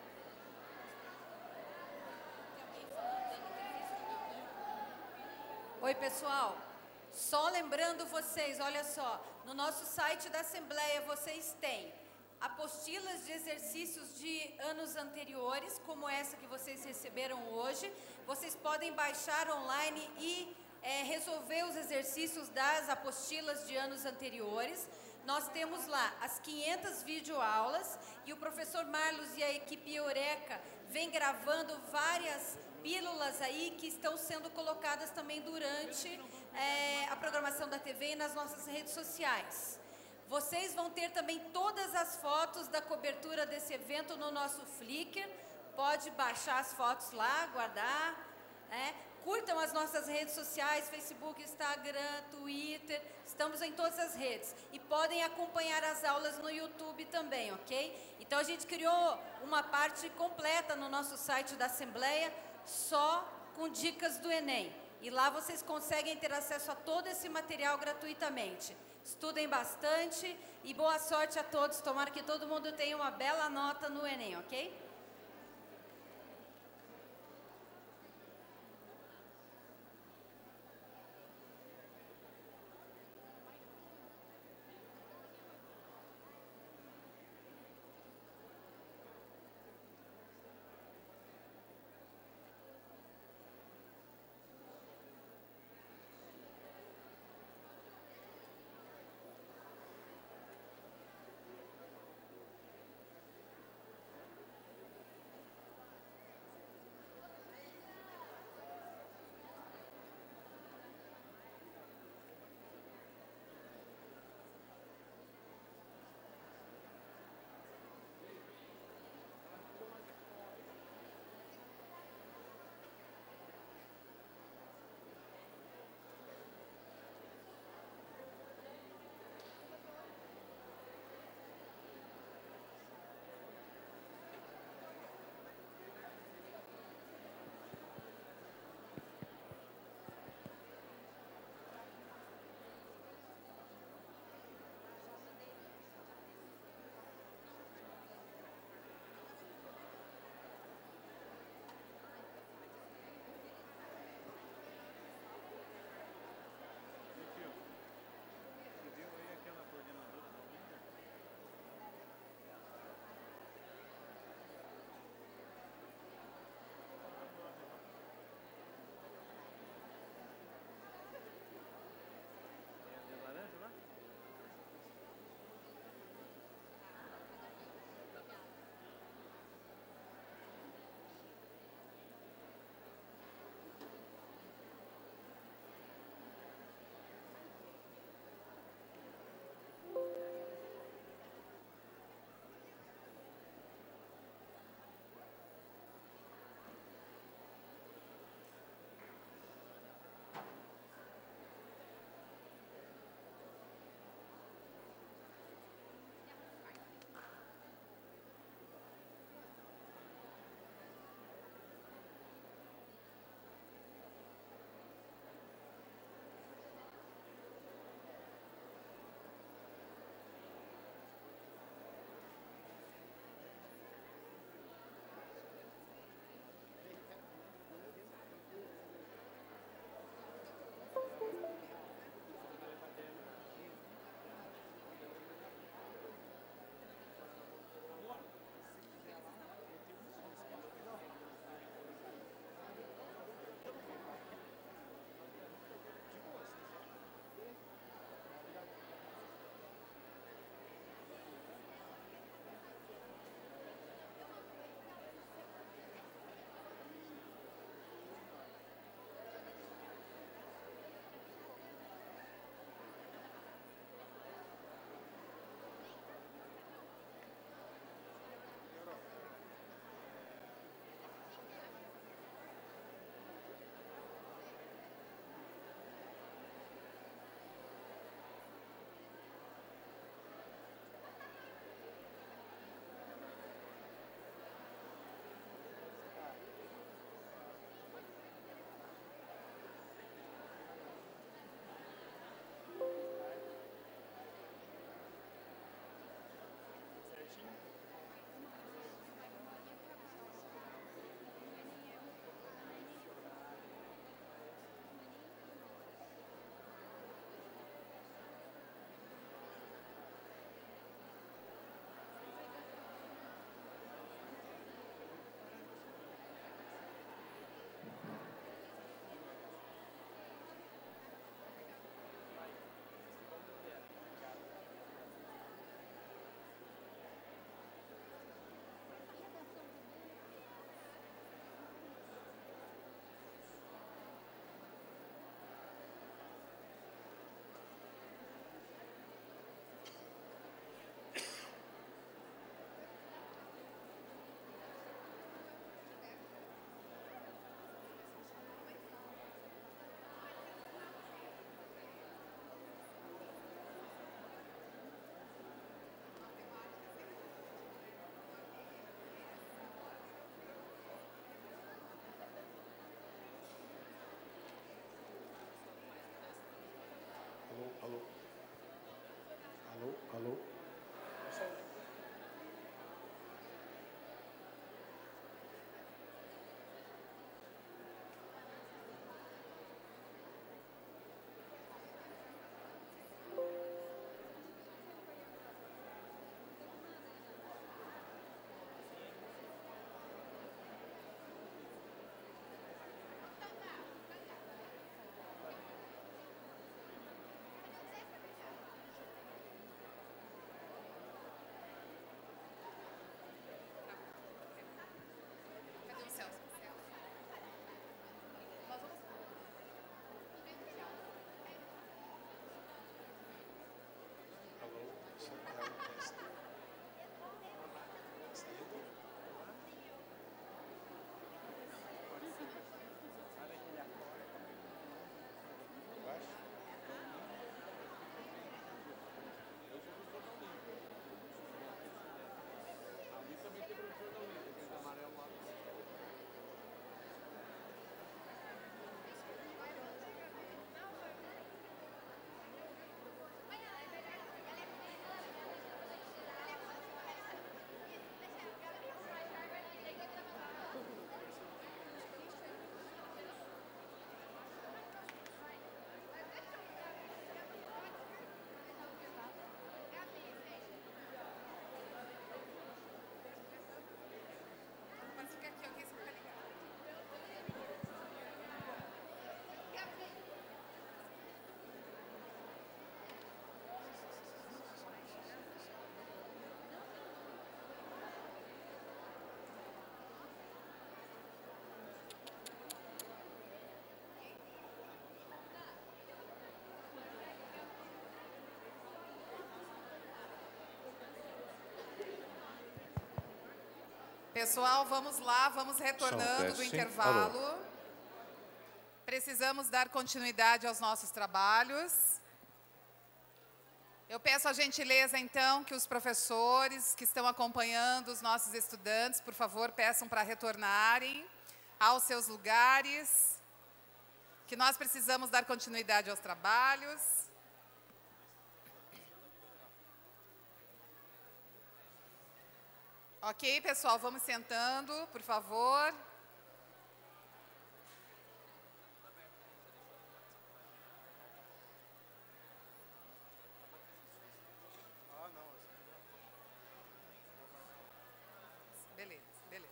Oi, pessoal. Só lembrando vocês, olha só, no nosso site da Assembleia vocês têm apostilas de exercícios de anos anteriores, como essa que vocês receberam hoje. Vocês podem baixar online e é, resolver os exercícios das apostilas de anos anteriores. Nós temos lá as quinhentas videoaulas e o professor Marlos e a equipe Eureka vem gravando várias pílulas aí que estão sendo colocadas também durante é, a programação da T V e nas nossas redes sociais. Vocês vão ter também todas as fotos da cobertura desse evento no nosso Flickr. Pode baixar as fotos lá, guardar. Né? Curtam as nossas redes sociais, Facebook, Instagram, Twitter. Estamos em todas as redes. E podem acompanhar as aulas no YouTube também, ok? Então a gente criou uma parte completa no nosso site da Assembleia, só com dicas do Enem. E lá vocês conseguem ter acesso a todo esse material gratuitamente. Estudem bastante e boa sorte a todos. Tomara que todo mundo tenha uma bela nota no Enem, ok? Pessoal, vamos lá, vamos retornando do intervalo. Precisamos dar continuidade aos nossos trabalhos. Eu peço a gentileza, então, que os professores que estão acompanhando os nossos estudantes, por favor, peçam para retornarem aos seus lugares, que nós precisamos dar continuidade aos trabalhos. Ok, pessoal, vamos sentando, por favor. Beleza, beleza.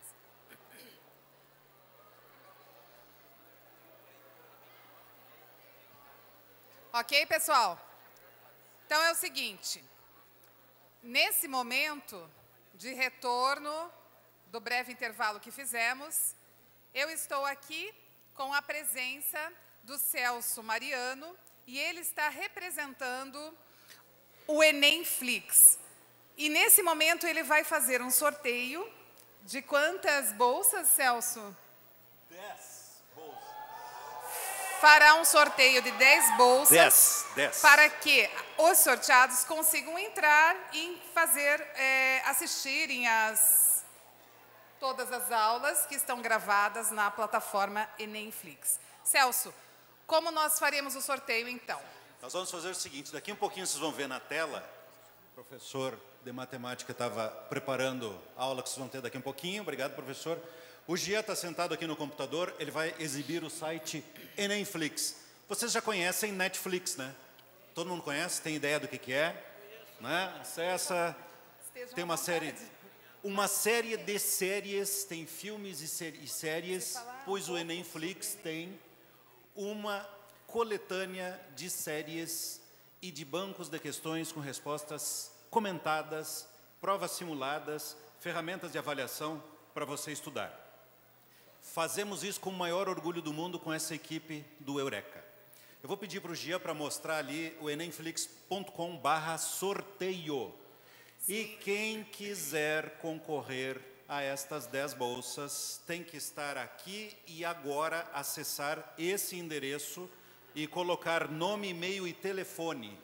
Ok, pessoal? Então é o seguinte, nesse momento de retorno do breve intervalo que fizemos, eu estou aqui com a presença do Celso Mariano e ele está representando o Enemflix. E nesse momento ele vai fazer um sorteio de quantas bolsas, Celso? Dez bolsas. Fará um sorteio de dez bolsas. Dez, dez. Para que os sorteados consigam entrar e fazer, é, assistirem as, todas as aulas que estão gravadas na plataforma Enemflix. Celso, como nós faremos o sorteio, então? Nós vamos fazer o seguinte, daqui um pouquinho vocês vão ver na tela, o professor de matemática estava preparando a aula que vocês vão ter daqui um pouquinho, obrigado, professor. O Gia está sentado aqui no computador, ele vai exibir o site Enemflix. Vocês já conhecem Netflix, né? Todo mundo conhece? Tem ideia do que, que é? Né? Acessa, tem uma série, uma série de séries, tem filmes e, sé e séries, pois o Enemflix tem uma coletânea de séries e de bancos de questões com respostas comentadas, provas simuladas, ferramentas de avaliação para você estudar. Fazemos isso com o maior orgulho do mundo com essa equipe do Eureka. Eu vou pedir para o Gia para mostrar ali o enemflix ponto com barra sorteio. E quem quiser concorrer a estas dez bolsas tem que estar aqui e agora acessar esse endereço e colocar nome, e-mail e telefone.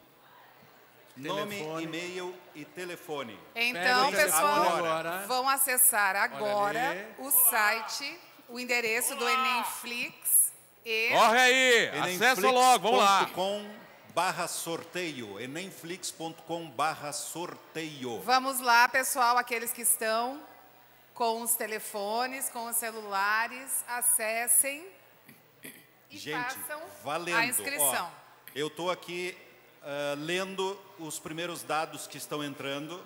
Nome, Telefone. e-mail e telefone. Então, Pega pessoal, agora. vão acessar agora ali. o site, o endereço do Enemflix e... Corre aí, acessa logo, vamos lá. Com barra sorteio, enemflix ponto com barra sorteio. Vamos lá, pessoal, aqueles que estão com os telefones, com os celulares, acessem e Gente, façam valendo. a inscrição. Ó, eu estou aqui uh, lendo os primeiros dados que estão entrando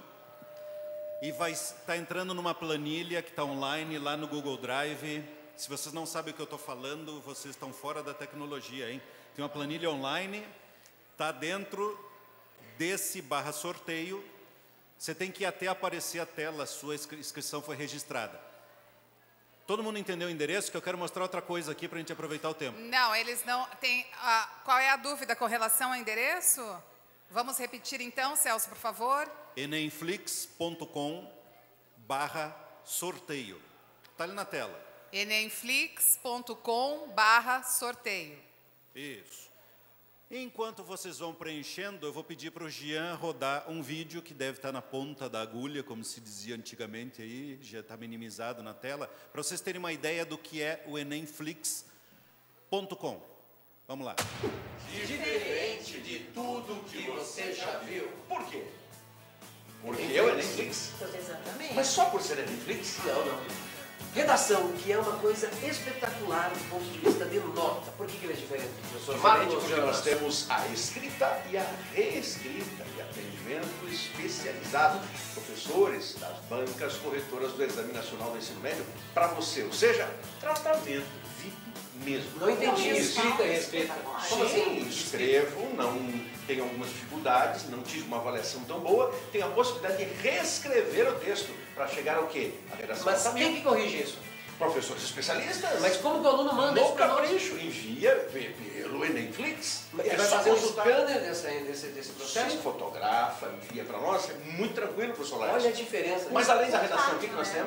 e vai estar entrando numa planilha que está online lá no Google Drive. Se vocês não sabem o que eu estou falando, vocês estão fora da tecnologia, hein? Tem uma planilha online, está dentro desse barra sorteio. Você tem que ir até aparecer a tela, a sua inscrição foi registrada. Todo mundo entendeu o endereço? Que eu quero mostrar outra coisa aqui para a gente aproveitar o tempo. Não, eles não têm... ah, qual é a dúvida com relação ao endereço? Vamos repetir então, Celso, por favor. enemflix ponto com barra sorteio. Está ali na tela. enemflix ponto com barra sorteio. Isso. Enquanto vocês vão preenchendo, eu vou pedir para o Jean rodar um vídeo que deve estar na ponta da agulha, como se dizia antigamente aí, já está minimizado na tela, para vocês terem uma ideia do que é o enemflix ponto com. Vamos lá. Diferente de tudo que você já viu. Por quê? Porque eu é Netflix? Exatamente. Mas só por ser Netflix? Não, não. Redação, que é uma coisa espetacular do ponto de vista de nota. Por que, que ele é diferente, professor? Diferente porque nós temos a escrita e a reescrita e atendimento especializado. Professores das bancas corretoras do Exame Nacional do Ensino Médio para você. Ou seja, tratamento V I P mesmo. Não entendi escrita e reescrita. Como Sim, assim? escrevo, não tenho algumas dificuldades, não tive uma avaliação tão boa, tenho a possibilidade de reescrever o texto para chegar ao quê? A redação. Mas quem que corrige isso? Professores especialistas. Mas como que o aluno manda isso No para nós? capricho, envia pelo Enemflix. Ele É vai só fazer um consultar. scanner desse, desse, desse processo? Sim, fotografa, envia para nós, é muito tranquilo, professor Laércio. Olha a diferença. Mas além da redação, o que, que nós temos?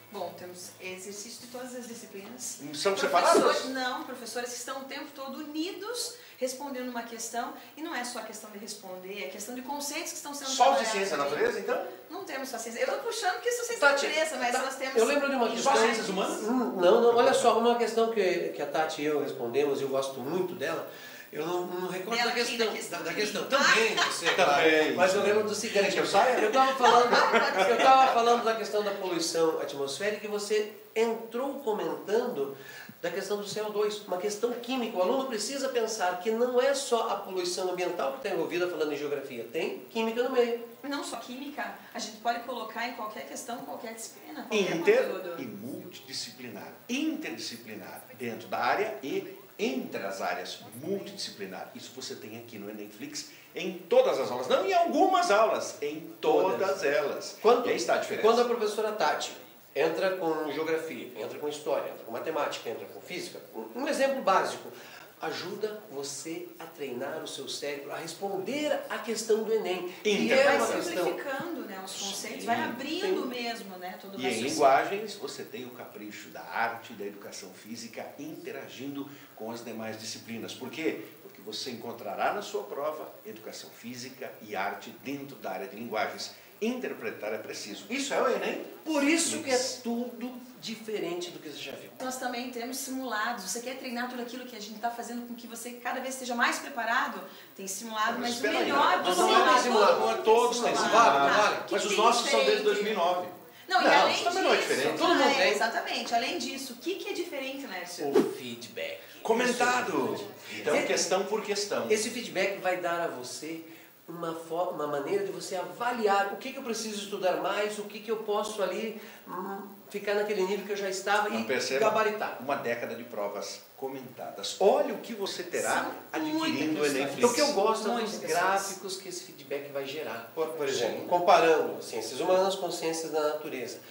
Bom, temos exercício de todas as disciplinas. São Professores- separadas? Não, professores que estão o tempo todo unidos, respondendo uma questão, e não é só a questão de responder, é questão de conceitos que estão sendo Só os de trabalhados ciência da ali. natureza, então? Não temos só ciência. Eu estou puxando porque isso é ciência da Tati, natureza, mas tá, nós temos... eu lembro de uma questão... linguagens. Hum, Não, não, olha só, uma questão que, que a Tati e eu respondemos, eu gosto muito dela, eu não, não recordo Dela da aqui, questão, da questão da, da de questão mim. também, você, Também. claro. Mas eu lembro do seguinte, eu estava falando, eu estava falando da questão da poluição atmosférica e você entrou comentando da questão do C O dois, uma questão química. O aluno precisa pensar que não é só a poluição ambiental que está envolvida falando em geografia, tem química no meio. Não só química, a gente pode colocar em qualquer questão, em qualquer disciplina, qualquer Inter conteúdo. e multidisciplinar. Interdisciplinar, dentro da área e entre as áreas, multidisciplinar. Isso você tem aqui no Enemflix em todas as aulas. Não em algumas aulas, em todas elas. Quando, e aí está a diferença. Quando a professora Tati entra com geografia, entra com história, entra com matemática, entra com física, um exemplo básico, ajuda você a treinar o seu cérebro a responder a questão do Enem. E é vai uma questão... simplificando, né, os conceitos, vai abrindo mesmo, né, todo o E em raciocínio. linguagens, você tem o capricho da arte e da educação física interagindo com as demais disciplinas. Por quê? Porque você encontrará na sua prova educação física e arte dentro da área de linguagens. Interpretar é preciso. Isso é o Enem? Por isso que é tudo diferente do que você já viu. Nós também temos simulados. Você quer treinar tudo aquilo que a gente está fazendo com que você cada vez esteja mais preparado? Tem simulado, mas, Mas o espera aí, melhor não, do não, não é simulado, não é todos têm simulado. Vale, Mas os nossos são desde dois mil e nove. Não, e Não, além isso também não é disso, diferente. ah, Todo mundo é, tem. Exatamente. Além disso, o que, que é diferente, Lércio? O feedback. Comentado. Então, Esse- questão por questão. Esse feedback vai dar a você uma, forma, uma maneira de você avaliar o que, que eu preciso estudar mais, o que, que eu posso ali hum, ficar naquele nível que eu já estava Não e perceba? gabaritar. Uma década de provas comentadas. Olha o que você terá São adquirindo o Enemflix. Então, o que eu gosto é Muitas dos pessoas. gráficos que esse feedback vai gerar. Por, por exemplo, comparando ciências humanas com ciências da natureza.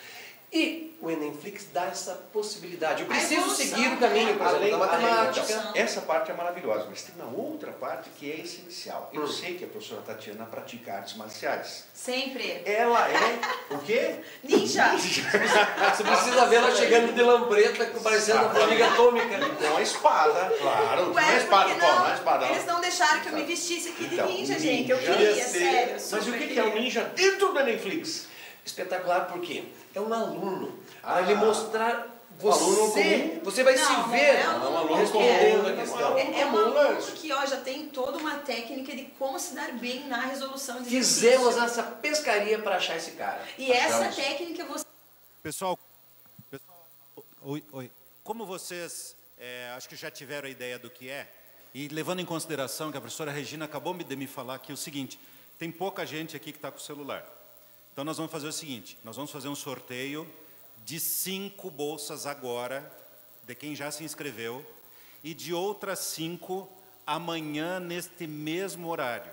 E o Enemflix dá essa possibilidade. Eu preciso evolução, seguir o caminho, por exemplo, Além- da matemática. além- essa parte é maravilhosa, mas tem uma outra parte que é essencial. Eu Hum. sei que a professora Tatiana pratica artes marciais. Sempre. Ela é o quê? Ninja. Você precisa ver ela chegando de lambreta, parecendo uma formiga atômica. E com a espada, claro. Ué, não é espada, por que pô, não? não é espadão. Eles não deixaram que eu me vestisse aqui de Então, ninja, gente. Eu ninja queria, ia ser- sério. Mas o super que que é o queria. ninja dentro do Enemflix? Espetacular, por quê? É um aluno. Ah. Para ele mostrar Um aluno você. comum? Você vai Não, se não ver é um Não, um aluno respondendo comum. a questão. É, é um comum, aluno Lércio. que ó, já tem toda uma técnica de como se dar bem na resolução de Fizemos exercício. essa pescaria para achar esse cara. E essa Achamos. técnica você... Pessoal, pessoal, oi, oi. Como vocês é, acho que já tiveram a ideia do que é, e levando em consideração que a professora Regina acabou de me falar que é o seguinte, tem pouca gente aqui que está com o celular. Então nós vamos fazer o seguinte, nós vamos fazer um sorteio de cinco bolsas agora, de quem já se inscreveu, e de outras cinco amanhã neste mesmo horário.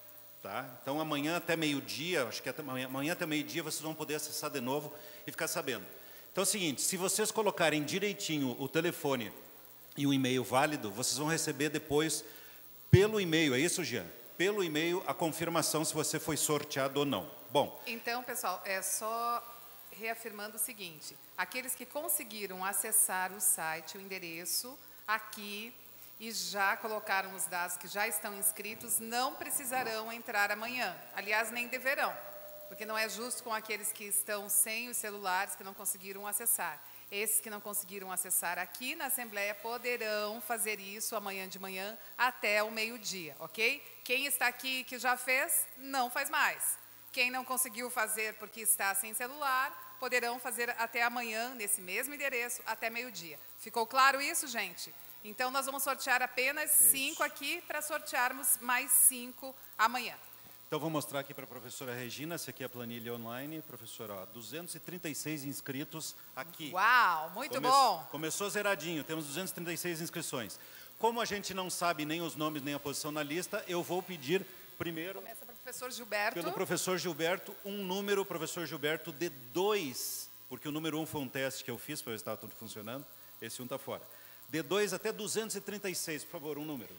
Tá? Então amanhã até meio-dia, acho que até amanhã, amanhã até meio-dia vocês vão poder acessar de novo e ficar sabendo. Então é o seguinte, se vocês colocarem direitinho o telefone e o e-mail válido, vocês vão receber depois pelo e-mail, é isso, Jean? Pelo e-mail a confirmação se você foi sorteado ou não. Bom, Então, pessoal, é só reafirmando o seguinte, aqueles que conseguiram acessar o site, o endereço, aqui, e já colocaram os dados que já estão inscritos, não precisarão entrar amanhã. Aliás, nem deverão, porque não é justo com aqueles que estão sem os celulares, que não conseguiram acessar. Esses que não conseguiram acessar aqui na Assembleia poderão fazer isso amanhã de manhã até o meio-dia, ok? Quem está aqui que já fez, não faz mais. Quem não conseguiu fazer porque está sem celular, poderão fazer até amanhã, nesse mesmo endereço, até meio-dia. Ficou claro isso, gente? Então, nós vamos sortear apenas cinco aqui para sortearmos mais cinco amanhã. então vou mostrar aqui para a professora Regina, essa aqui é a planilha online, professora, ó, duzentos e trinta e seis inscritos aqui. Uau, muito Come- bom. Começou zeradinho, temos duzentas e trinta e seis inscrições. Como a gente não sabe nem os nomes nem a posição na lista, eu vou pedir primeiro Começa para o professor Gilberto. pelo professor Gilberto, um número, professor Gilberto, de dois, porque o número um foi um teste que eu fiz para ver se estava tudo funcionando, esse um está fora. De dois até duzentos e trinta e seis, por favor, um número.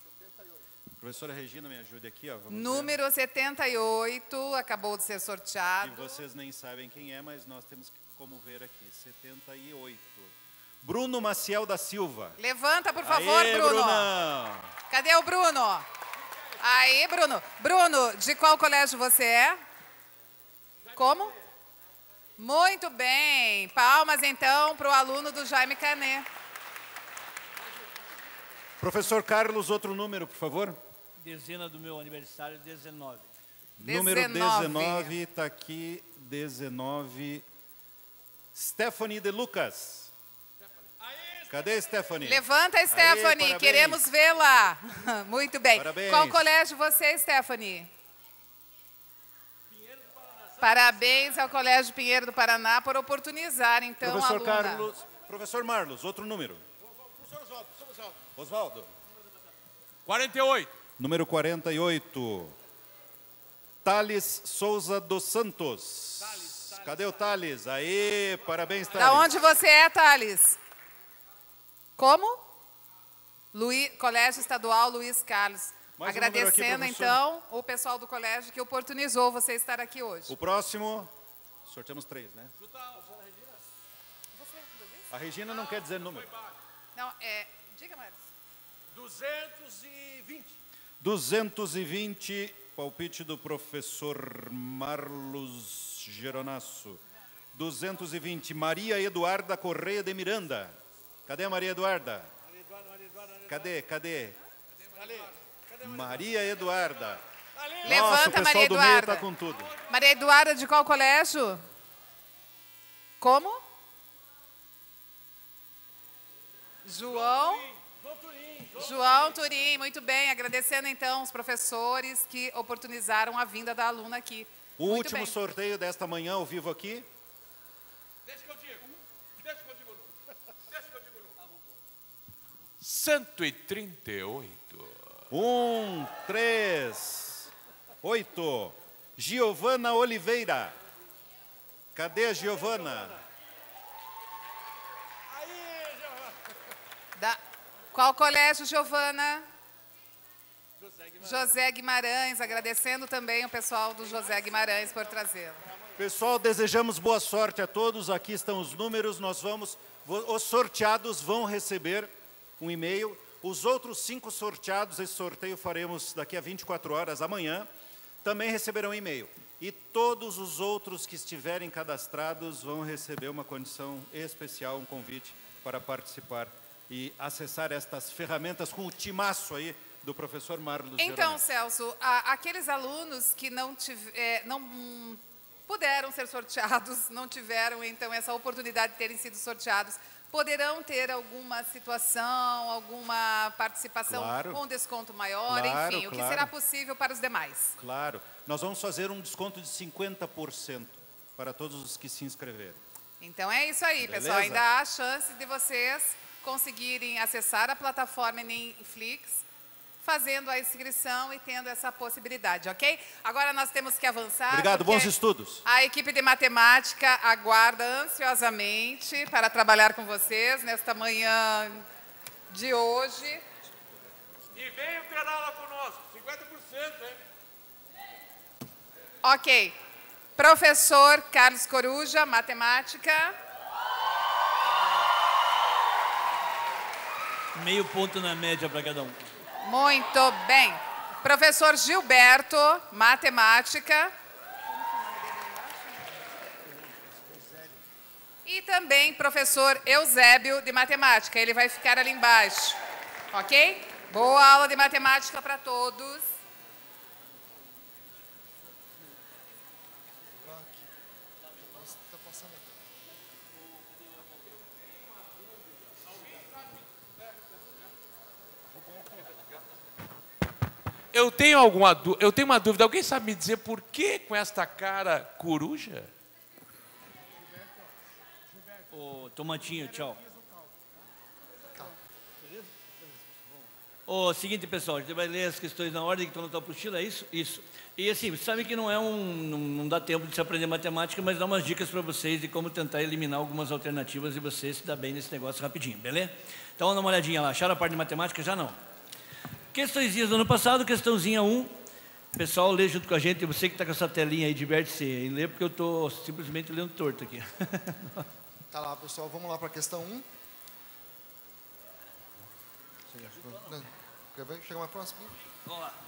Professora Regina, me ajude aqui. Ó, vamos ver. Número setenta e oito, acabou de ser E sorteado. vocês nem sabem quem é, mas nós temos que como ver aqui, setenta e oito. Bruno Maciel da Silva. Levanta, por favor, Aê, Bruno. Brunão. Cadê o Bruno? Aí, Bruno. Bruno, de qual colégio você é? Como? Muito bem. Palmas, então, para o aluno do Jaime Canet. Professor Carlos, outro número, por favor. Dezena do meu aniversário, dezenove. Número dezenove, está aqui, dezenove. Stephanie de Lucas. Cadê Stephanie? Levanta, Stephanie, Aê, queremos vê-la. Muito bem. Parabéns. Qual colégio você é, Stephanie? Parabéns ao Colégio Pinheiro do Paraná por oportunizar, então, a Professor aluna. Carlos, professor Marlos, outro número. Oswaldo. quarenta e oito. Número quarenta e oito. Thales Souza dos Santos. Cadê o Thales? Aê, parabéns, Thales. Da onde você é, Thales? Como? Luiz, Colégio Estadual Luiz Carlos. Mais um Agradecendo, número aqui, então, o pessoal do colégio que oportunizou você estar aqui hoje. O próximo, sorteamos três, né? A Regina não quer dizer número. Não, é... Diga, Marcos. duzentos e vinte. duzentos e vinte, palpite do professor Marlos Geronasso. duzentos e vinte, Maria Eduarda Correia de Miranda. Cadê a Maria Eduarda? Cadê, cadê? Maria Eduarda. Levanta, Nossa, o pessoal Maria do meio Eduarda. está com tudo. Maria Eduarda, de qual colégio? Como? João? João Turim, muito bem. Agradecendo, então, os professores que oportunizaram a vinda da aluna aqui. O Muito último bem. sorteio desta manhã, ao vivo aqui. Deixa que eu digo. Deixa que eu digo. Deixa que eu digo. cento e trinta e oito. Um, três, oito. Giovana Oliveira. Cadê a Giovana? Da... Qual colégio, Giovana? José Guimarães. Agradecendo também o pessoal do José Guimarães por trazê-lo. Pessoal, desejamos boa sorte a todos. Aqui estão os números. Nós vamos, os sorteados vão receber um e-mail. Os outros cinco sorteados, esse sorteio faremos daqui a vinte e quatro horas, amanhã, também receberão e-mail. E todos os outros que estiverem cadastrados vão receber uma condição especial, um convite para participar e acessar estas ferramentas com o timaço aí do professor Marlos Então, Geronasso. Celso, a, aqueles alunos que não, tive, é, não hum, puderam ser sorteados, não tiveram, então, essa oportunidade de terem sido sorteados, poderão ter alguma situação, alguma participação Claro. com desconto maior, Claro, enfim, o que claro. será possível para os demais. Claro, nós vamos fazer um desconto de cinquenta por cento para todos os que se inscreverem. Então é isso aí, Beleza? pessoal. Ainda há chance de vocês conseguirem acessar a plataforma Enemflix, fazendo a inscrição e tendo essa possibilidade, ok? Agora nós temos que avançar. Obrigado, porque bons estudos. A equipe de matemática aguarda ansiosamente para trabalhar com vocês nesta manhã de hoje. E venham ter aula conosco, cinquenta por cento, hein? Ok. Professor Carlos Coruja, matemática. Meio ponto na média para cada um. Muito bem. Professor Gilberto, matemática. E também professor Eusébio, de matemática. Ele vai ficar ali embaixo. Ok? Boa aula de matemática para todos. Eu tenho alguma dúvida, eu tenho uma dúvida. Alguém sabe me dizer por que com esta cara coruja? Ô, Tomatinho, tchau. Ô, seguinte, pessoal, a gente vai ler as questões na ordem que estão na tua apostila, é isso? Isso. E assim, você sabe que não é um, não, não dá tempo de se aprender matemática, mas dá umas dicas para vocês de como tentar eliminar algumas alternativas e você se dar bem nesse negócio rapidinho, beleza? Então, dá uma olhadinha lá. Acharam a parte de matemática? Já não. Questõezinhas do ano passado, questãozinha um. Pessoal, lê junto com a gente. Você que está com essa telinha aí, diverte-se em ler, porque eu estou simplesmente lendo torto aqui. Tá lá, pessoal, vamos lá para a questão um. Quer ver? Chega mais próximo. Vamos lá.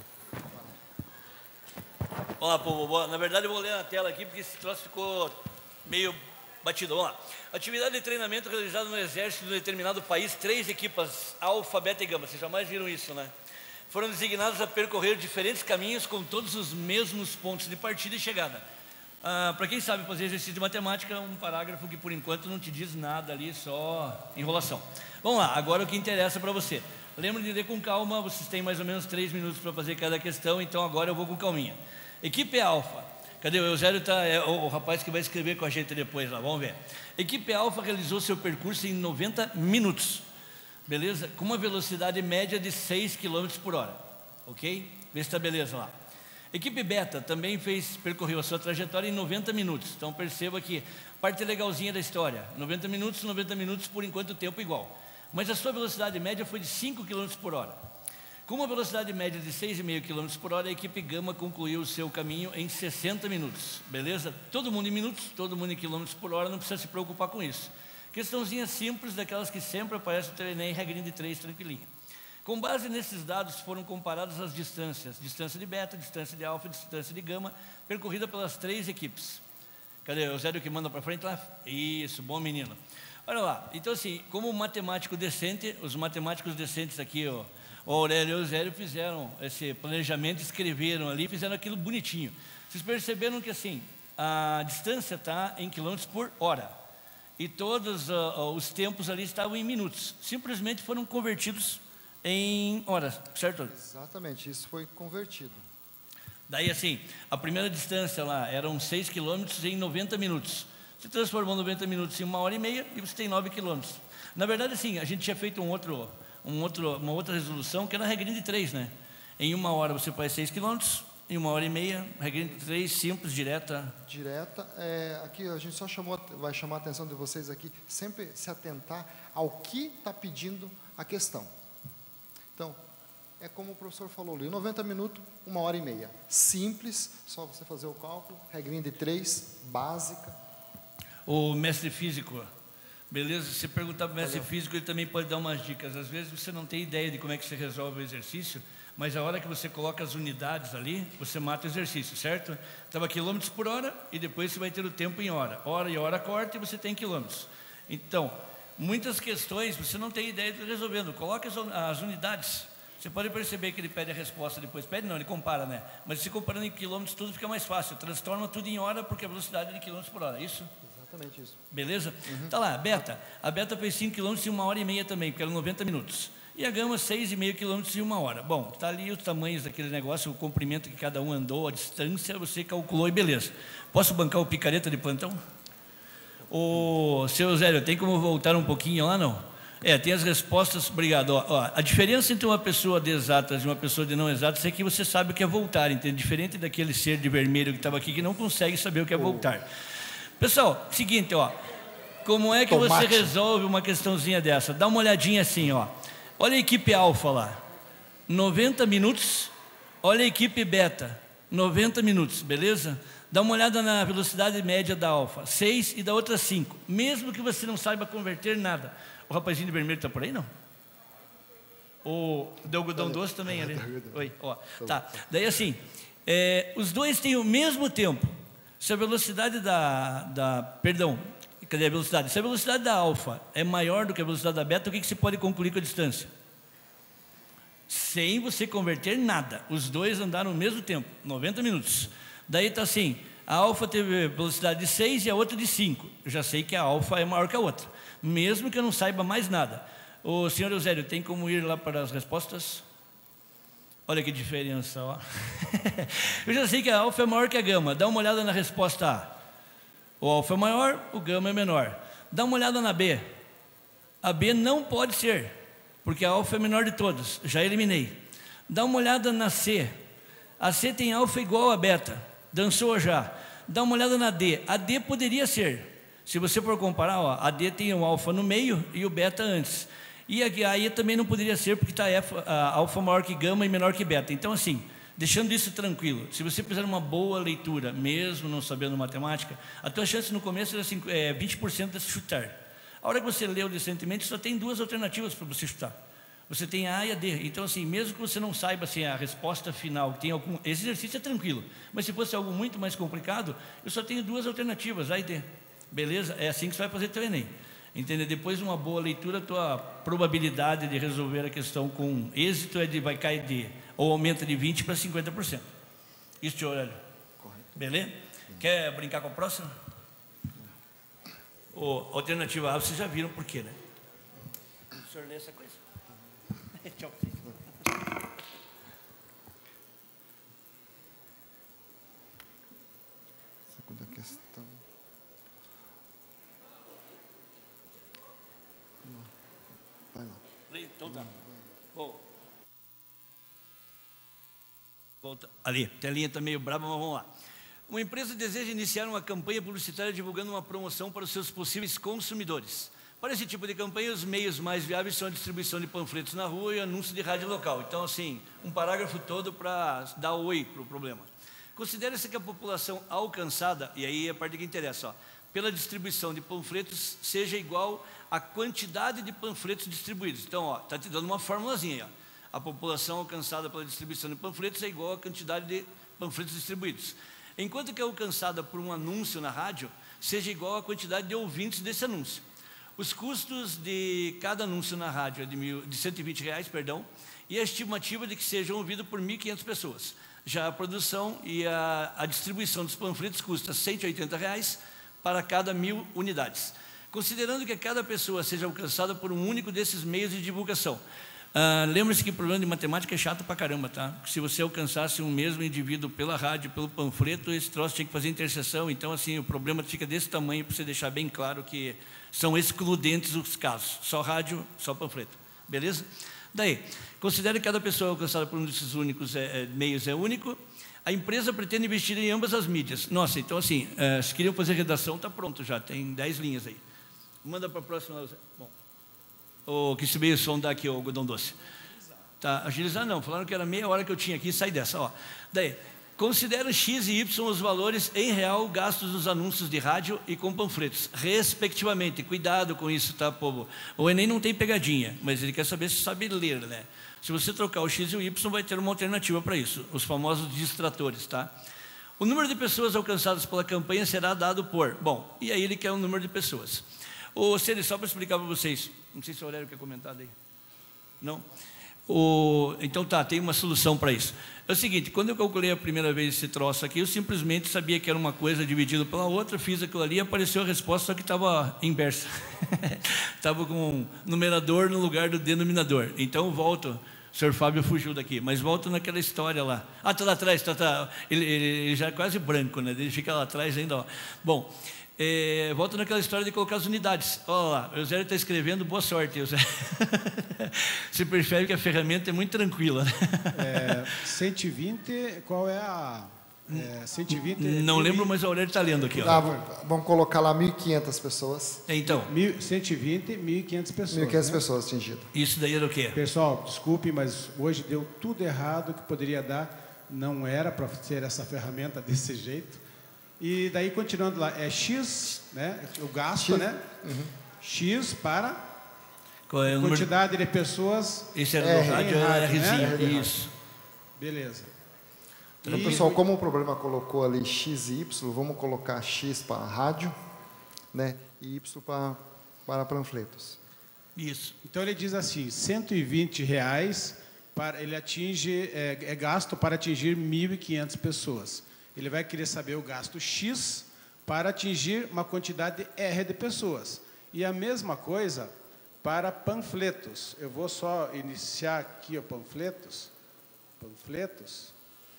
Vamos lá, povo. Na verdade, eu vou ler na tela aqui, porque esse troço ficou meio batido. Vamos lá. Atividade de treinamento realizada no exército de um determinado país, três equipas, alfa, beta e gama. Vocês jamais viram isso, né? Foram designados a percorrer diferentes caminhos com todos os mesmos pontos de partida e chegada. Ah, para quem sabe fazer exercício de matemática, é um parágrafo que por enquanto não te diz nada ali, só enrolação. Vamos lá, agora o que interessa para você. Lembre de ler com calma, vocês têm mais ou menos três minutos para fazer cada questão, então agora eu vou com calminha. Equipe Alfa. Cadê o Eusélio? Tá, é o, o rapaz que vai escrever com a gente depois lá, vamos ver. Equipe Alfa realizou seu percurso em noventa minutos, beleza? Com uma velocidade média de seis quilômetros por hora, ok? Vê se está beleza lá. Equipe Beta também fez, percorreu a sua trajetória em noventa minutos, então perceba que parte legalzinha da história, noventa minutos, noventa minutos por enquanto tempo igual. Mas a sua velocidade média foi de cinco quilômetros por hora. Com uma velocidade média de seis vírgula cinco quilômetros por hora, a equipe Gama concluiu o seu caminho em sessenta minutos, beleza? Todo mundo em minutos, todo mundo em quilômetros por hora, não precisa se preocupar com isso. Questãozinha simples, daquelas que sempre aparecem no Enem, regrinha de três, tranquilinha. Com base nesses dados, foram comparadas as distâncias, distância de beta, distância de alfa e distância de gama, percorrida pelas três equipes. Cadê o Zélio que manda para frente lá? Isso, bom menino. Olha lá, então assim, como matemático decente, os matemáticos decentes aqui, ó, o Aurélio e o Zélio fizeram esse planejamento, escreveram ali, fizeram aquilo bonitinho. Vocês perceberam que assim, a distância está em quilômetros por hora. E todos uh, os tempos ali estavam em minutos. Simplesmente foram convertidos em horas, certo? Exatamente, isso foi convertido. Daí assim, a primeira distância lá eram seis quilômetros em noventa minutos. Você transformou noventa minutos em uma hora e meia e você tem nove quilômetros. Na verdade, assim, a gente tinha feito um outro, um outro, uma outra resolução que era a regrinha de três, né? Em uma hora você faz seis quilômetros, em uma hora e meia, regrinha de três, simples, direta. Direta. É, aqui a gente só chamou, vai chamar a atenção de vocês aqui, sempre se atentar ao que está pedindo a questão. Então, é como o professor falou ali, noventa minutos, uma hora e meia. Simples, só você fazer o cálculo, regrinha de três, básica. O mestre físico, beleza? Se perguntar para o mestre físico, ele também pode dar umas dicas. Às vezes você não tem ideia de como é que você resolve o exercício, mas a hora que você coloca as unidades ali, você mata o exercício, certo? Estava quilômetros por hora e depois você vai ter o tempo em hora. Hora e hora corta e você tem quilômetros. Então, muitas questões você não tem ideia de resolvendo. Coloque as, as unidades. Você pode perceber que ele pede a resposta depois. Pede não, ele compara, né? Mas se comparando em quilômetros, tudo fica mais fácil. Transforma tudo em hora porque a velocidade é de quilômetros por hora. Isso? Exatamente isso. Beleza? Uhum. Tá lá, a beta. A beta fez cinco quilômetros em uma hora e meia também, porque eram noventa minutos. E a gama, seis vírgula cinco quilômetros em uma hora. Bom, está ali os tamanhos daquele negócio, o comprimento que cada um andou, a distância, você calculou e beleza. Posso bancar o picareta de plantão? Ô, seu Zélio, tem como voltar um pouquinho lá, não? É, tem as respostas, obrigado. Ó, ó, a diferença entre uma pessoa de exatas e uma pessoa de não exatas é que você sabe o que é voltar, entende? Diferente daquele ser de vermelho que estava aqui, que não consegue saber o que é voltar. Pessoal, seguinte, ó, como é que Tomate. Você resolve uma questãozinha dessa? Dá uma olhadinha assim, ó. Olha a equipe alfa lá, noventa minutos. Olha a equipe beta, noventa minutos, beleza? Dá uma olhada na velocidade média da alfa, seis e da outra cinco. Mesmo que você não saiba converter nada. O rapazinho de vermelho está por aí, não? O do algodão doce também ali. Oi, ó. Tá, daí assim, é, os dois têm o mesmo tempo. Se a velocidade da, da perdão, cadê a velocidade? Se a velocidade da alfa é maior do que a velocidade da beta, o que, que se pode concluir com a distância? Sem você converter nada. Os dois andaram no mesmo tempo, noventa minutos. Daí está assim, a alfa teve velocidade de seis e a outra de cinco. Eu já sei que a alfa é maior que a outra, mesmo que eu não saiba mais nada. O senhor Eusélio, tem como ir lá para as respostas? Olha que diferença, ó. Eu já sei que a alfa é maior que a gama. Dá uma olhada na resposta A. O alfa é maior, o gama é menor. Dá uma olhada na B. A B não pode ser, porque a alfa é a menor de todas. Já eliminei. Dá uma olhada na C. A C tem alfa igual a beta. Dançou já. Dá uma olhada na D. A D poderia ser. Se você for comparar, ó, a D tem o alfa no meio e o beta antes. E a E também não poderia ser, porque está a alfa maior que gama e menor que beta. Então, assim, Deixando isso tranquilo, se você fizer uma boa leitura, mesmo não sabendo matemática, a tua chance no começo é vinte por cento de chutar. A hora que você leu decentemente, só tem duas alternativas para você chutar. Você tem a A e a D. Então, assim, mesmo que você não saiba assim, a resposta final, tem algum, esse exercício é tranquilo. Mas se fosse algo muito mais complicado, eu só tenho duas alternativas, A e D. Beleza? É assim que você vai fazer teu Enem. Entendeu? Depois de uma boa leitura, a tua probabilidade de resolver a questão com êxito é de vai cair de, ou aumenta de vinte para cinquenta por cento. Isso, tio Aurélio. Beleza? Quer brincar com a próxima? Ou, alternativa A, vocês já viram por quê, né? O senhor lê essa coisa? Tchau. Segunda questão. Vai lá. Então tá. Bom. Volta. Ali, a telinha está meio brava, mas vamos lá. Uma empresa deseja iniciar uma campanha publicitária divulgando uma promoção para os seus possíveis consumidores. Para esse tipo de campanha, os meios mais viáveis são a distribuição de panfletos na rua e anúncio de rádio local. Então, assim, um parágrafo todo para dar oi para o problema. Considere-se que a população alcançada, e aí é a parte que interessa, ó, pela distribuição de panfletos seja igual à quantidade de panfletos distribuídos. Então, está te dando uma formulazinha aí, ó. A população alcançada pela distribuição de panfletos é igual à quantidade de panfletos distribuídos. Enquanto que a alcançada por um anúncio na rádio seja igual à quantidade de ouvintes desse anúncio. Os custos de cada anúncio na rádio é de, mil, de cento e vinte reais, perdão, e a estimativa de que sejam ouvidos por mil e quinhentas pessoas. Já a produção e a, a distribuição dos panfletos custa cento e oitenta reais para cada mil unidades. Considerando que cada pessoa seja alcançada por um único desses meios de divulgação. Ah, lembre-se que o problema de matemática é chato pra caramba, tá? Se você alcançasse um mesmo indivíduo pela rádio, pelo panfleto, esse troço tinha que fazer interseção. Então, assim, o problema fica desse tamanho para você deixar bem claro que são excludentes os casos. Só rádio, só panfleto. Beleza? Daí, considere que cada pessoa alcançada por um desses únicos é, é, meios é único. A empresa pretende investir em ambas as mídias. Nossa, então assim, é, se queriam fazer redação, está pronto já, tem dez linhas aí. Manda para a próxima. Bom, o que se veio sondar aqui, o algodão doce. Tá, agilizar não, falaram que era meia hora que eu tinha aqui, sai dessa, ó. Daí, considera X e Y os valores em real gastos nos anúncios de rádio e com panfletos, respectivamente. Cuidado com isso, tá, povo? O Enem não tem pegadinha, mas ele quer saber se sabe ler, né? Se você trocar o X e o Y, vai ter uma alternativa para isso, os famosos distratores, tá? O número de pessoas alcançadas pela campanha será dado por... Bom, e aí ele quer o número de pessoas. Ô, Celi, só para explicar para vocês, não sei se o Aurélio quer comentar daí. Não? O, então tá, tem uma solução para isso. É o seguinte, quando eu calculei a primeira vez esse troço aqui, eu simplesmente sabia que era uma coisa dividida pela outra, fiz aquilo ali e apareceu a resposta, só que estava inversa. Estava com um numerador no lugar do denominador. Então volto, o senhor Fábio fugiu daqui, mas volto naquela história lá. Ah, está lá atrás, tá, tá. Ele, ele, ele já é quase branco, né? Ele fica lá atrás ainda, ó. Bom, É, volto naquela história de colocar as unidades. Olha lá, o Eusélio está escrevendo, boa sorte, Eusélio. Você percebe que a ferramenta é muito tranquila. É, cento e vinte, qual é a... É, cento e vinte... Não lembro, mas o Aurélio está lendo aqui. Ó. Ah, vamos colocar lá mil e quinhentas pessoas. Então. cento e vinte, mil e quinhentas pessoas. mil e quinhentas né? pessoas atingidas. Isso daí era o quê? Pessoal, desculpe, mas hoje deu tudo errado que poderia dar. Não era para ser essa ferramenta desse jeito. E daí, continuando lá, é X, né? O gasto, X, né? Uhum. X para qual é o quantidade número... de pessoas. Esse era do rádio, era Rzinho, né? isso. Beleza. Então, e... pessoal, como o problema colocou ali X e Y, vamos colocar X para rádio, né? E Y para, para panfletos. Isso. Então, ele diz assim, cento e vinte reais, para, ele atinge, é, é gasto para atingir mil e quinhentas pessoas. Ele vai querer saber o gasto X para atingir uma quantidade R de pessoas. E a mesma coisa para panfletos. Eu vou só iniciar aqui o panfletos. Panfletos.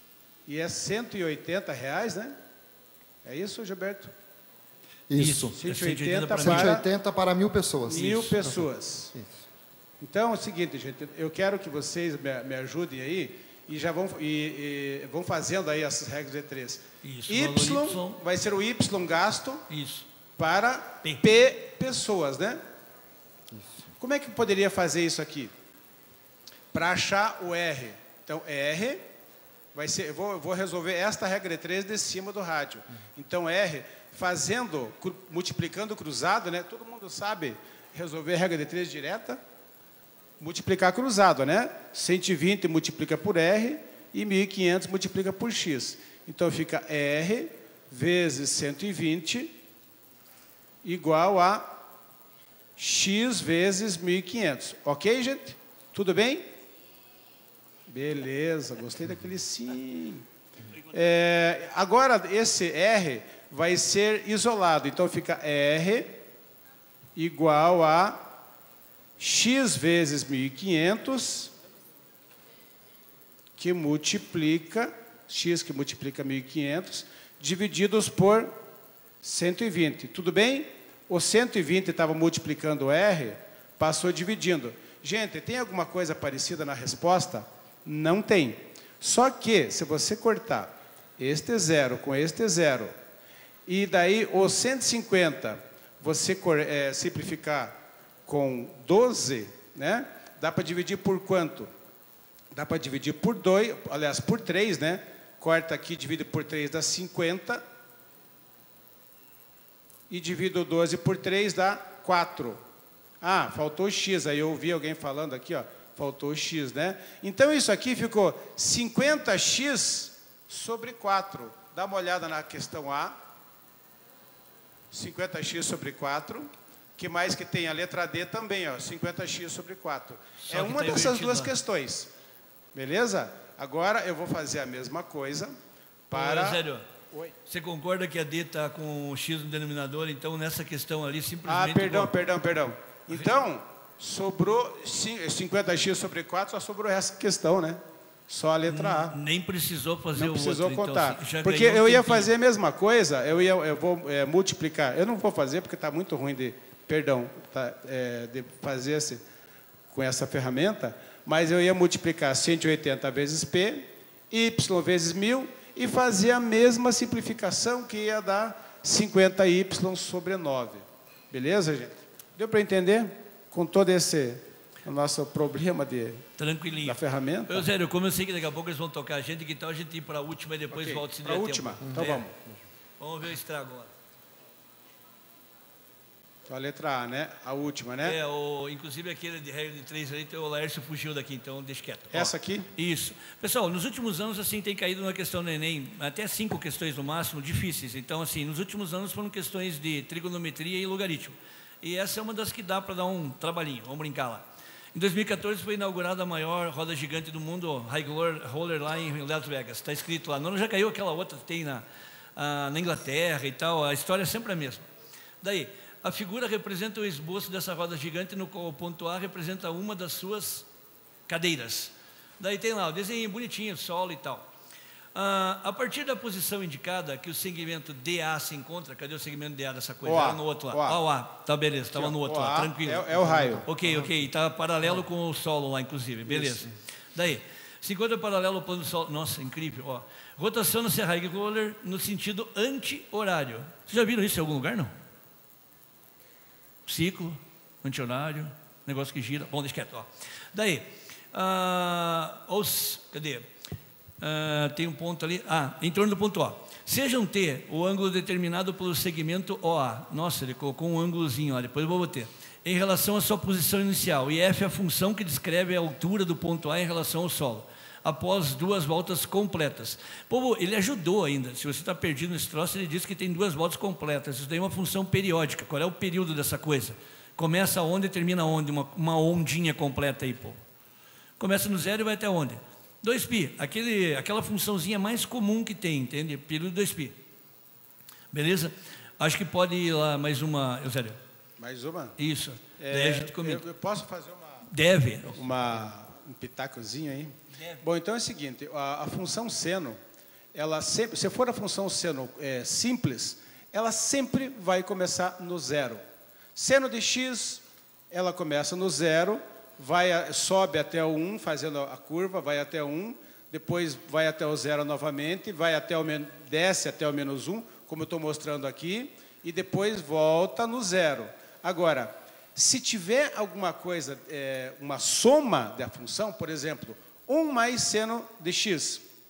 E é cento e oitenta reais, né? É isso, Gilberto? Isso. cento e oitenta para, cento e oitenta para mil pessoas. Mil isso. pessoas. Isso. Então, é o seguinte, gente. Eu quero que vocês me, me ajudem aí. E já vão, e, e vão fazendo aí essas regras de três. Isso, y, y vai ser o Y gasto Isso. para P. P pessoas, né? Isso. Como é que poderia fazer isso aqui? Para achar o R. Então, R vai ser, eu vou, eu vou resolver esta regra de três de cima do rádio. Então, R, fazendo, cru, multiplicando cruzado, né? Todo mundo sabe resolver a regra de três direta, multiplicar cruzado, né? cento e vinte multiplica por R e mil e quinhentos multiplica por X. Então, fica R vezes cento e vinte igual a X vezes mil e quinhentos. Ok, gente? Tudo bem? Beleza, gostei daquele sim. É, agora, esse R vai ser isolado. Então, fica R igual a X vezes mil e quinhentos, que multiplica, X que multiplica mil e quinhentos, divididos por cento e vinte. Tudo bem? O cento e vinte estava multiplicando o R, passou dividindo. Gente, tem alguma coisa parecida na resposta? Não tem. Só que, se você cortar este zero com este zero, e daí o cento e cinquenta, você é, simplificar com doze, né? Dá para dividir por quanto? Dá para dividir por dois, aliás, por três, né? Corta aqui, divide por três, dá cinquenta. E divido doze por três, dá quatro. Ah, faltou X. Aí eu ouvi alguém falando aqui, ó, faltou X, né? Então, isso aqui ficou cinquenta x sobre quatro. Dá uma olhada na questão A. cinquenta x sobre quatro. Que mais que tem? A letra D também, ó, cinquenta x sobre quatro. Só é uma tá dessas duas questões. Beleza? Agora eu vou fazer a mesma coisa para... Ô, Zélio, oi. Você concorda que a D está com o X no denominador, então nessa questão ali simplesmente... Ah, perdão, vou... perdão, perdão. Então, sobrou cinquenta x sobre quatro, só sobrou essa questão, né? Só a letra A. Nem precisou fazer não o precisou outro, contar. Então, porque eu ia fazer a mesma coisa, eu, ia, eu vou é, multiplicar. Eu não vou fazer porque está muito ruim de... Perdão, tá, é, de fazer esse, com essa ferramenta, mas eu ia multiplicar cento e oitenta vezes P, Y vezes mil, e fazer a mesma simplificação que ia dar cinquenta y sobre nove. Beleza, gente? Deu para entender? Com todo esse o nosso problema de, Tranquilinho. da ferramenta? Eu, Zélio, como eu sei que daqui a pouco eles vão tocar a gente, que tal a gente ir para a última e depois okay. volta se der tempo. Para a última? Então é. vamos. Vamos ver o estrago agora. Então, a letra A, né? A última, né? É, o, inclusive aquele de regra de três ali, o Laércio fugiu daqui, então deixa quieto. Essa aqui? Isso. Pessoal, nos últimos anos, assim, tem caído na questão do Enem, até cinco questões no máximo, difíceis. Então, assim, nos últimos anos foram questões de trigonometria e logaritmo. E essa é uma das que dá para dar um trabalhinho, vamos brincar lá. Em dois mil e quatorze foi inaugurada a maior roda gigante do mundo, High Roller, lá em Las Vegas. Está escrito lá. Não, já caiu aquela outra que tem na, a, na Inglaterra e tal, a história é sempre a mesma. Daí... A figura representa o esboço dessa roda gigante, no ponto A representa uma das suas cadeiras. Daí tem lá o desenho bonitinho, solo e tal. Ah, a partir da posição indicada, que o segmento D A se encontra, cadê o segmento D A dessa coisa? Era no outro lá. O A. Ah, o A, tá beleza, estava no outro o lá, A tranquilo. É, é o raio. Ok, ok, está paralelo com o solo lá, inclusive, beleza. Isso. Daí, se encontra paralelo ao plano do solo, nossa, incrível, ó. Rotação no High Roller no sentido anti-horário. Vocês já viram isso em algum lugar, não? Ciclo, anti-horário, negócio que gira. Bom, deixa quieto, ó. Daí, ah, os, cadê? Ah, tem um ponto ali. Ah, em torno do ponto O. Seja um T o ângulo determinado pelo segmento O A. Nossa, ele colocou um ângulozinho, ó, depois eu vou botar. Em relação à sua posição inicial. E F é a função que descreve a altura do ponto A em relação ao solo, após duas voltas completas. Povo, ele ajudou ainda. Se você está perdido nesse troço, ele diz que tem duas voltas completas. Isso daí é uma função periódica. Qual é o período dessa coisa? Começa onde e termina onde? Uma, uma ondinha completa aí, povo. Começa no zero e vai até onde? dois π. Aquele, aquela funçãozinha mais comum que tem, entende? Período dois π. Beleza? Acho que pode ir lá mais uma, Eusébio. Mais uma? Isso. É, Daí a gente comenta. Eu, eu posso fazer uma... Deve. Uma, um pitacozinho aí? Bom, então é o seguinte, a, a função seno, ela sempre, se for a função seno é, simples, ela sempre vai começar no zero. Seno de x, ela começa no zero, vai, sobe até o um, fazendo a curva, vai até o um, depois vai até o zero novamente, vai até o, desce até o menos um, como eu estou mostrando aqui, e depois volta no zero. Agora, se tiver alguma coisa, é, uma soma da função, por exemplo, um mais seno de x.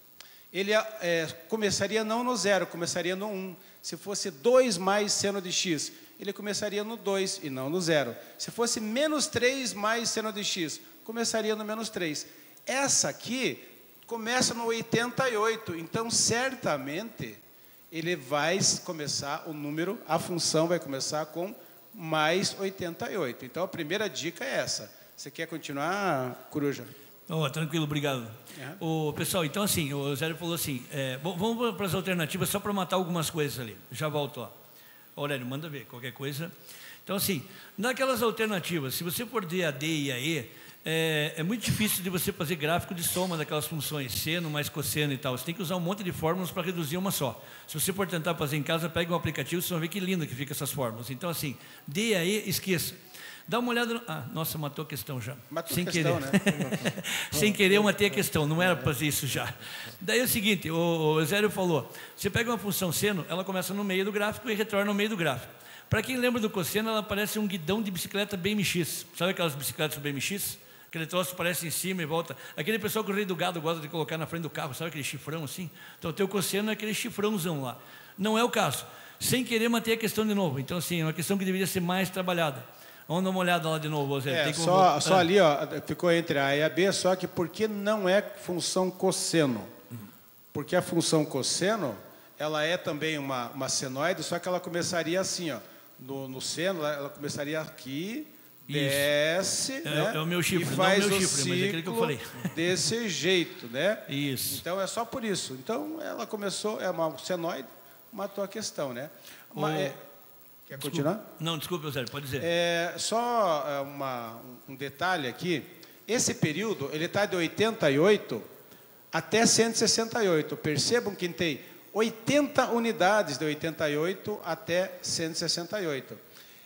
ele é, começaria não no zero, começaria no um. Se fosse dois mais seno de x, ele começaria no dois e não no zero. Se fosse menos três mais seno de x, começaria no menos três. Essa aqui começa no oitenta e oito, então certamente ele vai começar o número, a função vai começar com mais oitenta e oito. Então a primeira dica é essa. Você quer continuar, Coruja? Oh, tranquilo, obrigado. Uhum. O pessoal, então assim, o Zé falou assim, é, bom, vamos para as alternativas só para matar algumas coisas ali. Já volto, ó. Aurélio, manda ver qualquer coisa. Então assim, naquelas alternativas, se você for D a D e a E, é, é muito difícil de você fazer gráfico de soma daquelas funções, seno mais cosseno e tal. Você tem que usar um monte de fórmulas para reduzir uma só. Se você for tentar fazer em casa, pega um aplicativo, você vai ver que lindo que fica essas fórmulas. Então assim, D a E, esqueça. Dá uma olhada no... Ah, nossa, matou a questão já. Matou Sem a questão, querer. né? Sem querer, eu matei a questão. Não era para fazer isso já. Daí é o seguinte, o, o Zélio falou, você pega uma função seno, ela começa no meio do gráfico e retorna no meio do gráfico. Para quem lembra do cosseno, ela parece um guidão de bicicleta B M X. Sabe aquelas bicicletas B M X? Aquele troço parece em cima e volta. Aquele pessoal que o rei do gado gosta de colocar na frente do carro, sabe aquele chifrão assim? Então o teu cosseno é aquele chifrãozão lá. Não é o caso. Sem querer, matei a questão de novo. Então assim, é uma questão que deveria ser mais trabalhada. Vamos dar uma olhada lá de novo, Zé. É, Tem que só, só ah. ali, ó, ficou entre A e a B, só que porque não é função cosseno? Porque a função cosseno, ela é também uma, uma senoide, só que ela começaria assim, ó, no, no seno, ela começaria aqui, Isso. desce, é, né, é o meu chifre, e faz não o meu o chifre, mas é aquele que eu falei. Desse jeito, né? Isso. Então, é só por isso. Então, ela começou, é uma senoide, matou a questão, né? O... Mas, é, quer Desculpa. continuar? Não, desculpe, Zé, pode dizer. É, só é, uma, um detalhe aqui. Esse período, ele está de oitenta e oito até cento e sessenta e oito. Percebam que tem oitenta unidades de oitenta e oito até cento e sessenta e oito.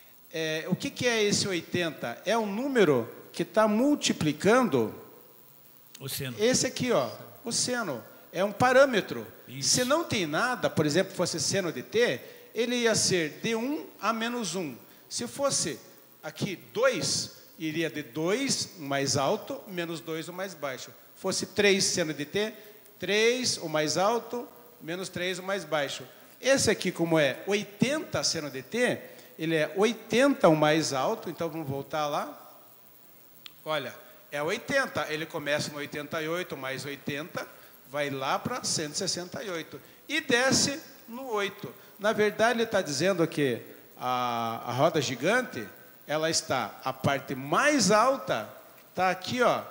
É, o que, que é esse oitenta? É um número que está multiplicando... O seno. Esse aqui, ó, o seno. É um parâmetro. Isso. Se não tem nada, por exemplo, fosse seno de t, ele ia ser de um a menos um. Se fosse aqui dois, iria de dois, o mais alto, menos dois, o mais baixo. Fosse três seno de t, três, o mais alto, menos três, o mais baixo. Esse aqui, como é oitenta seno de t, ele é oitenta o mais alto, então vamos voltar lá. Olha, é oitenta, ele começa no oitenta e oito mais oitenta, vai lá para cento e sessenta e oito. E desce no oito. Na verdade, ele está dizendo que a, a roda gigante, ela está, a parte mais alta, está aqui, ó,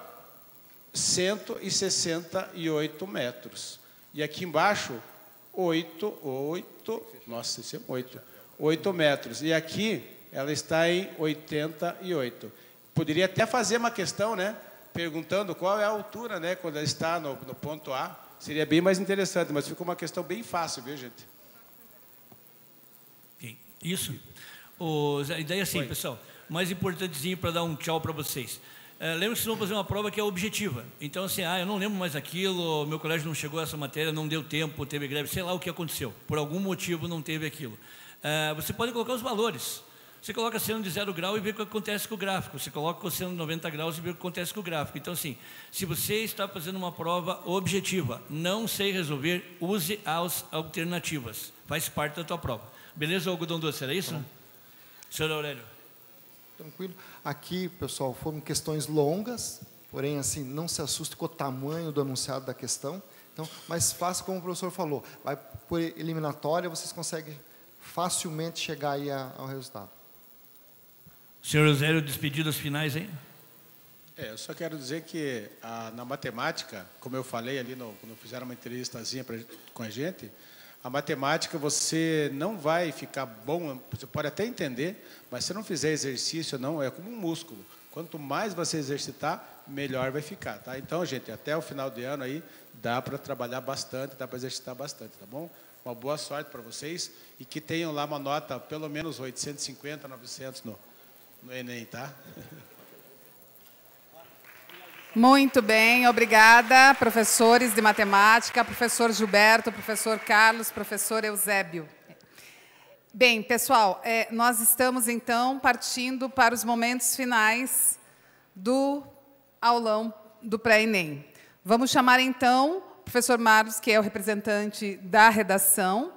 cento e sessenta e oito metros. E aqui embaixo, oito, oito, nossa, isso é oito, oito metros. E aqui, ela está em oitenta e oito. Poderia até fazer uma questão, né? Perguntando qual é a altura, né? Quando ela está no, no ponto A. Seria bem mais interessante, mas ficou uma questão bem fácil, viu, gente? Isso. O, e daí assim, Oi. pessoal, mais importantezinho para dar um tchau para vocês. É, lembra que vocês vão fazer uma prova que é objetiva. Então, assim, ah, eu não lembro mais aquilo, meu colégio não chegou a essa matéria, não deu tempo, teve greve, sei lá o que aconteceu. Por algum motivo não teve aquilo. É, você pode colocar os valores. Você coloca seno de zero grau e vê o que acontece com o gráfico. Você coloca cosseno de noventa graus e vê o que acontece com o gráfico. Então, assim, se você está fazendo uma prova objetiva, não sei resolver, use as alternativas. Faz parte da tua prova. Beleza, algodão doce, era isso? Tá. Senhor Aurélio. Tranquilo. Aqui, pessoal, foram questões longas, porém, assim, não se assuste com o tamanho do anunciado da questão. Então, mas faça como o professor falou. Vai por eliminatória, vocês conseguem facilmente chegar aí ao resultado. Senhor Aurélio, despedidas finais, hein? É, eu só quero dizer que a, na matemática, como eu falei ali, no, quando fizeram uma entrevistazinha pra, com a gente, a matemática você não vai ficar bom, você pode até entender, mas se não fizer exercício, não, é como um músculo. Quanto mais você exercitar, melhor vai ficar, tá? Então, gente, até o final do ano aí, dá para trabalhar bastante, dá para exercitar bastante, tá bom? Uma boa sorte para vocês e que tenham lá uma nota, pelo menos oitocentos e cinquenta, novecentos no, no Enem, tá? Muito bem, obrigada, professores de matemática, professor Gilberto, professor Carlos, professor Eusébio. Bem, pessoal, é, nós estamos, então, partindo para os momentos finais do aulão do pré-ENEM. Vamos chamar, então, professor Marlos, que é o representante da redação.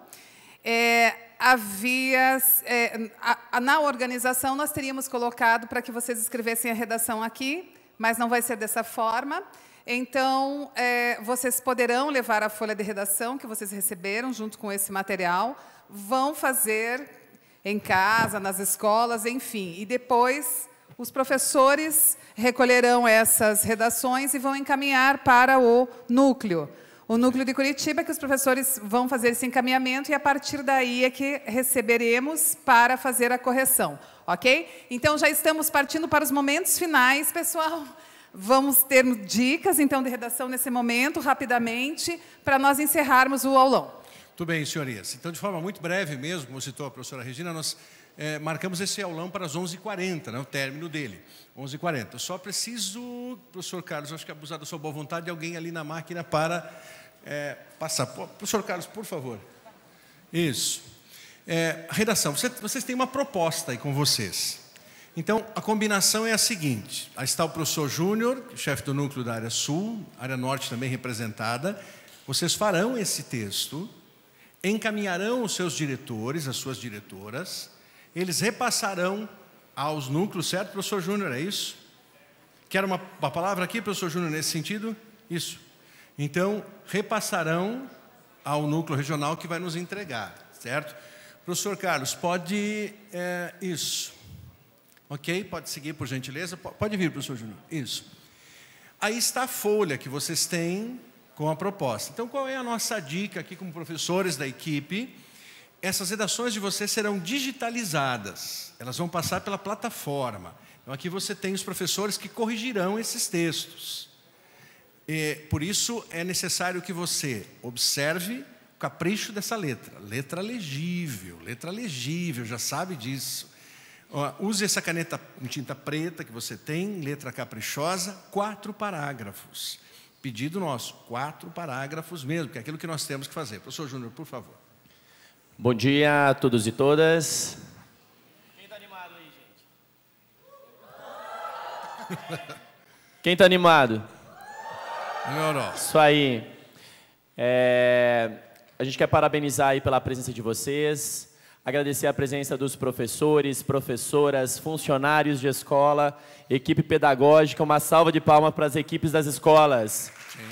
É, havia, é, a, a, na organização, nós teríamos colocado para que vocês escrevessem a redação aqui, mas não vai ser dessa forma. Então, é, vocês poderão levar a folha de redação que vocês receberam junto com esse material, vão fazer em casa, nas escolas, enfim. E depois, os professores recolherão essas redações e vão encaminhar para o núcleo. O núcleo de Curitiba, que os professores vão fazer esse encaminhamento e, a partir daí, é que receberemos para fazer a correção. Ok? Então, já estamos partindo para os momentos finais, pessoal. Vamos ter dicas, então, de redação nesse momento, rapidamente, para nós encerrarmos o aulão. Muito bem, senhorias. Então, de forma muito breve mesmo, como citou a professora Regina, nós é, marcamos esse aulão para as onze e quarenta, né, o término dele, onze e quarenta. Só preciso, professor Carlos, acho que abusar da sua boa vontade, de alguém ali na máquina para é, passar. Professor Carlos, por favor. Isso. É, redação, Você, vocês têm uma proposta aí com vocês. Então, a combinação é a seguinte. Aí está o professor Júnior, chefe do núcleo da área sul, área norte também representada. Vocês farão esse texto, encaminharão os seus diretores, as suas diretoras, eles repassarão aos núcleos, certo, professor Júnior, é isso? Quer uma, uma palavra aqui, professor Júnior, nesse sentido? Isso. Então, repassarão ao núcleo regional que vai nos entregar, certo? Professor Carlos, pode... É, isso. Ok? Pode seguir, por gentileza? Pode vir, professor Júnior. Isso. Aí está a folha que vocês têm com a proposta. Então, qual é a nossa dica aqui como professores da equipe? Essas redações de vocês serão digitalizadas. Elas vão passar pela plataforma. Então, aqui você tem os professores que corrigirão esses textos. E, por isso, é necessário que você observe o capricho dessa letra. Letra legível, letra legível, já sabe disso. Use essa caneta em tinta preta que você tem, letra caprichosa, quatro parágrafos. Pedido nosso, quatro parágrafos mesmo, que é aquilo que nós temos que fazer. Professor Júnior, por favor. Bom dia a todos e todas. Quem está animado aí, gente? Quem está animado? Melhorou. Isso aí. É, a gente quer parabenizar aí pela presença de vocês. Agradecer a presença dos professores, professoras, funcionários de escola, equipe pedagógica. Uma salva de palmas para as equipes das escolas. Sim.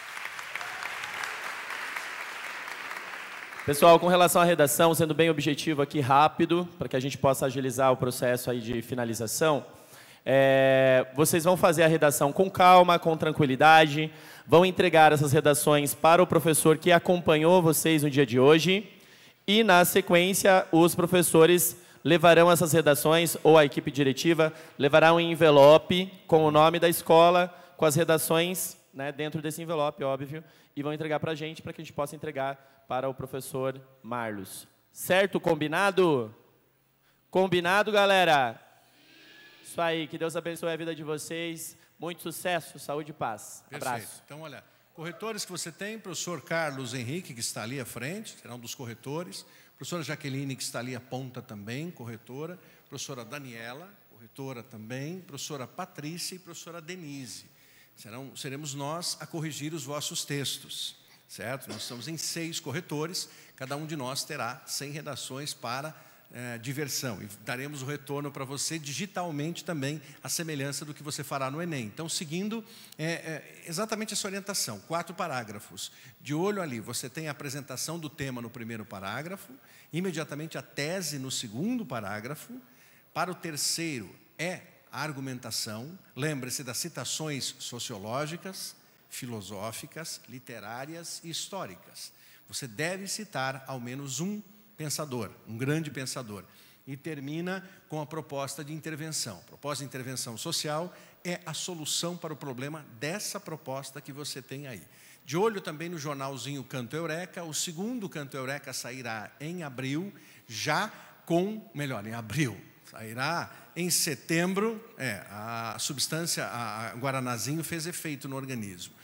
Pessoal, com relação à redação, sendo bem objetivo aqui, rápido, para que a gente possa agilizar o processo aí de finalização, é, vocês vão fazer a redação com calma, com tranquilidade, vão entregar essas redações para o professor que acompanhou vocês no dia de hoje. E, na sequência, os professores levarão essas redações, ou a equipe diretiva, levará um envelope com o nome da escola, com as redações, né, dentro desse envelope, óbvio, e vão entregar para a gente, para que a gente possa entregar para o professor Marlos. Certo? Combinado? Combinado, galera? Isso aí, que Deus abençoe a vida de vocês. Muito sucesso, saúde e paz. Perfeito. Abraço. Então, olha... Corretores que você tem, professor Carlos Henrique, que está ali à frente, será um dos corretores. Professora Jaqueline, que está ali à ponta também, corretora. Professora Daniela, corretora também. Professora Patrícia e professora Denise. Serão, seremos nós a corrigir os vossos textos, certo? Nós estamos em seis corretores, cada um de nós terá cem redações para é, diversão. E daremos o retorno para você digitalmente também, a semelhança do que você fará no Enem. Então, seguindo é, é, exatamente essa orientação, quatro parágrafos. De olho ali, você tem a apresentação do tema no primeiro parágrafo, imediatamente a tese no segundo parágrafo. Para o terceiro, é a argumentação. Lembre-se das citações sociológicas, filosóficas, literárias e históricas. Você deve citar ao menos um pensador, um grande pensador. E termina com a proposta de intervenção. A proposta de intervenção social é a solução para o problema dessa proposta que você tem aí. De olho também no jornalzinho Canto Eureka. O segundo Canto Eureka sairá em abril, já com, melhor, em abril, sairá em setembro. É, a substância, a Guaranazinho fez efeito no organismo.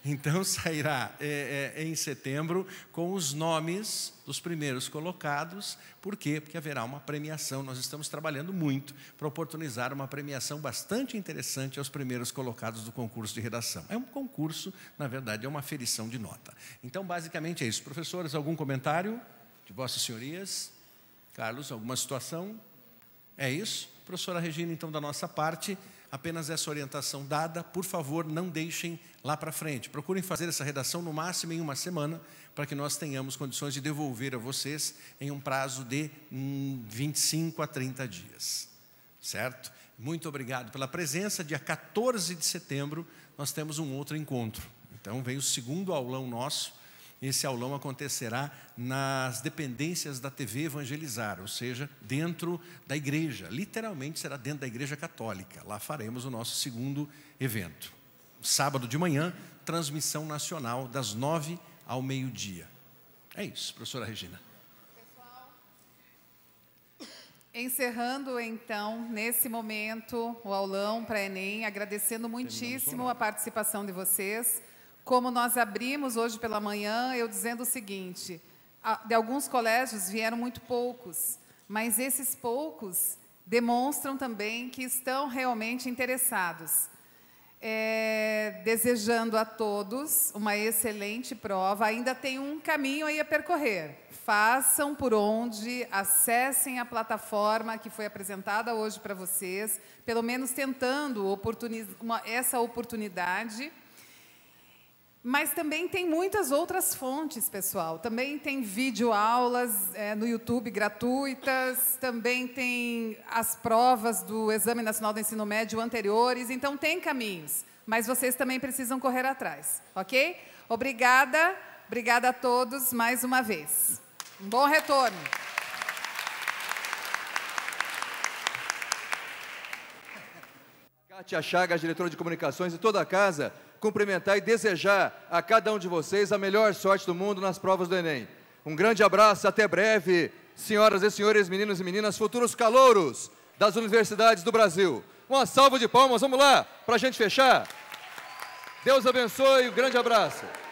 Então, sairá é, é, em setembro com os nomes dos primeiros colocados. Por quê? Porque haverá uma premiação. Nós estamos trabalhando muito para oportunizar uma premiação bastante interessante aos primeiros colocados do concurso de redação. É um concurso, na verdade, é uma aferição de nota. Então, basicamente é isso. Professores, algum comentário de vossas senhorias? Carlos, alguma situação? É isso? Professora Regina, então, da nossa parte, apenas essa orientação dada, por favor, não deixem lá para frente. Procurem fazer essa redação no máximo em uma semana, para que nós tenhamos condições de devolver a vocês em um prazo de hum, vinte e cinco a trinta dias. Certo? Muito obrigado pela presença. Dia quatorze de setembro, nós temos um outro encontro. Então, vem o segundo aulão nosso. Esse aulão acontecerá nas dependências da T V Evangelizar, ou seja, dentro da igreja. Literalmente será dentro da igreja católica. Lá faremos o nosso segundo evento. Sábado de manhã, transmissão nacional das nove ao meio-dia. É isso, professora Regina. Encerrando, então, nesse momento, o aulão para Enem, agradecendo muitíssimo a participação de vocês. Como nós abrimos hoje pela manhã, eu dizendo o seguinte, de alguns colégios vieram muito poucos, mas esses poucos demonstram também que estão realmente interessados. É, desejando a todos uma excelente prova, ainda tem um caminho aí a percorrer. Façam por onde, acessem a plataforma que foi apresentada hoje para vocês, pelo menos tentando oportunizar uma, essa oportunidade. Mas também tem muitas outras fontes, pessoal. Também tem videoaulas é, no YouTube gratuitas, também tem as provas do Exame Nacional do Ensino Médio anteriores, então tem caminhos, mas vocês também precisam correr atrás, ok? Obrigada, obrigada a todos mais uma vez. Um bom retorno. Kátia Chagas, diretora de comunicações, e toda a casa, cumprimentar e desejar a cada um de vocês a melhor sorte do mundo nas provas do Enem. Um grande abraço, até breve, senhoras e senhores, meninos e meninas, futuros calouros das universidades do Brasil. Uma salva de palmas, vamos lá, para a gente fechar. Deus abençoe, um grande abraço.